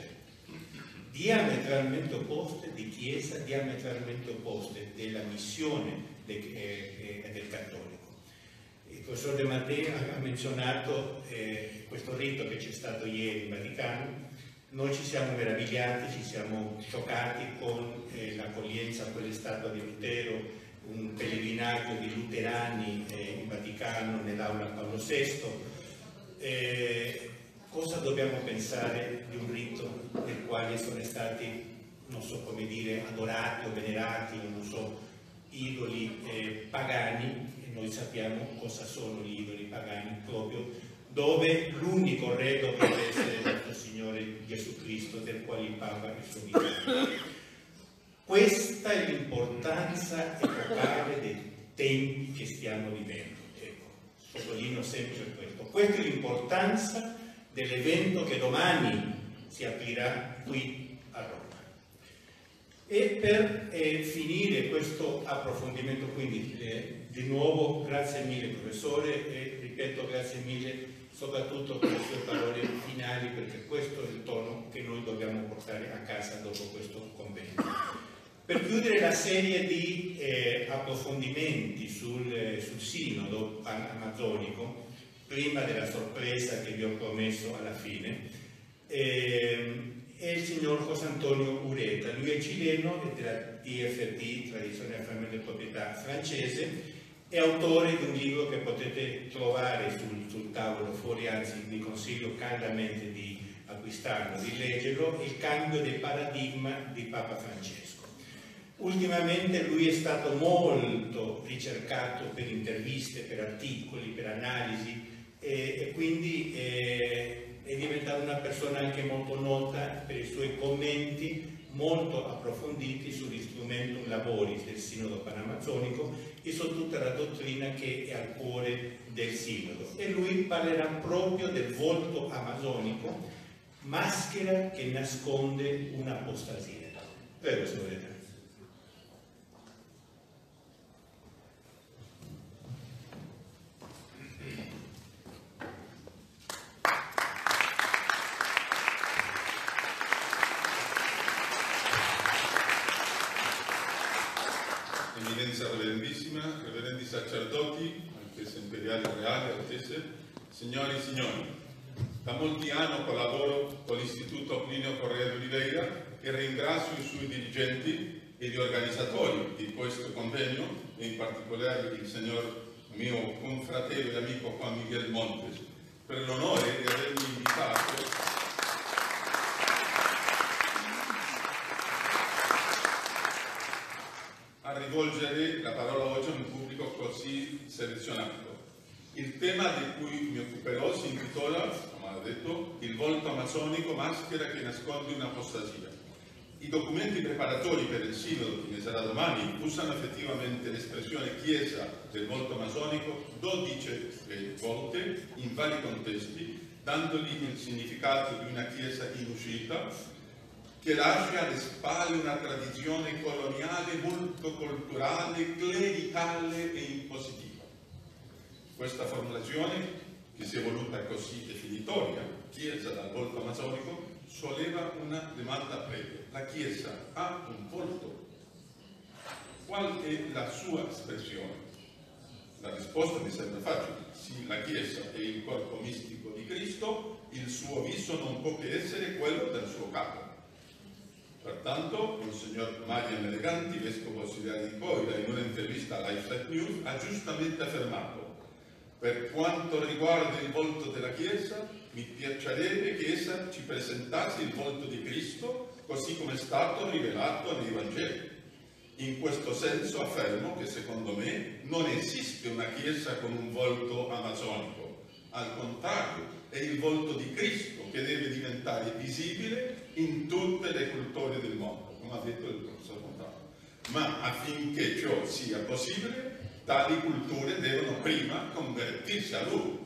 diametralmente opposte di Chiesa, diametralmente opposte della missione de, eh, eh, del cattolico. Il professor De Mattei ha menzionato eh, questo rito che c'è stato ieri in Vaticano. Noi ci siamo meravigliati, ci siamo scioccati con eh, l'accoglienza a quell'estatua di Lutero, un pellegrinaggio di luterani eh, in Vaticano nell'aula Paolo sesto. Eh, cosa dobbiamo pensare di un rito nel quale sono stati, non so come dire, adorati o venerati, non so, idoli eh, pagani, e noi sappiamo cosa sono gli idoli pagani, proprio dove l'unico re dovrebbe essere il nostro Signore Gesù Cristo, del quale il Papa è il suo vicario. Questa è l'importanza epocale dei tempi che stiamo vivendo. Ecco, sottolineo sempre questo. Questa è l'importanza dell'evento che domani si aprirà qui a Roma. E per eh, finire questo approfondimento, quindi eh, di nuovo grazie mille professore e ripeto grazie mille soprattutto per le sue parole finali, perché questo è il tono che noi dobbiamo portare a casa dopo questo convegno. Per chiudere la serie di eh, approfondimenti sul, eh, sul sinodo amazzonico, prima della sorpresa che vi ho promesso alla fine, eh, è il signor José Antonio Ureta. Lui è cileno, è della T F P, Tradizione e Famiglia Proprietà francese, è autore di un libro che potete trovare sul, sul tavolo fuori, anzi vi consiglio caldamente di acquistarlo, di leggerlo, Il cambio del paradigma di Papa Francesco. Ultimamente lui è stato molto ricercato per interviste, per articoli, per analisi e, e quindi eh, è diventato una persona anche molto nota per i suoi commenti molto approfonditi sugli strumentum laboris del Sinodo Panamazzonico e su tutta la dottrina che è al cuore del Sinodo. E lui parlerà proprio del volto amazzonico, maschera che nasconde un'apostasia. Prego, signore. Eminenza Reverendissima, Reverendi Sacerdoti, Altezza Imperiale Reale, Altezze, Signori e Signori, da molti anni collaboro con l'Istituto Plinio Correa di Oliveira e ringrazio i suoi dirigenti e gli organizzatori di questo convegno, e in particolare il signor mio confratello e amico Juan Miguel Montes, per l'onore di avermi invitato rivolgere la parola oggi a un pubblico così selezionato. Il tema di cui mi occuperò si intitola, come ha detto, Il volto amazzonico, maschera che nasconde un'apostasia. I documenti preparatori per il sinodo, che ne sarà domani, usano effettivamente l'espressione Chiesa del volto amazzonico dodici volte in vari contesti, dandogli il significato di una Chiesa in uscita, che lascia alle spalle una tradizione coloniale, multiculturale, clericale e impositiva. Questa formulazione, che si è voluta così definitoria, Chiesa dal volto amazzonico, solleva una domanda breve. La Chiesa ha un volto? Qual è la sua espressione? La risposta mi sembra facile. Sì, la Chiesa è il corpo mistico di Cristo, il suo viso non può che essere quello del suo capo. Pertanto, il signor Mario Meleganti, vescovo ausiliare di Coira, in un'intervista a Lifestyle News, ha giustamente affermato: per quanto riguarda il volto della Chiesa, mi piacerebbe che essa ci presentasse il volto di Cristo, così come è stato rivelato nei Vangeli. In questo senso affermo che secondo me non esiste una Chiesa con un volto amazzonico. Al contrario, è il volto di Cristo che deve diventare visibile in tutte le culture del mondo, come ha detto il professor Fontana. Ma affinché ciò sia possibile, tali culture devono prima convertirsi a Lui.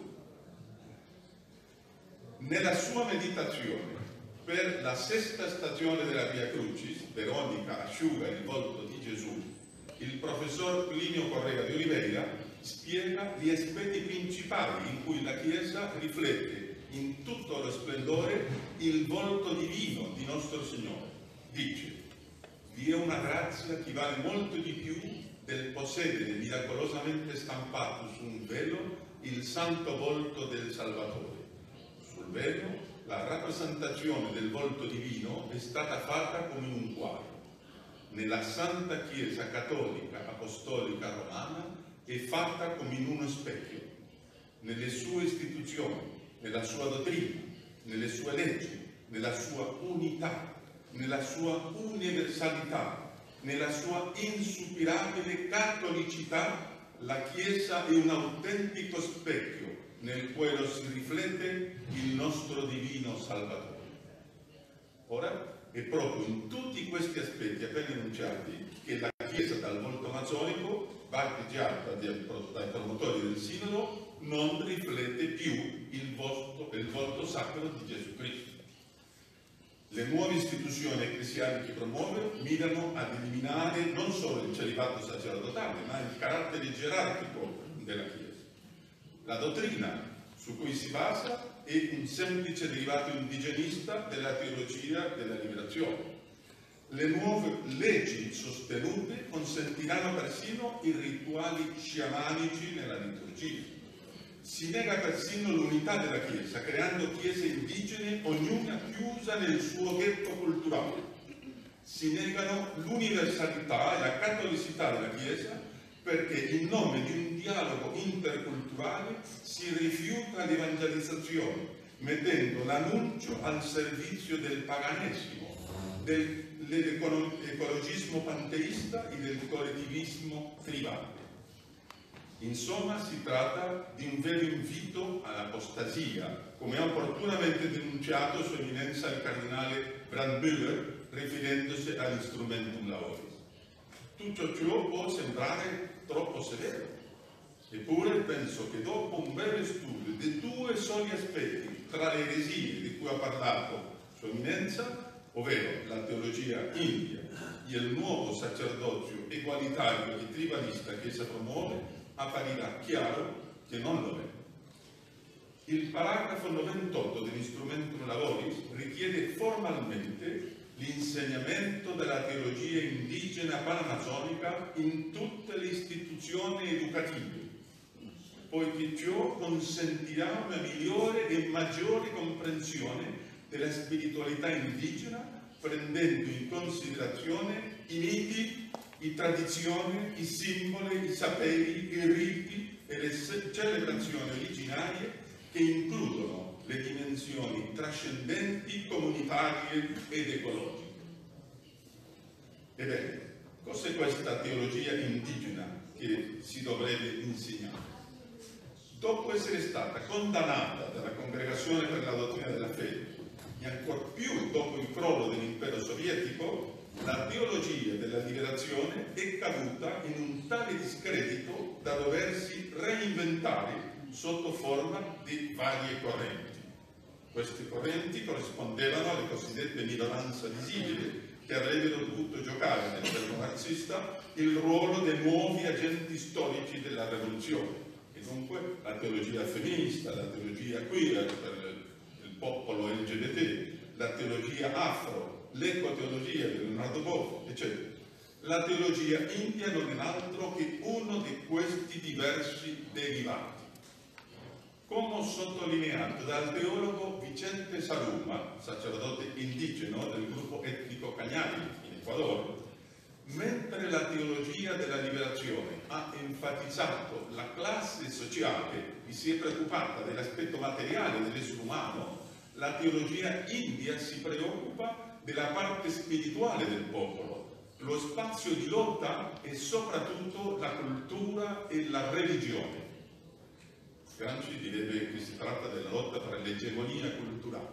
Nella sua meditazione per la sesta stagione della Via Crucis, Veronica asciuga il volto di Gesù, il professor Plinio Correga di Oliveira spiega gli aspetti principali in cui la Chiesa riflette in tutto lo splendore il volto divino di nostro Signore. Dice: vi è una grazia che vale molto di più del possedere miracolosamente stampato su un velo il santo volto del Salvatore. Sul velo la rappresentazione del volto divino è stata fatta come in un quadro. Nella Santa Chiesa Cattolica Apostolica Romana è fatta come in uno specchio. Nelle sue istituzioni, nella sua dottrina, nelle sue leggi, nella sua unità, nella sua universalità, nella sua insuperabile cattolicità, la Chiesa è un autentico specchio nel quale si riflette il nostro divino Salvatore. Ora, è proprio in tutti questi aspetti appena enunciati che la Chiesa dal volto amazzonico, battezzata dai promotori del Sinodo, non riflette più il volto, il volto sacro di Gesù Cristo. Le nuove istituzioni ecclesiali che promuove mirano ad eliminare non solo il celibato sacerdotale, ma il carattere gerarchico della Chiesa. La dottrina su cui si basa è un semplice derivato indigenista della teologia della liberazione. Le nuove leggi sostenute consentiranno persino i rituali sciamanici nella liturgia. Si nega persino l'unità della Chiesa, creando chiese indigene, ognuna chiusa nel suo ghetto culturale. Si negano l'universalità e la cattolicità della Chiesa, perché in nome di un dialogo interculturale si rifiuta l'evangelizzazione, mettendo l'annuncio al servizio del paganesimo, dell'ecologismo panteista e del collettivismo tribale. Insomma, si tratta di un vero invito all'apostasia, come ha opportunamente denunciato Sua Eminenza il Cardinale Brandmüller, riferendosi all'instrumentum laboris. Tutto ciò può sembrare troppo severo, eppure penso che dopo un breve studio di due soli aspetti tra le eresie di cui ha parlato Sua Eminenza, ovvero la teologia india e il nuovo sacerdozio egualitario e tribalista che essa promuove, apparirà chiaro che non lo è. Il paragrafo novantotto dell'Instrumentum Laboris richiede formalmente l'insegnamento della teologia indigena panamazzonica in tutte le istituzioni educative, poiché ciò consentirà una migliore e maggiore comprensione della spiritualità indigena, prendendo in considerazione i miti, le tradizioni, i simboli, i saperi, i riti e le celebrazioni originarie che includono le dimensioni trascendenti, comunitarie ed ecologiche. Ebbene, Cos'è questa teologia indigena che si dovrebbe insegnare? Dopo essere stata condannata dalla Congregazione per la Dottrina della Fede e ancor più dopo il crollo dell'impero sovietico, la teologia della liberazione è caduta in un tale discredito da doversi reinventare sotto forma di varie correnti. Queste correnti corrispondevano alle cosiddette minoranze visibili, che avrebbero dovuto giocare nel termine marxista il ruolo dei nuovi agenti storici della rivoluzione, e dunque la teologia femminista, la teologia queer per il popolo L G B T, la teologia afro, l'ecoteologia di Leonardo Boff, eccetera. La teologia india non è altro che uno di questi diversi derivati. Come ho sottolineato dal teologo Vicente Saluma, sacerdote indigeno del gruppo etnico Cañari in Ecuador, mentre la teologia della liberazione ha enfatizzato la classe sociale e si è preoccupata dell'aspetto materiale dell'essere umano, la teologia india si preoccupa della parte spirituale del popolo, lo spazio di lotta e soprattutto la cultura e la religione. Gramsci direbbe che si tratta della lotta per l'egemonia culturale.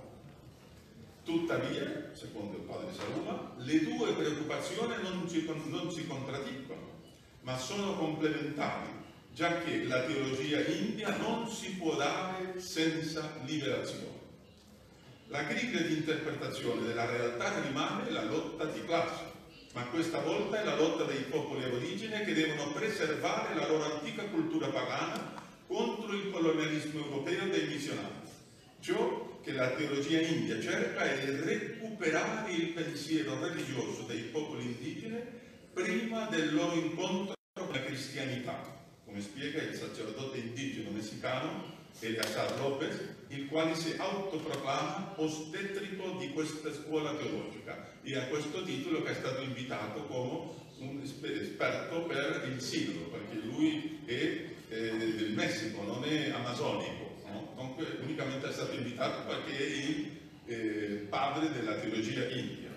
Tuttavia, secondo il padre Saluma, le due preoccupazioni non si, non si contraddicono, ma sono complementari, già che la teologia india non si può dare senza liberazione. La griglia di interpretazione della realtà rimane la lotta di classe, ma questa volta è la lotta dei popoli aborigeni che devono preservare la loro antica cultura pagana contro il colonialismo europeo dei missionari. Ciò che la teologia india cerca è recuperare il pensiero religioso dei popoli indigeni prima del loro incontro con la cristianità, come spiega il sacerdote indigeno messicano Eleazar Lopez, il quale si autoproclama ostetrico di questa scuola teologica e a questo titolo che è stato invitato come un esperto per il sinodo, perché lui è eh, del Messico, non è amazonico, no? Dunque unicamente è stato invitato perché è il eh, padre della teologia india.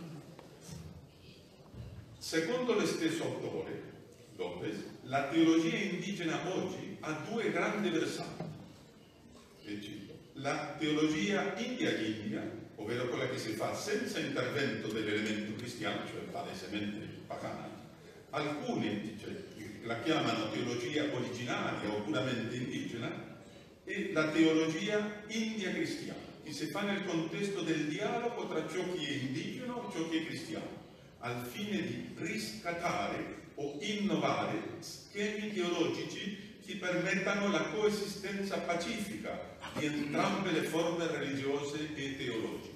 Secondo lo stesso autore, Lopez, la teologia indigena oggi ha due grandi versanti. E cito, la teologia india-india, ovvero quella che si fa senza intervento dell'elemento cristiano, cioè palesemente pagana. Alcuni dice, la chiamano teologia originaria o puramente indigena, e la teologia india-cristiana, che si fa nel contesto del dialogo tra ciò che è indigeno e ciò che è cristiano, al fine di riscattare o innovare schemi teologici che permettano la coesistenza pacifica di entrambe le forme religiose e teologiche.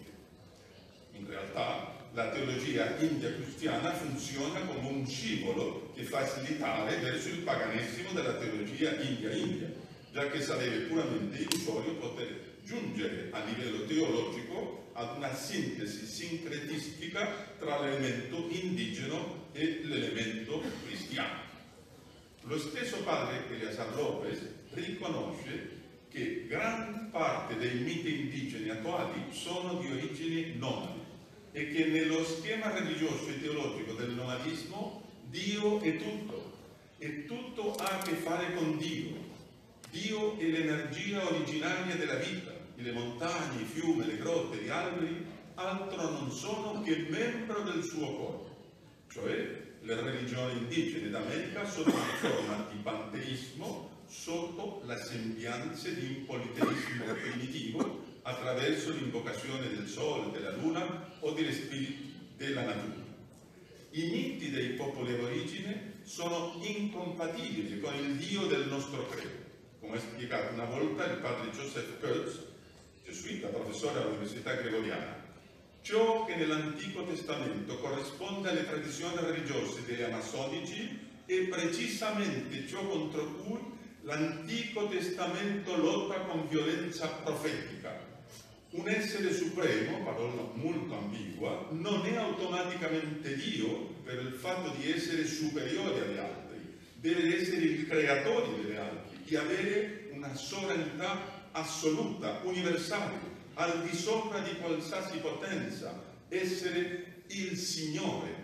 In realtà la teologia india-cristiana funziona come un scivolo che fa slittare verso il paganesimo della teologia india-india, già che sarebbe puramente illusorio poter giungere a livello teologico ad una sintesi sincretistica tra l'elemento indigeno e l'elemento cristiano. Lo stesso padre Eleazar Lopez riconosce che gran parte dei miti indigeni attuali sono di origini nomadi e che nello schema religioso e teologico del nomadismo Dio è tutto e tutto ha a che fare con Dio. Dio è l'energia originaria della vita e le montagne, i fiumi, le grotte, gli alberi altro non sono che membro del suo corpo, cioè le religioni indigene d'America sono una forma di panteismo sotto la sembianza di un politeismo primitivo attraverso l'invocazione del sole, della luna o degli spiriti della natura. I miti dei popoli aborigeni sono incompatibili con il Dio del nostro credo, come ha spiegato una volta il padre Joseph Kurtz, gesuita, professore all'Università Gregoriana. Ciò che nell'Antico Testamento corrisponde alle tradizioni religiose degli amassonici è precisamente ciò contro cui l'Antico Testamento lotta con violenza profetica. Un essere supremo, parola molto ambigua, non è automaticamente Dio per il fatto di essere superiore agli altri, deve essere il creatore delle altre, di avere una sovranità assoluta, universale, al di sopra di qualsiasi potenza, essere il Signore.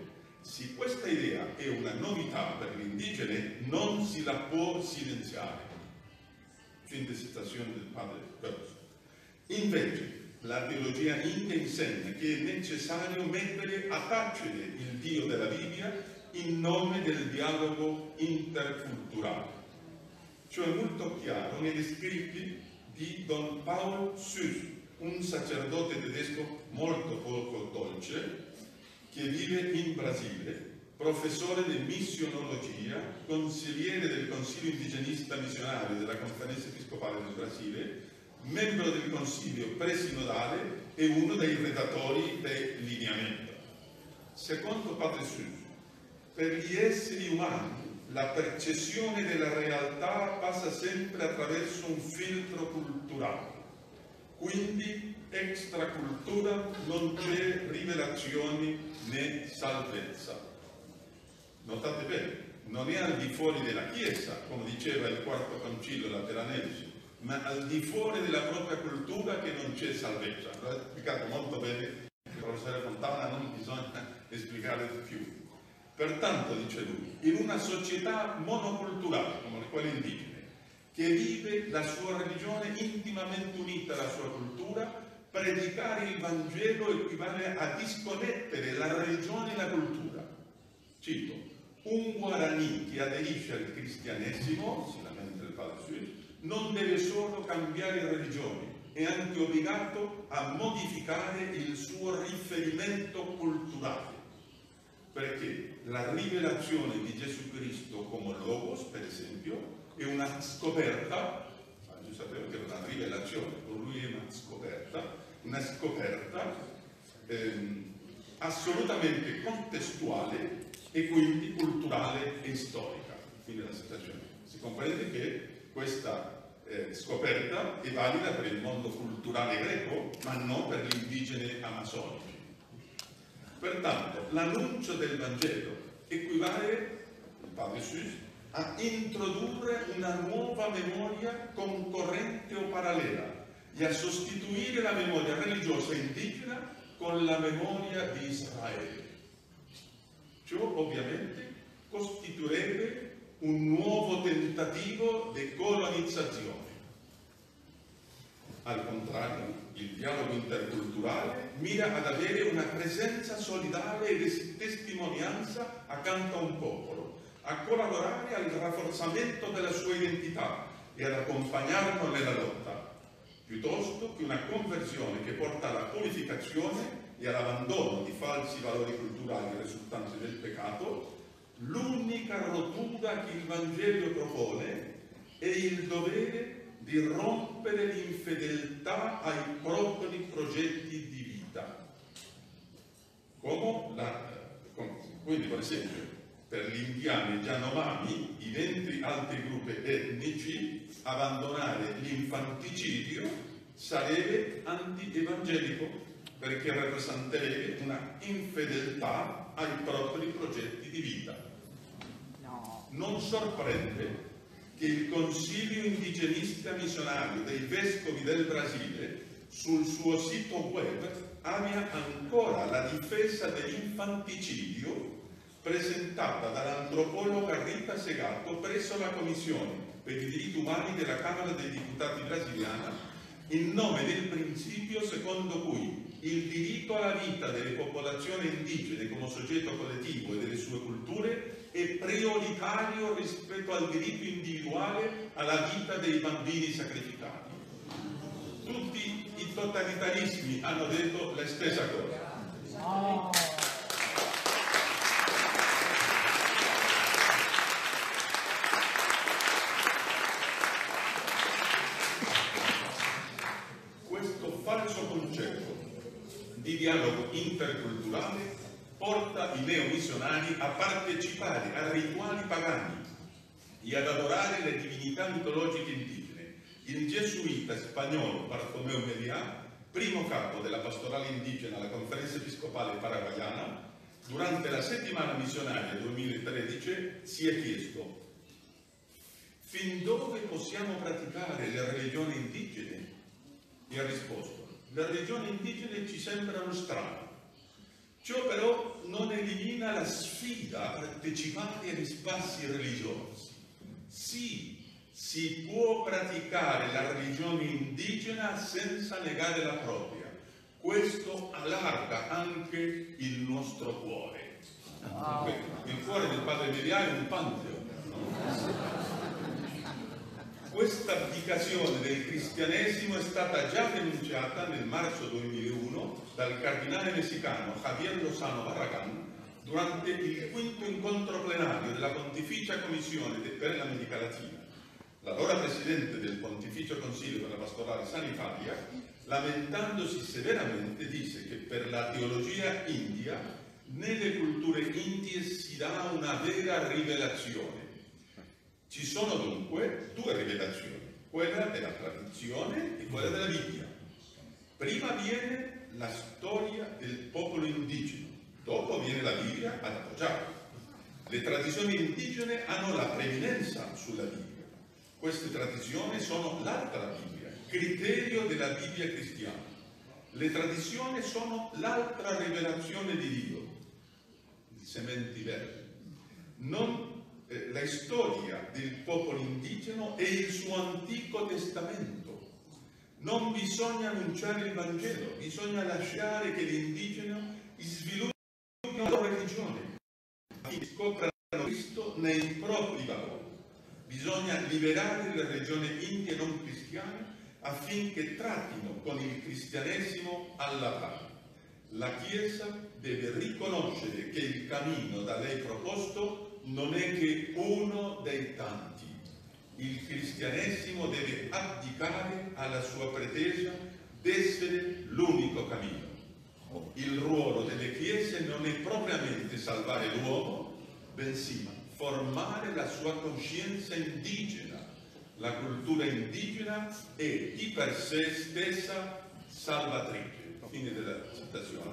se questa idea è una novità per l'indigene, non si la può silenziare. Fin di citazione del padre Peirce. Invece, la teologia india insegna che è necessario mettere a tacere il Dio della Bibbia in nome del dialogo interculturale. Cioè molto chiaro negli scritti di Don Paul Suess, un sacerdote tedesco molto poco dolce, che vive in Brasile, professore di missionologia, consigliere del Consiglio indigenista missionario della Conferenza Episcopale del Brasile, membro del Consiglio presinodale e uno dei redattori del lineamento. Secondo Padre Suess, per gli esseri umani la percezione della realtà passa sempre attraverso un filtro culturale, quindi extracultura non c'è rivelazione né salvezza. Notate bene, non è al di fuori della Chiesa, come diceva il quarto concilio lateranense, ma al di fuori della propria cultura che non c'è salvezza. L'ha spiegato molto bene il professore Fontana, non bisogna spiegare di più. Pertanto, dice lui, in una società monoculturale come quella indigene, che vive la sua religione intimamente unita alla sua cultura, predicare il Vangelo equivale a disconnettere la religione e la cultura. Cito, un Guarani che aderisce al cristianesimo, si lamenta il padre Suess, non deve solo cambiare religione, è anche obbligato a modificare il suo riferimento culturale, perché la rivelazione di Gesù Cristo come Logos, per esempio, è una scoperta, io sapevo che era una rivelazione, per lui è una scoperta, una scoperta ehm, assolutamente contestuale e quindi culturale e storica. Quindi la situazione. Si comprende che questa eh, scoperta è valida per il mondo culturale greco, ma non per gli indigeni amazzonici. Pertanto, l'annuncio del Vangelo equivale, il padre Suess, a introdurre una nuova memoria concorrente o parallela e a sostituire la memoria religiosa indigena con la memoria di Israele. Ciò ovviamente costituirebbe un nuovo tentativo di colonizzazione. Al contrario, il dialogo interculturale mira ad avere una presenza solidale e di testimonianza accanto a un popolo, a collaborare al rafforzamento della sua identità e ad accompagnarlo nella lotta, piuttosto che una conversione che porta alla purificazione e all'abbandono di falsi valori culturali risultanti del peccato. L'unica rottura che il Vangelo propone è il dovere di rompere l'infedeltà ai propri progetti di vita. Come la, quindi, per esempio, per gli indiani Yanomami, i venti altri gruppi etnici, abbandonare l'infanticidio sarebbe anti-evangelico, perché rappresenterebbe una infedeltà ai propri progetti di vita. Non sorprende che il Consiglio indigenista missionario dei Vescovi del Brasile sul suo sito web abbia ancora la difesa dell'infanticidio presentata dall'antropologa Rita Segato presso la Commissione per i diritti umani della Camera dei Deputati brasiliana, in nome del principio secondo cui il diritto alla vita delle popolazioni indigene come soggetto collettivo e delle sue culture è prioritario rispetto al diritto individuale alla vita dei bambini sacrificati. Tutti i totalitarismi hanno detto la stessa cosa. Oh. Questo falso concetto di dialogo interculturale porta i neomissionari a partecipare a rituali pagani e ad adorare le divinità mitologiche indigene. Il gesuita spagnolo Bartolomeo Meliá, primo capo della pastorale indigena alla Conferenza Episcopale Paraguayana, durante la settimana missionaria duemilatredici si è chiesto: fin dove possiamo praticare le religioni indigene? E ha risposto: le religioni indigene ci sembrano strane. Ciò però non elimina la sfida a partecipare agli spazi religiosi. Sì, si può praticare la religione indigena senza negare la propria. Questo allarga anche il nostro cuore. Wow. Il cuore del padre Emiliano è un pantheon. Questa abdicazione del cristianesimo è stata già denunciata nel marzo duemilauno dal cardinale messicano Javier Lozano Barragán durante il quinto incontro plenario della Pontificia Commissione per l'America Latina. L'allora presidente del Pontificio Consiglio per la Pastorale Sanitaria, lamentandosi severamente, disse che per la teologia india nelle culture indie si dà una vera rivelazione. Ci sono dunque due rivelazioni, quella della tradizione e quella della Bibbia. Prima viene la storia del popolo indigeno, dopo viene la Bibbia ad appoggiarla. Le tradizioni indigene hanno la preminenza sulla Bibbia. Queste tradizioni sono l'altra Bibbia, criterio della Bibbia cristiana. Le tradizioni sono l'altra rivelazione di Dio, il sementi verdi. Non Eh, la storia del popolo indigeno è il suo Antico Testamento. Non bisogna annunciare il Vangelo, bisogna lasciare che l'indigeno sviluppi la loro religione, che scoprano Cristo nei propri valori. Bisogna liberare le religioni indie non cristiane affinché trattino con il cristianesimo alla pari. La Chiesa deve riconoscere che il cammino da lei proposto non è che uno dei tanti. Il cristianesimo deve abdicare alla sua pretesa d'essere l'unico cammino. Il ruolo delle chiese non è propriamente salvare l'uomo, bensì formare la sua coscienza indigena. La cultura indigena è di per sé stessa salvatrice. Fine della citazione.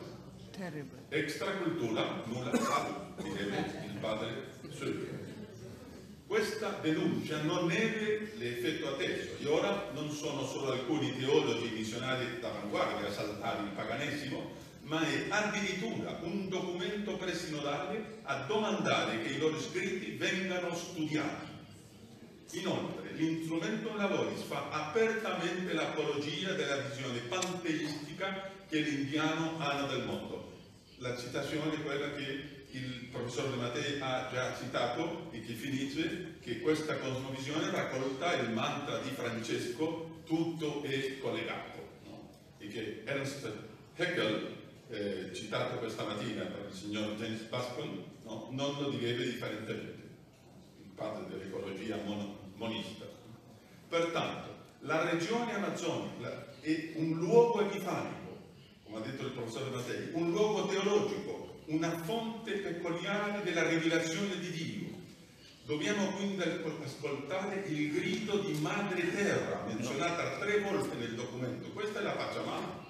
Extracultura nulla salva, direbbe il padre Söder. Questa denuncia non è l'effetto atteso e ora non sono solo alcuni teologi missionari d'avanguardia a saltare il paganesimo, ma è addirittura un documento presinodale a domandare che i loro scritti vengano studiati. Inoltre, l'Instrumentum Laboris fa apertamente l'apologia della visione panteistica che l'indiano hanno del mondo. La citazione è quella che il professor De Mattei ha già citato e che finisce che questa cosmovisione raccolta il mantra di Francesco, tutto è collegato, no? E che Ernst Haeckel, eh, citato questa mattina dal signor James Pascal, no? Non lo direbbe differentemente, il padre dell'ecologia mon monista. Pertanto, la regione amazzonica è un luogo epifanico, come ha detto il professor De Mattei, un luogo teologico, una fonte peculiare della rivelazione di Dio. Dobbiamo quindi ascoltare il grido di Madre Terra, menzionata tre volte nel documento. Questa è la Pachamama.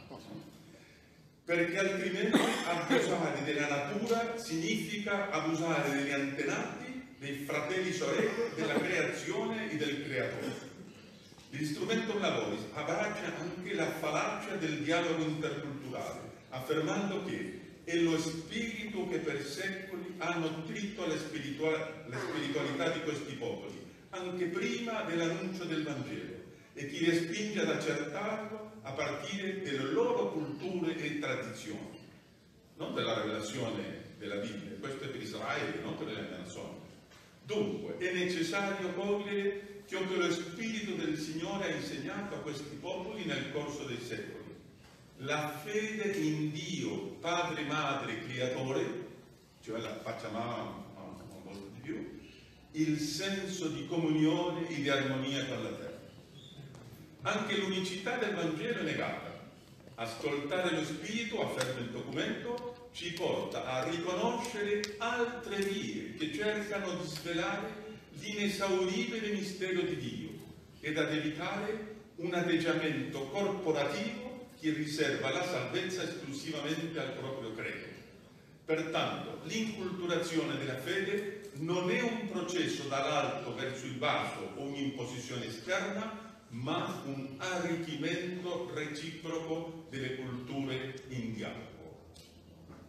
Perché altrimenti abusare della natura significa abusare degli antenati, dei fratelli e sorelle, della creazione e del creatore. L'Instrumentum Laboris abbraccia anche la fallacia del dialogo interculturale, affermando che è lo spirito che per secoli ha nutrito la, spiritual la spiritualità di questi popoli, anche prima dell'annuncio del Vangelo, e chi le spinge ad accertarlo a partire dalle loro culture e tradizioni, non della rivelazione della Bibbia. Questo è per Israele, non per le nazioni. Dunque, è necessario cogliere ciò che lo Spirito del Signore ha insegnato a questi popoli nel corso dei secoli. La fede in Dio, Padre, Madre, Creatore, cioè la Pachamama un po' di più, il senso di comunione e di armonia con la terra. Anche l'unicità del Vangelo è negata. Ascoltare lo Spirito, afferma il documento, ci porta a riconoscere altre vie che cercano di svelare l'inesauribile mistero di Dio ed ad evitare un atteggiamento corporativo che riserva la salvezza esclusivamente al proprio credo. Pertanto, l'inculturazione della fede non è un processo dall'alto verso il basso o un'imposizione esterna, ma un arricchimento reciproco delle culture in dialogo.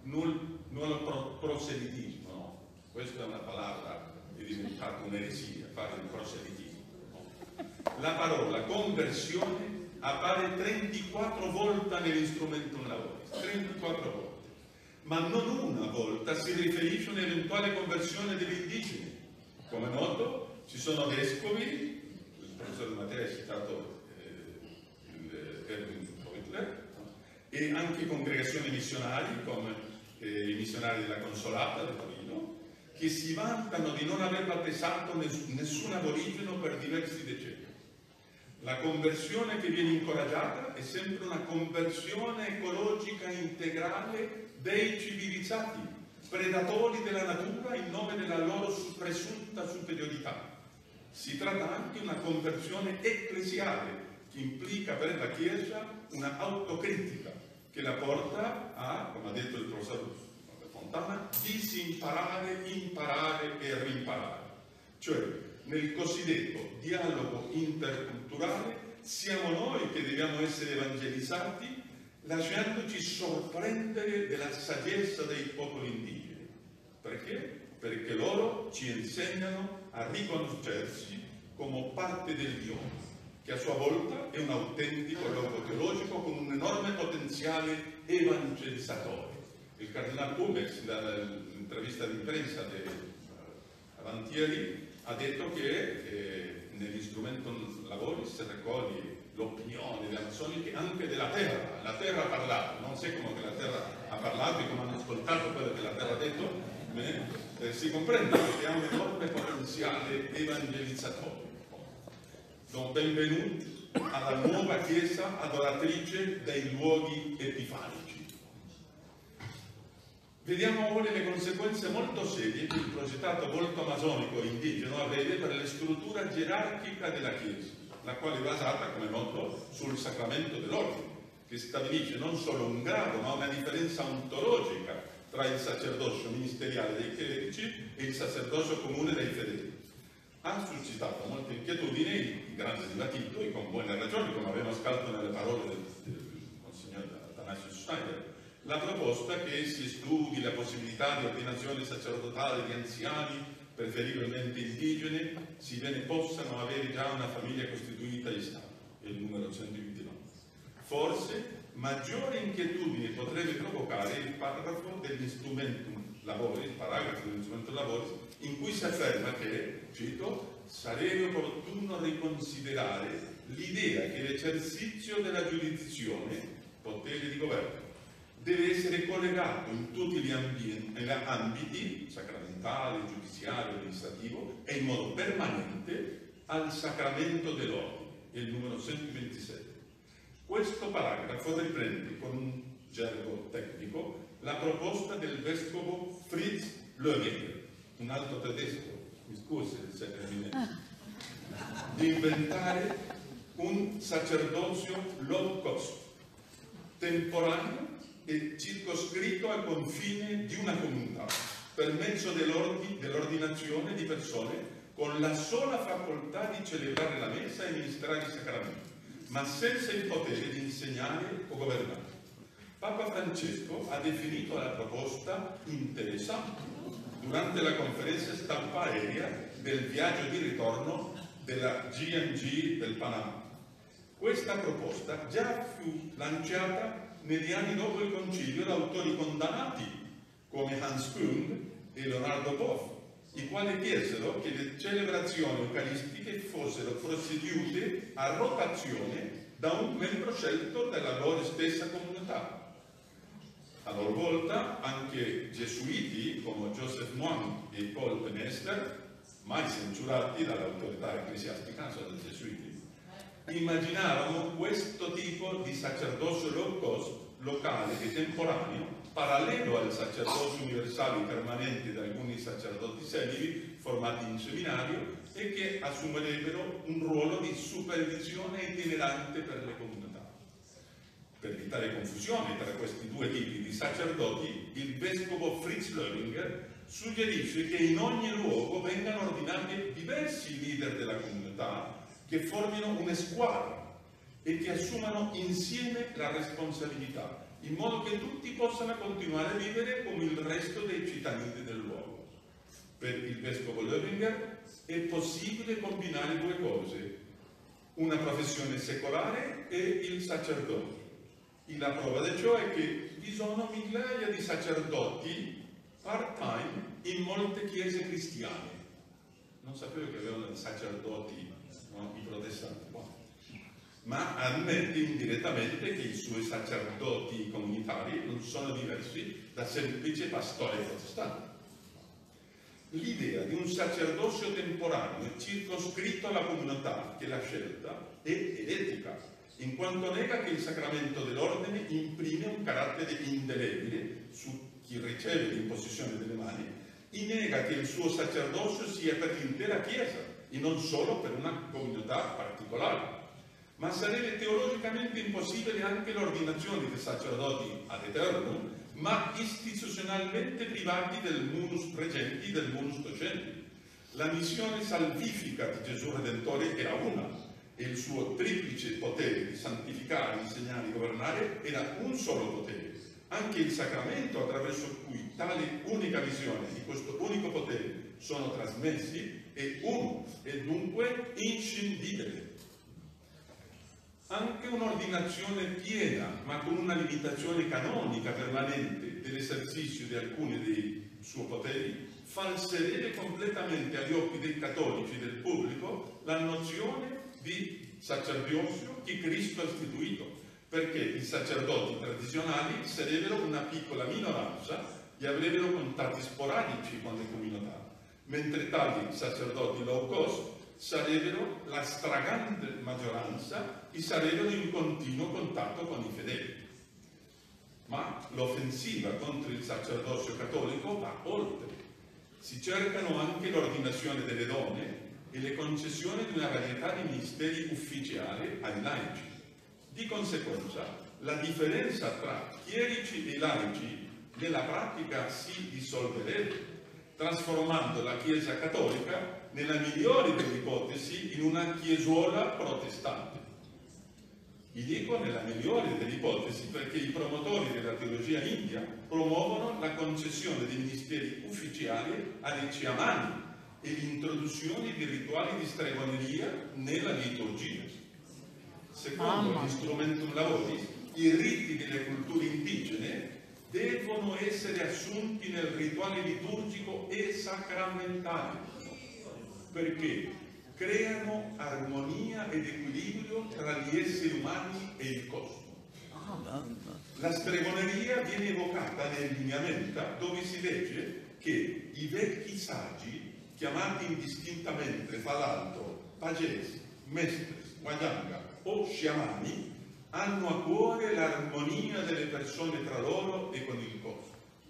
non, non pro, proselitismo, no? Questa è una parola che è diventata un'eresia, fare il proselitismo. No? La parola conversione appare trentaquattro volte nell'instrumento Laboris, trentaquattro volte, ma non una volta si riferisce a un'eventuale conversione degli indigeni. Come noto, ci sono vescovi, il professor Mattei ha citato eh, il Erwin Kreutler, e anche congregazioni missionarie come eh, i missionari della Consolata di Torino, che si vantano di non aver battezzato ness- nessun aborigeno per diversi decenni. La conversione che viene incoraggiata è sempre una conversione ecologica integrale dei civilizzati, predatori della natura in nome della loro presunta superiorità. Si tratta anche di una conversione ecclesiale che implica per la Chiesa una autocritica che la porta a, come ha detto il professor Fontana, disimparare, imparare e rimparare. Cioè, nel cosiddetto dialogo interculturale siamo noi che dobbiamo essere evangelizzati lasciandoci sorprendere della saggezza dei popoli indigeni. Perché? Perché loro ci insegnano a riconoscersi come parte del Dio, che a sua volta è un autentico luogo teologico con un enorme potenziale evangelizzatore. Il cardinale Pumex, nell'intervista di imprensa di uh, avantieri, ha detto che eh, nell'istrumento Laboris raccoglie l'opinione delle amazzoniche anche della terra. La terra ha parlato, non sé come che la terra ha parlato e come hanno ascoltato quello che la terra ha detto, eh, eh, si comprende che ha un enorme potenziale evangelizzatore. Don benvenuti alla nuova Chiesa adoratrice dei luoghi epifanici. Vediamo ora le conseguenze molto serie che il progettato volto amazzonico e indigeno avrebbe per la struttura gerarchica della Chiesa, la quale è basata, come noto, sul sacramento dell'ordine, che stabilisce non solo un grado, ma una differenza ontologica tra il sacerdozio ministeriale dei chierici e il sacerdozio comune dei fedeli. Ha suscitato molte inquietudini il grande dibattito, e con buone ragioni, come abbiamo ascoltato nelle parole del, del Monsignor Athanasius Schneider, la proposta che si studi la possibilità di ordinazione sacerdotale di anziani, preferibilmente indigeni, sebbene possano avere già una famiglia costituita in Stato, è il numero centoventinove. Forse maggiore inquietudine potrebbe provocare il paragrafo dell'instrumentum Laboris, il paragrafo dell'instrumentum Laboris, in cui si afferma che, cito, sarebbe opportuno riconsiderare l'idea che l'esercizio della giurisdizione, potere di governo, deve essere collegato in tutti gli ambiti, sacramentale, giudiziario, amministrativo, e in modo permanente al sacramento dell'ordine, è il numero centoventisette. Questo paragrafo riprende con un gergo tecnico la proposta del vescovo Fritz Löwinger, un altro tedesco, mi scusi se termine, di inventare un sacerdozio low cost, temporaneo e circoscritto al confine di una comunità, per mezzo dell'ordinazione di persone con la sola facoltà di celebrare la messa e ministrare i sacramenti, ma senza il potere di insegnare o governare. Papa Francesco ha definito la proposta interessante durante la conferenza stampa aerea del viaggio di ritorno della G N G del Panama. Questa proposta già fu lanciata negli anni dopo il concilio da autori condannati come Hans Küng e Leonardo Boff, i quali chiesero che le celebrazioni eucaristiche fossero procedute a rotazione da un membro scelto dalla loro stessa comunità. A loro volta anche gesuiti come Joseph Moine e Paul Penester, mai censurati dall'autorità ecclesiastica, sono gesuiti, immaginavano questo tipo di sacerdozio low cost, locale e temporaneo, parallelo al sacerdozio universale permanente di alcuni sacerdoti celibi formati in seminario e che assumerebbero un ruolo di supervisione itinerante per le comunità. Per evitare confusione tra questi due tipi di sacerdoti, il vescovo Fritz Löwinger suggerisce che in ogni luogo vengano ordinati diversi leader della comunità che formino una squadra e che assumano insieme la responsabilità, in modo che tutti possano continuare a vivere come il resto dei cittadini del luogo. Per il vescovo Löwinger è possibile combinare due cose, una professione secolare e il sacerdote. E la prova di ciò è che vi sono migliaia di sacerdoti part-time in molte chiese cristiane. Non sapevo che avevano sacerdoti, no, i protestanti, ma ammette indirettamente che i suoi sacerdoti comunitari non sono diversi da semplici pastori protestanti. L'idea di un sacerdozio temporaneo circoscritto alla comunità che l'ha scelta è eretica, in quanto nega che il sacramento dell'ordine imprime un carattere indelebile su chi riceve l'imposizione delle mani e nega che il suo sacerdozio sia per l'intera Chiesa e non solo per una comunità particolare. Ma sarebbe teologicamente impossibile anche l'ordinazione dei sacerdoti ad eternum, ma istituzionalmente privati del munus regenti, del munus docenti. La missione salvifica di Gesù Redentore era una, e il suo triplice potere di santificare, insegnare e governare era un solo potere. Anche il sacramento attraverso cui tale unica visione di questo unico potere sono trasmessi è uno e dunque inscindibile. Anche un'ordinazione piena, ma con una limitazione canonica permanente dell'esercizio di alcuni dei suoi poteri, falserebbe completamente agli occhi dei cattolici e del pubblico la nozione di sacerdozio che Cristo ha istituito, perché i sacerdoti tradizionali sarebbero una piccola minoranza e avrebbero contatti sporadici con le comunità, mentre tali sacerdoti low cost sarebbero la stragrande maggioranza e sarebbero in continuo contatto con i fedeli. Ma l'offensiva contro il sacerdozio cattolico va oltre. Si cercano anche l'ordinazione delle donne e le concessioni di una varietà di ministeri ufficiali ai laici. Di conseguenza, la differenza tra chierici e laici nella pratica si dissolverebbe, trasformando la Chiesa cattolica nella migliore delle ipotesi in una chiesuola protestante. Vi dico nella migliore delle ipotesi perché i promotori della teologia india promuovono la concessione dei ministeri ufficiali ai sciamani e l'introduzione di rituali di stregoneria nella liturgia. Secondo l'Instrumentum Laboris, i riti delle culture indigene devono essere assunti nel rituale liturgico e sacramentale, perché creano armonia ed equilibrio tra gli esseri umani e il cosmo. La stregoneria viene evocata nel Lineamenta, dove si legge che i vecchi saggi, chiamati indistintamente fra l'altro pagesi, mestres, guayanga o sciamani, hanno a cuore l'armonia delle persone tra loro e con il cosmo.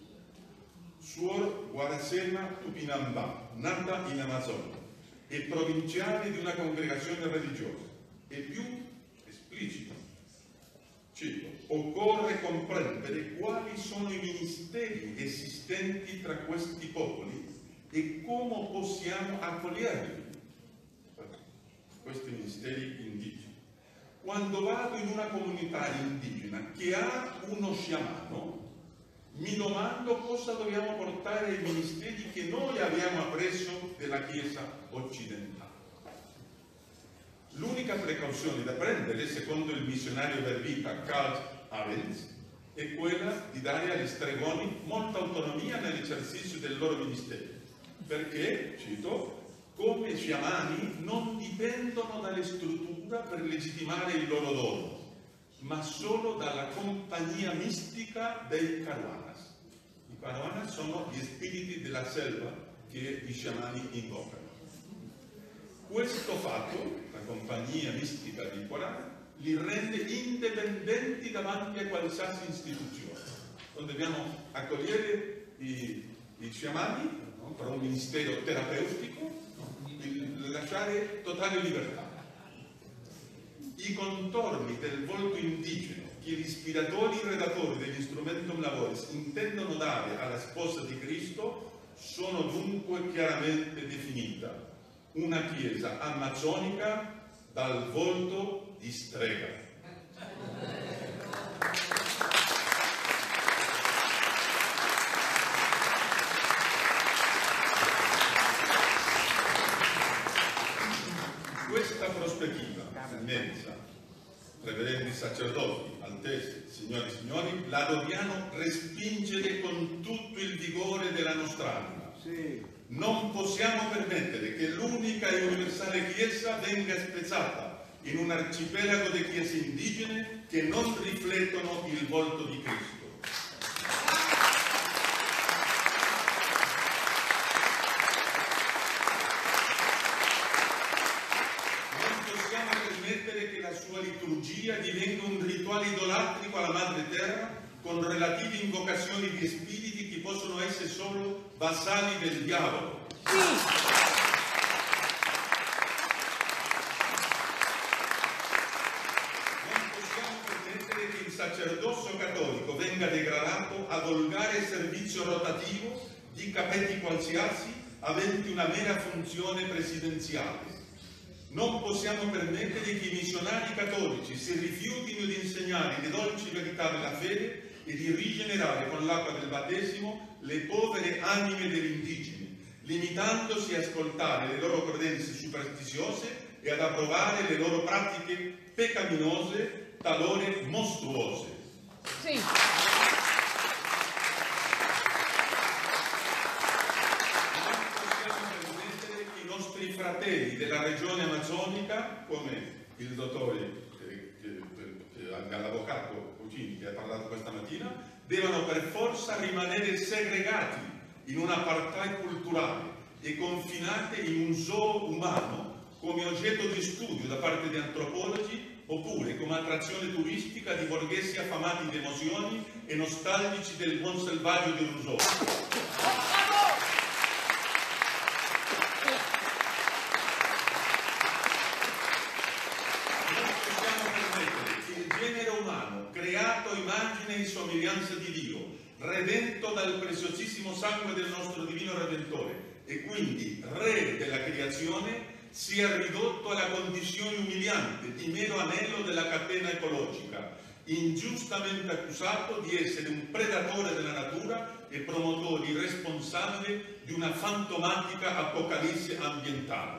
Suor Guarasema Tupinambá, nata in Amazzonia, e provinciale di una congregazione religiosa, è più esplicita. Cito, occorre comprendere quali sono i ministeri esistenti tra questi popoli e come possiamo accoglierli, questi ministeri indigeni. Quando vado in una comunità indigena che ha uno sciamano, mi domando cosa dobbiamo portare ai ministeri che noi abbiamo appreso della Chiesa occidentale. L'unica precauzione da prendere, secondo il missionario verbita Karl Arends, è quella di dare agli stregoni molta autonomia nell'esercizio del loro ministero, perché, cito, come sciamani non dipendono dalle strutture per legittimare il loro dono, ma solo dalla compagnia mistica dei caruanas. I caruanas sono gli spiriti della selva che gli sciamani invocano. Questo fatto, la compagnia mistica dei caruanas, li rende indipendenti davanti a qualsiasi istituzione. Non dobbiamo accogliere i, i sciamani, no, per un ministero terapeutico, lasciare totale libertà. I contorni del volto indigeno che gli ispiratori e redattori dell'Instrumentum Laboris intendono dare alla sposa di Cristo sono dunque chiaramente definita una chiesa amazzonica dal volto di strega. questa prospettiva, Eminenza, reverendi sacerdoti, altezze, signori e signori, la dobbiamo respingere con tutto il vigore della nostra anima. Sì. Non possiamo permettere che l'unica e universale Chiesa venga spezzata in un arcipelago di chiese indigene che non riflettono il volto di Cristo. Che la sua liturgia divenga un rituale idolatrico alla Madre Terra con relative invocazioni di spiriti che possono essere solo vassalli del diavolo. Sì. Non possiamo permettere che il sacerdozio cattolico venga degradato a volgare servizio rotativo di capetti qualsiasi aventi una mera funzione presidenziale. Non possiamo permettere che i missionari cattolici si rifiutino di insegnare le dolci verità della fede e di rigenerare con l'acqua del battesimo le povere anime degli indigeni, limitandosi a ascoltare le loro credenze superstiziose e ad approvare le loro pratiche peccaminose, talore mostruose. Sì. Fratelli della regione amazzonica, come il dottore, l'avvocato Cucini che ha parlato questa mattina, devono per forza rimanere segregati in un apartheid culturale e confinate in un zoo umano come oggetto di studio da parte di antropologi oppure come attrazione turistica di borghesi affamati di emozioni e nostalgici del buon selvaggio di Rousseau. Creato immagine e somiglianza di Dio, redento dal preziosissimo sangue del nostro divino Redentore e quindi re della creazione, sia ridotto alla condizione umiliante di mero anello della catena ecologica, ingiustamente accusato di essere un predatore della natura e promotore irresponsabile di una fantomatica apocalisse ambientale.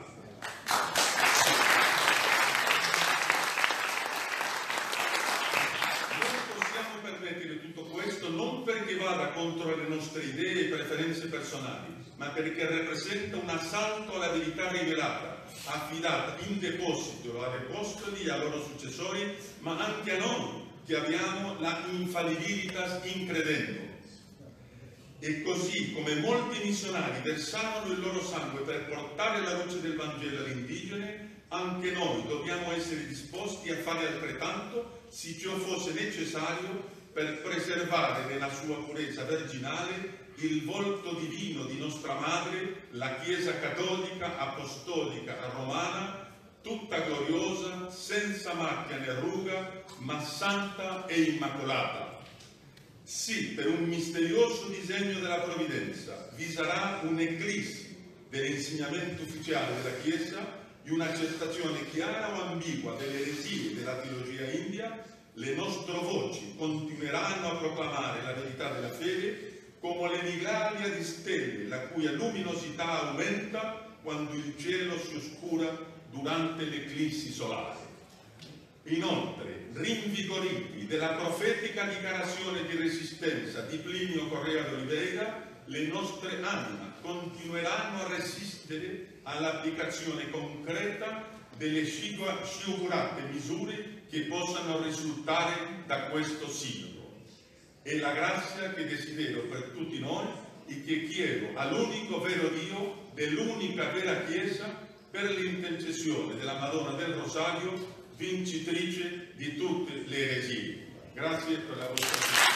Tutto questo non perché vada contro le nostre idee e preferenze personali, ma perché rappresenta un assalto alla verità rivelata, affidata in deposito agli apostoli e ai loro successori, ma anche a noi che abbiamo la infallibilitas in credendo. E così come molti missionari versavano il loro sangue per portare la luce del Vangelo all'indigene, anche noi dobbiamo essere disposti a fare altrettanto se ciò fosse necessario per preservare nella sua purezza virginale il volto divino di nostra Madre, la Chiesa Cattolica Apostolica Romana, tutta gloriosa, senza macchia né ruga, ma santa e immacolata. Sì, per un misterioso disegno della provvidenza vi sarà un'eclissi dell'insegnamento ufficiale della Chiesa, di un'accettazione chiara o ambigua delle eresie della teologia india. Le nostre voci continueranno a proclamare la verità della fede come le migliaia di stelle la cui luminosità aumenta quando il cielo si oscura durante l'eclissi solare. Inoltre, rinvigoriti della profetica dichiarazione di resistenza di Plinio Correa d'Oliveira, le nostre anime continueranno a resistere all'applicazione concreta delle sciagurate misure che possano risultare da questo sinodo. È la grazia che desidero per tutti noi e che chiedo all'unico vero Dio dell'unica vera Chiesa per l'intercessione della Madonna del Rosario, vincitrice di tutte le eresie. Grazie per la vostra attenzione.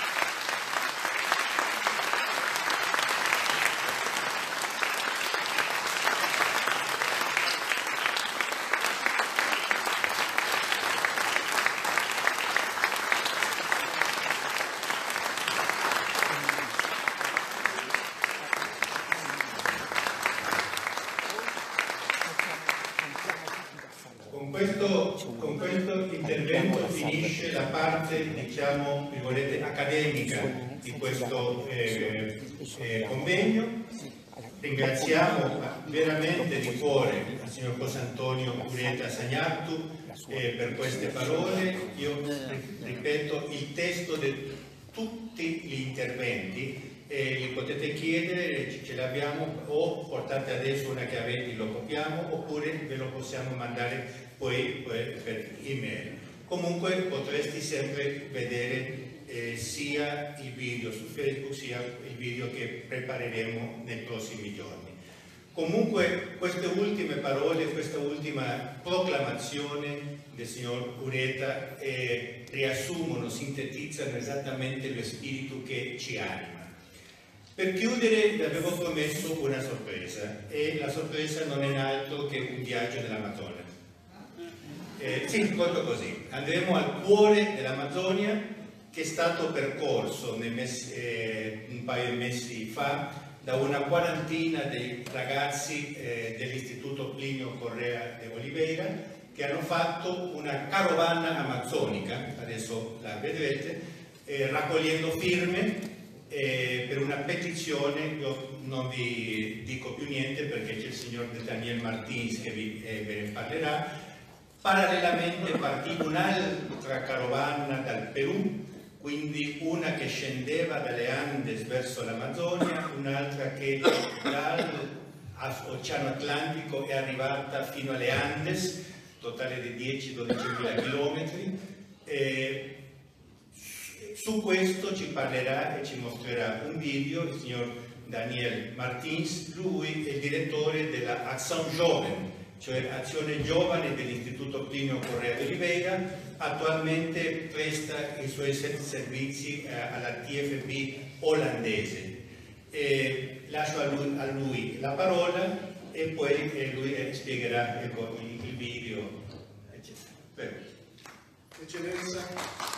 Con questo intervento finisce la parte, diciamo, accademica di questo eh, eh, convegno. Ringraziamo veramente di cuore al signor Cosantonio Ureta Sagnartu eh, per queste parole. Io ripeto il testo di tutti gli interventi. E li potete chiedere, ce l'abbiamo, o portate adesso una che avete, lo copiamo, oppure ve lo possiamo mandare poi, poi per email. Comunque potresti sempre vedere eh, sia il video su Facebook sia il video che prepareremo nei prossimi giorni. Comunque queste ultime parole, questa ultima proclamazione del signor Ureta eh, riassumono, sintetizzano esattamente lo spirito che ci anima. Per chiudere vi avevo promesso una sorpresa e la sorpresa non è altro che un viaggio nell'Amazzonia. Eh, sì, proprio così. Andremo al cuore dell'Amazzonia che è stato percorso nei mesi, eh, un paio di mesi fa da una quarantina di ragazzi eh, dell'Istituto Plinio Correa de Oliveira che hanno fatto una carovana amazzonica, adesso la vedrete, eh, raccogliendo firme Eh, per una petizione. Io non vi dico più niente perché c'è il signor Daniel Martins che vi, eh, ve ne parlerà. Parallelamente partì un'altra carovana dal Perù, quindi una che scendeva dalle Andes verso l'Amazzonia, un'altra che dall'Oceano Atlantico è arrivata fino alle Andes, totale di dieci dodici mila chilometri. Eh, Su questo ci parlerà e ci mostrerà un video il signor Daniel Martins. Lui è il direttore della Azione Giovane, cioè Azione Giovane dell'Istituto Plinio Correa de Oliveira. Attualmente presta i suoi servizi eh, alla T F B olandese. E lascio a lui, a lui la parola e poi eh, lui eh, spiegherà il, il video, eccetera. Prego. Eccellenza,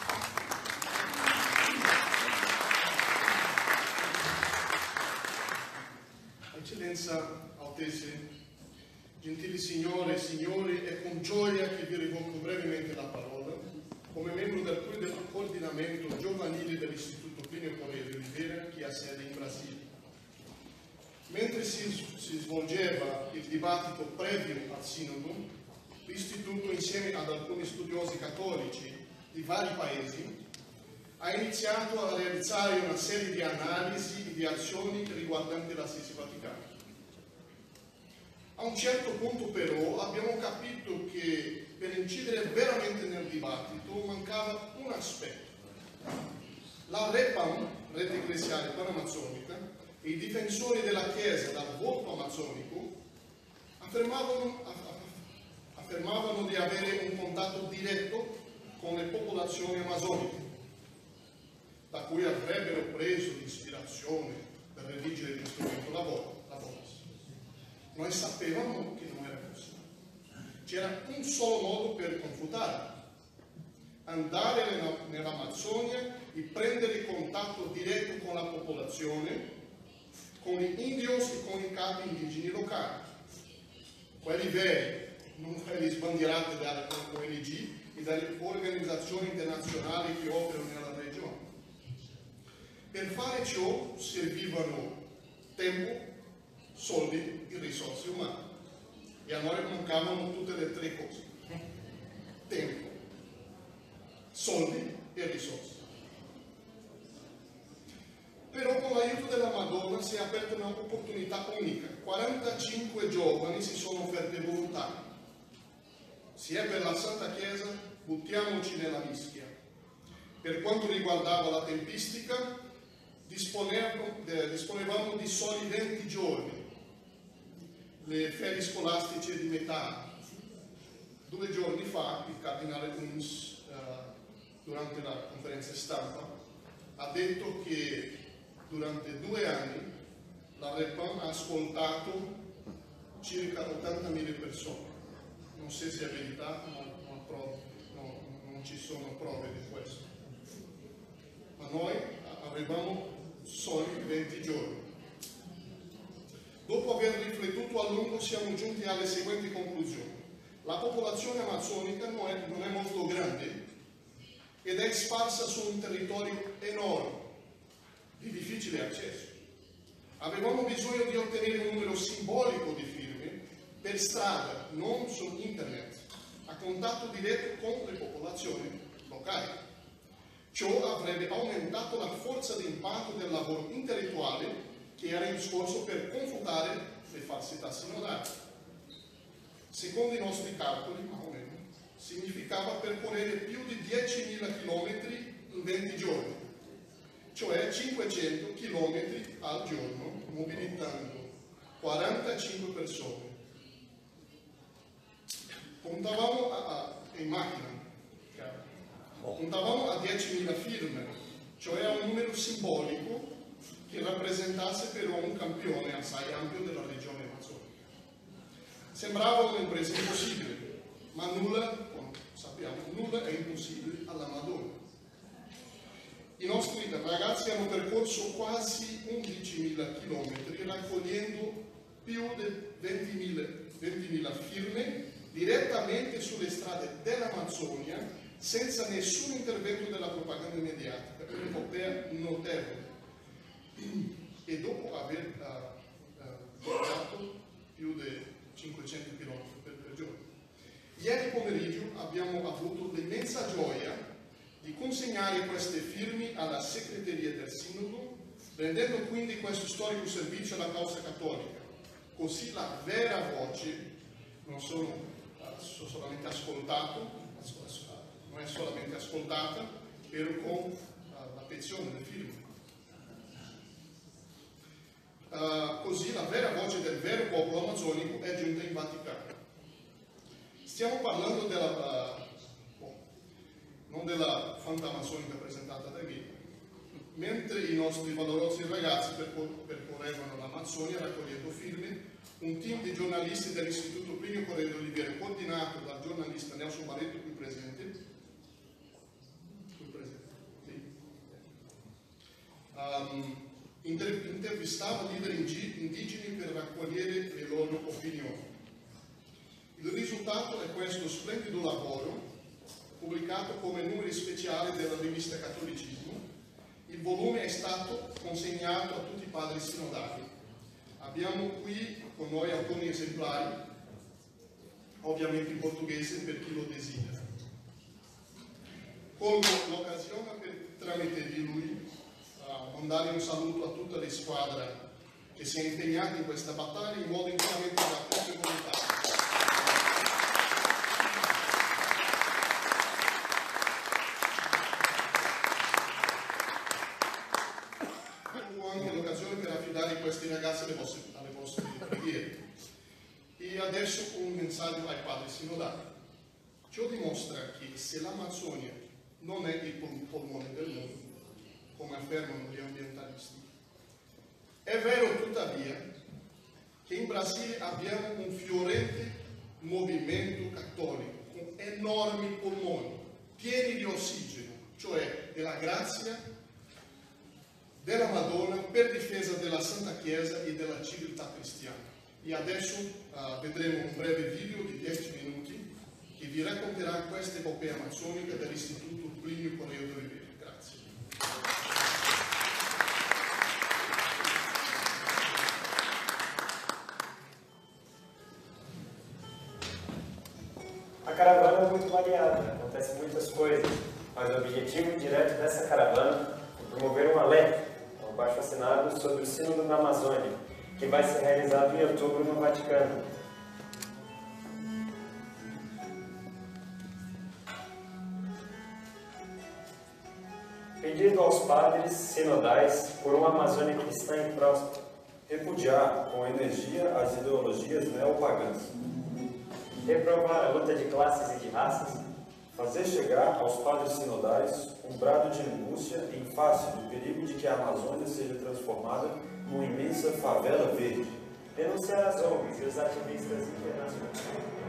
Eccellenza, Altezze, gentili signore e signori, è con gioia che vi rivolgo brevemente la parola come membro del, del coordinamento giovanile dell'Istituto Plinio Correa de Oliveira che ha sede in Brasile. Mentre si, si svolgeva il dibattito previo al Sinodo, l'Istituto, insieme ad alcuni studiosi cattolici di vari paesi, ha iniziato a realizzare una serie di analisi e di azioni riguardanti la Sisi Vaticana. A un certo punto però abbiamo capito che per incidere veramente nel dibattito mancava un aspetto. La REPAM, Rete Ecclesiale Panamazzonica, e i difensori della Chiesa dal voto amazzonico affermavano, affermavano di avere un contatto diretto con le popolazioni amazzoniche, da cui avrebbero preso l'ispirazione per redigere lo strumento la voce. Noi sapevamo che non era così. C'era un solo modo per confutare: andare nell'Amazzonia e prendere contatto diretto con la popolazione, con gli indios e con i capi indigeni locali, quelli veri, non quelli sbandierati dalle O N G e dalle organizzazioni internazionali che operano nella regione. Per fare ciò servivano tempo, soldi e risorse umane. E a noi mancavano tutte le tre cose: tempo, soldi e risorse. Però con l'aiuto della Madonna si è aperta un'opportunità unica. quarantacinque giovani si sono offerti volontari. Se è per la Santa Chiesa, buttiamoci nella mischia. Per quanto riguardava la tempistica, disponevamo, eh, disponevamo di soli venti giorni. Le ferie scolastiche di metà anno. Due giorni fa il cardinale Kunz, eh, durante la conferenza stampa, ha detto che durante due anni la REPAM ha ascoltato circa ottantamila persone. Non so se è verità, ma non, non, non, non ci sono prove di questo. Ma noi avevamo soli venti giorni. Dopo aver riflettuto a lungo siamo giunti alle seguenti conclusioni. La popolazione amazzonica non è, non è molto grande ed è sparsa su un territorio enorme, di difficile accesso. Avevamo bisogno di ottenere un numero simbolico di firme per strada, non su internet, a contatto diretto con le popolazioni locali. Ciò avrebbe aumentato la forza di impatto del lavoro intellettuale che era in corso per confutare le falsità sinodali. Secondo i nostri calcoli, ma o meno, significava percorrere più di diecimila chilometri in venti giorni, cioè cinquecento chilometri al giorno, mobilitando quarantacinque persone. Puntavamo a, a, in macchina, puntavamo a diecimila firme, cioè a un numero simbolico che rappresentasse però un campione assai ampio della regione amazzonica. Sembrava un'impresa impossibile, ma nulla, come sappiamo, nulla è impossibile alla Madonna. I nostri ragazzi hanno percorso quasi undicimila chilometri raccogliendo più di ventimila firme direttamente sulle strade dell'Amazzonia senza nessun intervento della propaganda mediatica, un'epopea notevole. E dopo aver uh, uh, viaggiato più di cinquecento chilometri per, per giorno. Ieri pomeriggio abbiamo avuto l'immensa gioia di consegnare queste firme alla segreteria del Sinodo, rendendo quindi questo storico servizio alla causa cattolica. Così la vera voce non sono, uh, sono solamente ascoltato, non è solamente ascoltata, però con uh, la petizione del firme. Uh, così la vera voce del vero popolo amazzonico è giunta in Vaticano. Stiamo parlando della, uh, oh, non della fantaamazzonica presentata da Ghita. Mentre i nostri valorosi ragazzi percor- percorrevano l'Amazzonia raccogliendo firme, un team di giornalisti dell'Istituto Plinio Corredo Olivieri, coordinato dal giornalista Nelson Barreto, qui presente, qui presente sì. um, Inter- intervistava leader indigeni per raccogliere le loro opinioni. Il risultato è questo splendido lavoro, pubblicato come numeri speciali della rivista Cattolicismo. Il volume è stato consegnato a tutti i padri sinodali. Abbiamo qui con noi alcuni esemplari, ovviamente in portoghese per chi lo desidera. Colgo l'occasione per, tramite di lui, mandare un saluto a tutta le squadre che si è impegnata in questa battaglia in modo interamente da propria volontà. Ho anche l'occasione per affidare questi ragazzi alle vostre, alle vostre preghiere. E adesso un messaggio ai padri sinodali. Ciò dimostra che se l'Amazzonia non è il polmone del mondo, come affermano gli ambientalisti. È vero tuttavia che in Brasile abbiamo un fiorente movimento cattolico con enormi polmoni, pieni di ossigeno, cioè della grazia della Madonna per difesa della Santa Chiesa e della civiltà cristiana. E adesso uh, vedremo un breve video di dieci minuti che vi racconterà questa epopea amazzonica dell'Istituto Plinio Corredo Olivieri. Grazie. A caravana é muito variada, acontecem muitas coisas, mas o objetivo direto dessa caravana é promover um alerta, um abaixo-assinado sobre o Sínodo da Amazônia, que vai ser realizado em outubro no Vaticano. Pedindo aos padres sinodais por uma Amazônia cristã e próspera, repudiar com energia as ideologias neopagãs, reprovar a luta de classes e de raças, fazer chegar aos padres sinodais um brado de angústia em face do perigo de que a Amazônia seja transformada numa imensa favela verde, denunciar as O N Gs e os ativistas internacionais.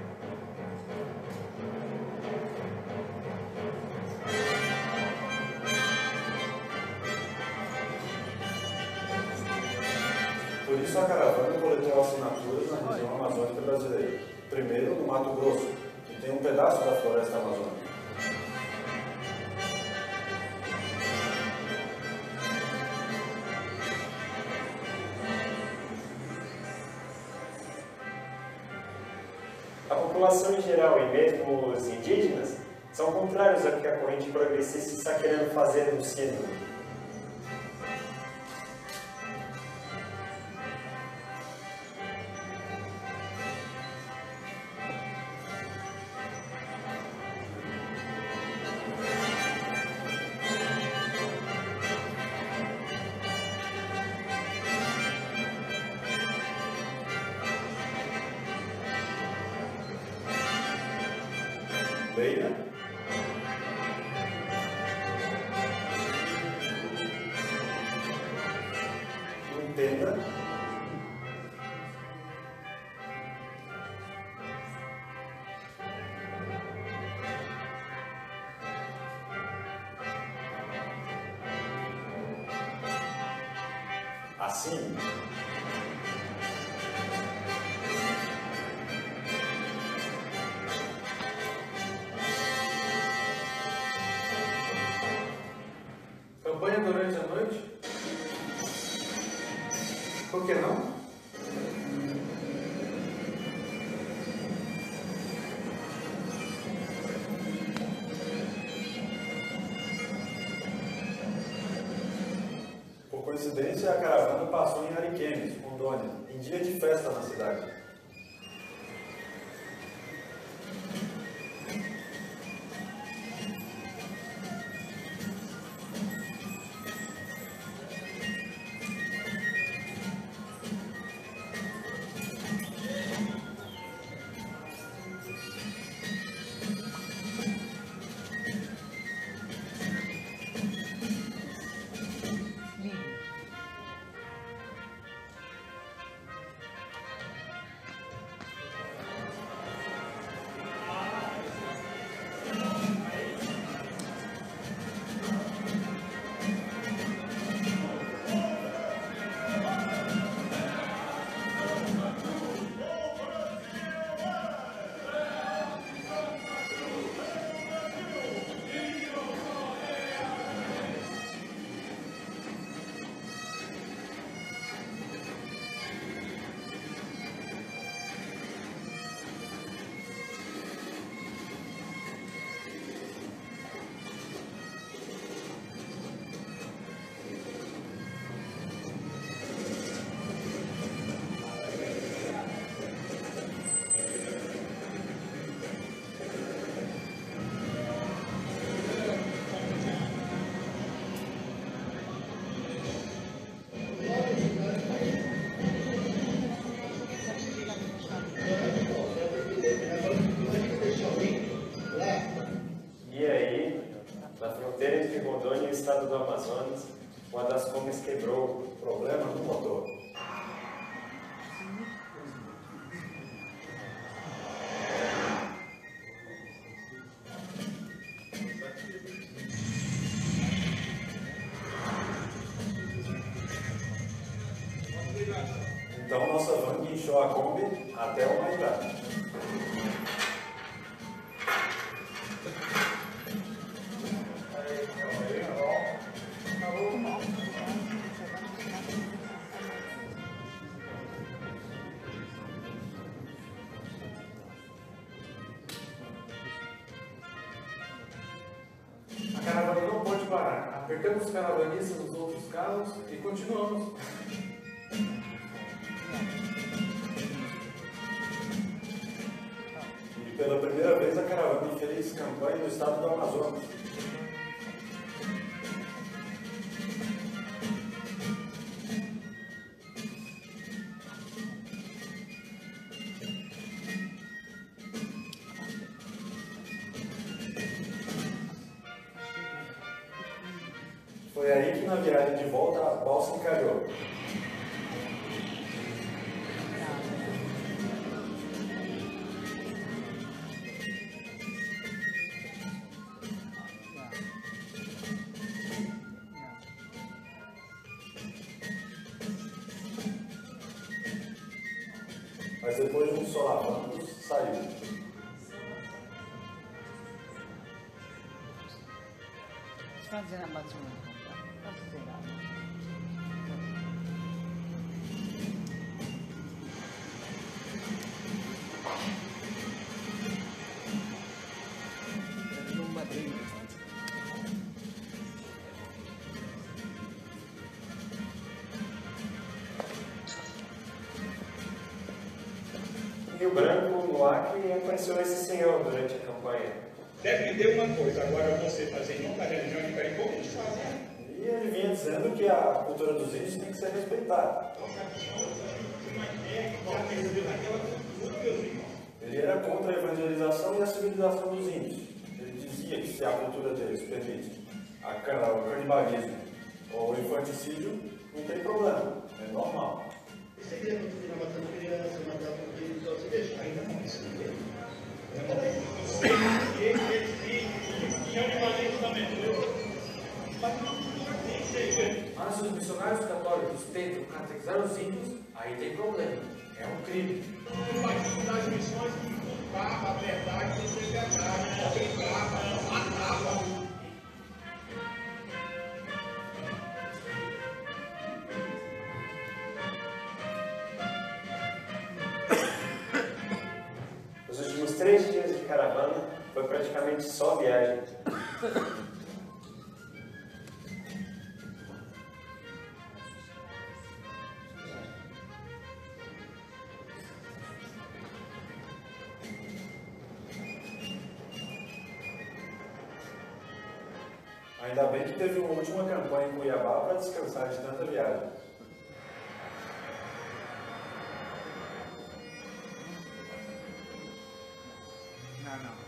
Por isso a caravana coletou assinaturas na região amazônica brasileira, primeiro no Mato Grosso, que tem um pedaço da floresta amazônica. população em geral e mesmo os indígenas são contrários ao que a corrente progressista está querendo fazer no sino. Leia. Entenda. Assim. Campanha durante a noite? Por que não? Por coincidência, a caravana passou em Ariquemes, Rondônia, em dia de festa na cidade. Rondônia e o estado do Amazonas, uma das comes quebrou. Problema no motor. Então nossa van guinchou a Kombi até o Maitá. A caravana não pode parar. Apertamos os caravanistas nos outros carros e continuamos. E pela primeira vez a caravana fez campanha no estado do Amazonas. Foi aí que na viagem de volta a balsa encalhou. Mas depois de uns solavancos, saiu. Fazer a Amazônia. lá que conheceu esse senhor durante a campanha. Deve me dizer uma coisa, agora você fazer em nome da religião de Carimbó, o que eles fazem? E ele vinha dizendo que a cultura dos índios tem que ser respeitada. Ele era contra a evangelização e a civilização dos índios. Ele dizia que se a cultura deles permite a, o canibalismo ou o infanticídio, não tem problema, é normal. Esse aqui é muito final matando criança, matando filho, então você deixa, ainda não isso ninguém. E animalismo também, entendeu? Mas os missionários católicos tentam catequizar os índios, aí tem problema. É um crime. Nas missões, a verdade tem que ser verdade. Alguém trava, atrava. Os últimos três dias de caravana foi praticamente só viagem. Ainda bem que teve uma última campanha em Cuiabá para descansar de tanta viagem. Não, não.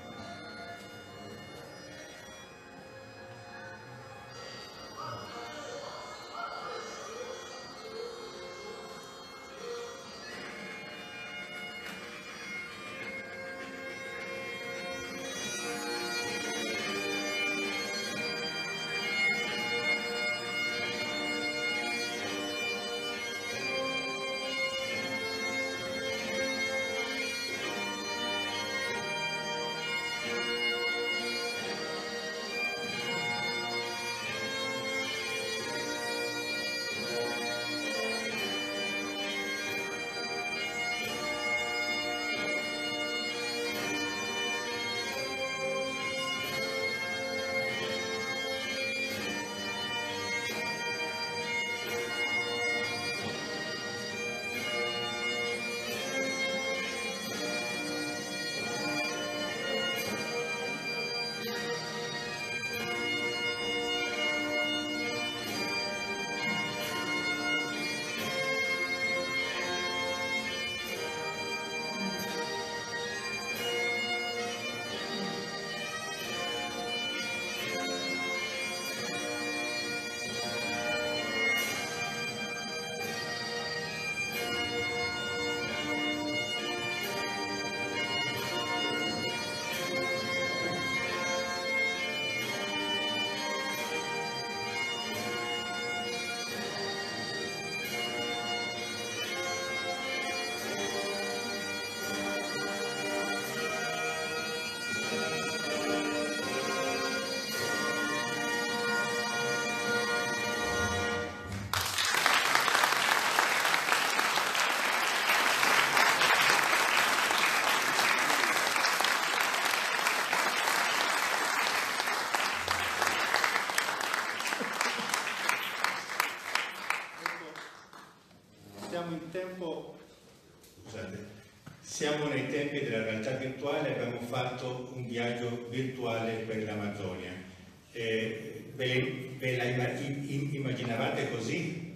Siamo in tempo, scusate, siamo nei tempi della realtà virtuale, abbiamo fatto un viaggio virtuale per l'Amazzonia. Eh, ve, ve la immaginavate così?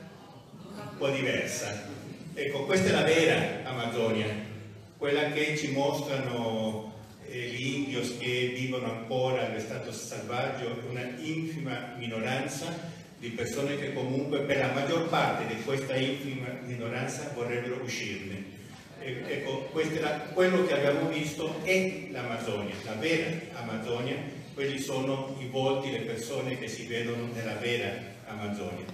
Un po' diversa. Ecco, questa è la vera Amazzonia, quella che ci mostrano eh, gli indios che vivono ancora nello stato selvaggio, una infima minoranza di persone che comunque per la maggior parte di questa infima minoranza vorrebbero uscirne. E, ecco, questo era quello che abbiamo visto è l'Amazzonia, la vera Amazzonia, quelli sono i volti, le persone che si vedono nella vera Amazzonia.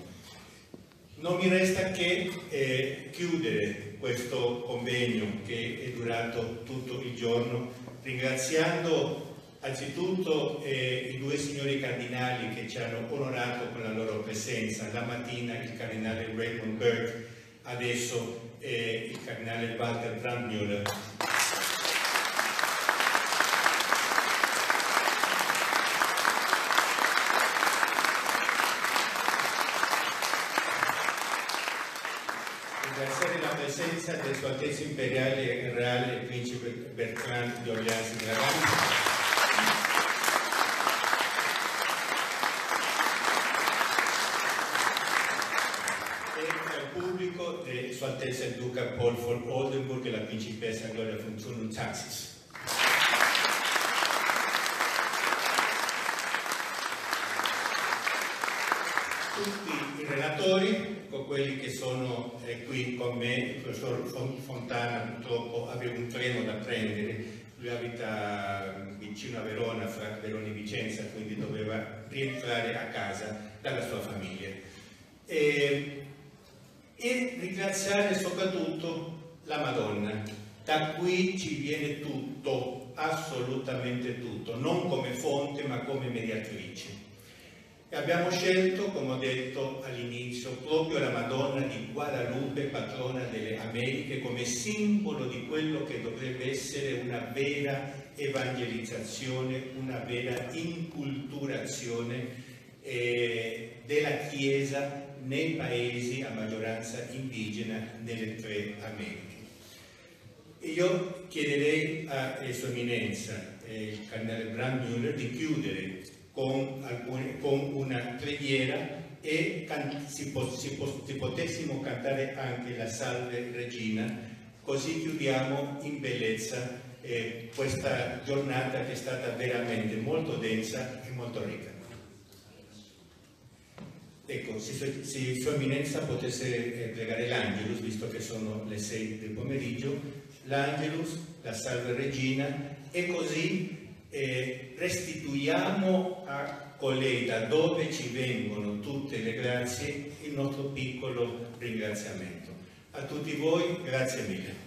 Non mi resta che eh, chiudere questo convegno che è durato tutto il giorno, ringraziando anzitutto eh, i due signori cardinali che ci hanno onorato con la loro presenza. La mattina il cardinale Raymond Burke, adesso eh, il cardinale Walter Brandmüller. Ringraziare la presenza del Sua Altezza Imperiale e Reale Principe Bertrand di Orleans di Braganza, pubblico e Sua Altezza il Duca Paul von Oldenburg e la Principessa Gloria von Thun-und-Taxis. Tutti i relatori, con quelli che sono eh, qui con me, il professor Fontana purtroppo aveva un treno da prendere, lui abita vicino a Verona, fra Verona e Vicenza, quindi doveva rientrare a casa dalla sua famiglia. E, e ringraziare soprattutto la Madonna. Da qui ci viene tutto, assolutamente tutto, non come fonte ma come mediatrice. E abbiamo scelto, come ho detto all'inizio, proprio la Madonna di Guadalupe, patrona delle Americhe, come simbolo di quello che dovrebbe essere una vera evangelizzazione, una vera inculturazione eh, della Chiesa nei paesi a maggioranza indigena nelle tre Americhe. Io chiederei a Sua Eminenza, eh, il Cardinale Brandmüller, di chiudere con, alcune, con una preghiera e can, si, po, si, po, si potessimo cantare anche la Salve Regina, così chiudiamo in bellezza eh, questa giornata che è stata veramente molto densa e molto ricca. Ecco, se, se Sua Eminenza potesse eh, pregare l'Angelus, visto che sono le sei del pomeriggio, l'Angelus, la Salve Regina, e così eh, restituiamo a colei, da dove ci vengono tutte le grazie, il nostro piccolo ringraziamento. A tutti voi, grazie mille.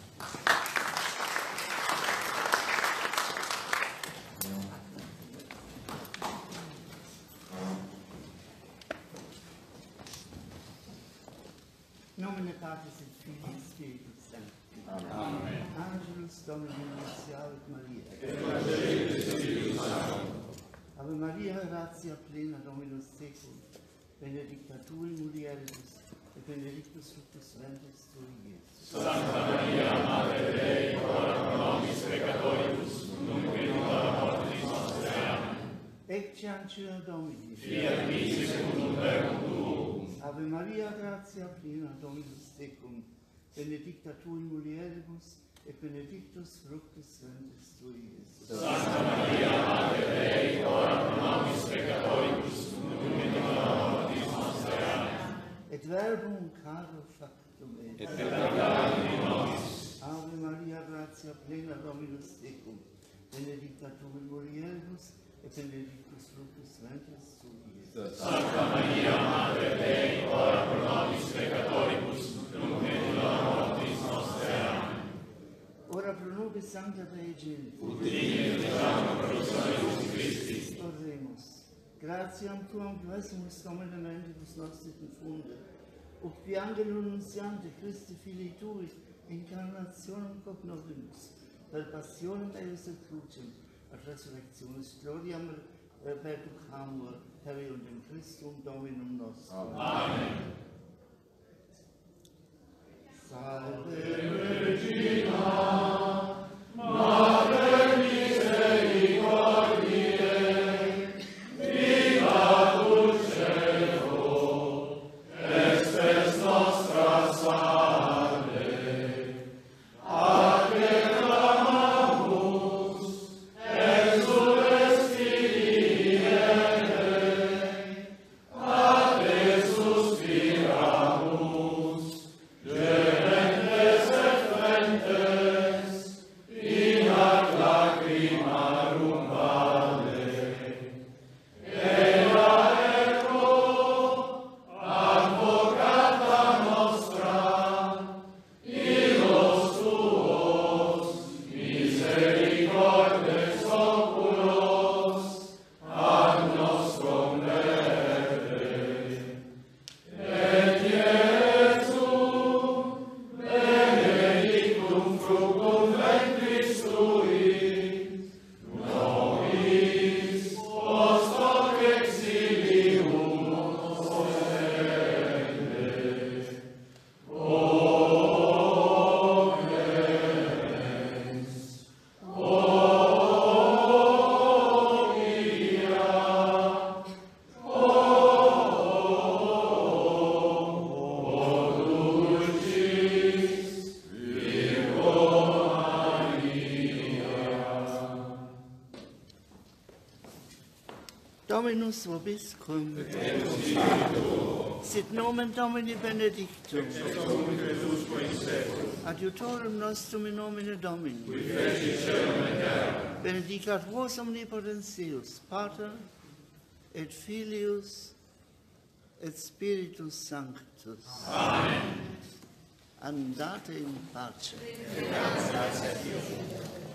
Nomine Patris et Filii Spiritus Sancti. Amen. Angelus Domini Nuntiavit Maria. Et Evangelii Spiritus Sancti. Ave Maria, gratia plena Dominus tecum, benedicta tu in mulieribus, et benedictus fructus ventris tui, Iesus. Santa Maria, Mater Dei, ora pro nobis peccatoribus, nunc et in hora mortis nostrae. Amen. Ecce ancilla Domini. Fiat mi secundum verbum tuum. Ave Maria, gratia plena Dominus tecum, benedicta tu in mulieribus, et benedictus fructus ventris tui, Iesus. Santa Maria, Mater Dei, ora pro nobis peccatoribus, nunc et in hora mortis nostrae. Amen. Et verbum caro factum est. Et peccavi in nobis. Ave Maria, gratia plena Dominus tecum, benedicta tu in mulieribus, et benedictus fructus ventris tui, Iesus. Santa Maria, Mater Dei, ora pro nobis peccatoribus, nunc et in hora mortis nostrae. Amen. Ora pro nobis Sancta Dei Geniti. Ut digni diciamo pro Christi. Oremus. Gratiam tuam blessimus Domine mentibus nostri confunde, ut qui angelum nuntiante Christi Filii tui, incarnationem cognovimus, per passionem eius et crucem, ad resurrectionis gloriam perducamur, periundum Christum Dominum nostrum. Amen. Salve Regina, Mater misericordiae, viva dulcedo, espes nostra salve, a te clamamus, exules Filii Dei, a te suspiramus, gementes et flentes, Dominus vobiscum. Sit nomen Domini benedictum. Adiutorium nostrum in nomine Domini. Benedicat vos omnipotens Deus, Pater, et Filius, et Spiritus Sanctus. Amen. Andate in pace. Grazie a Dio.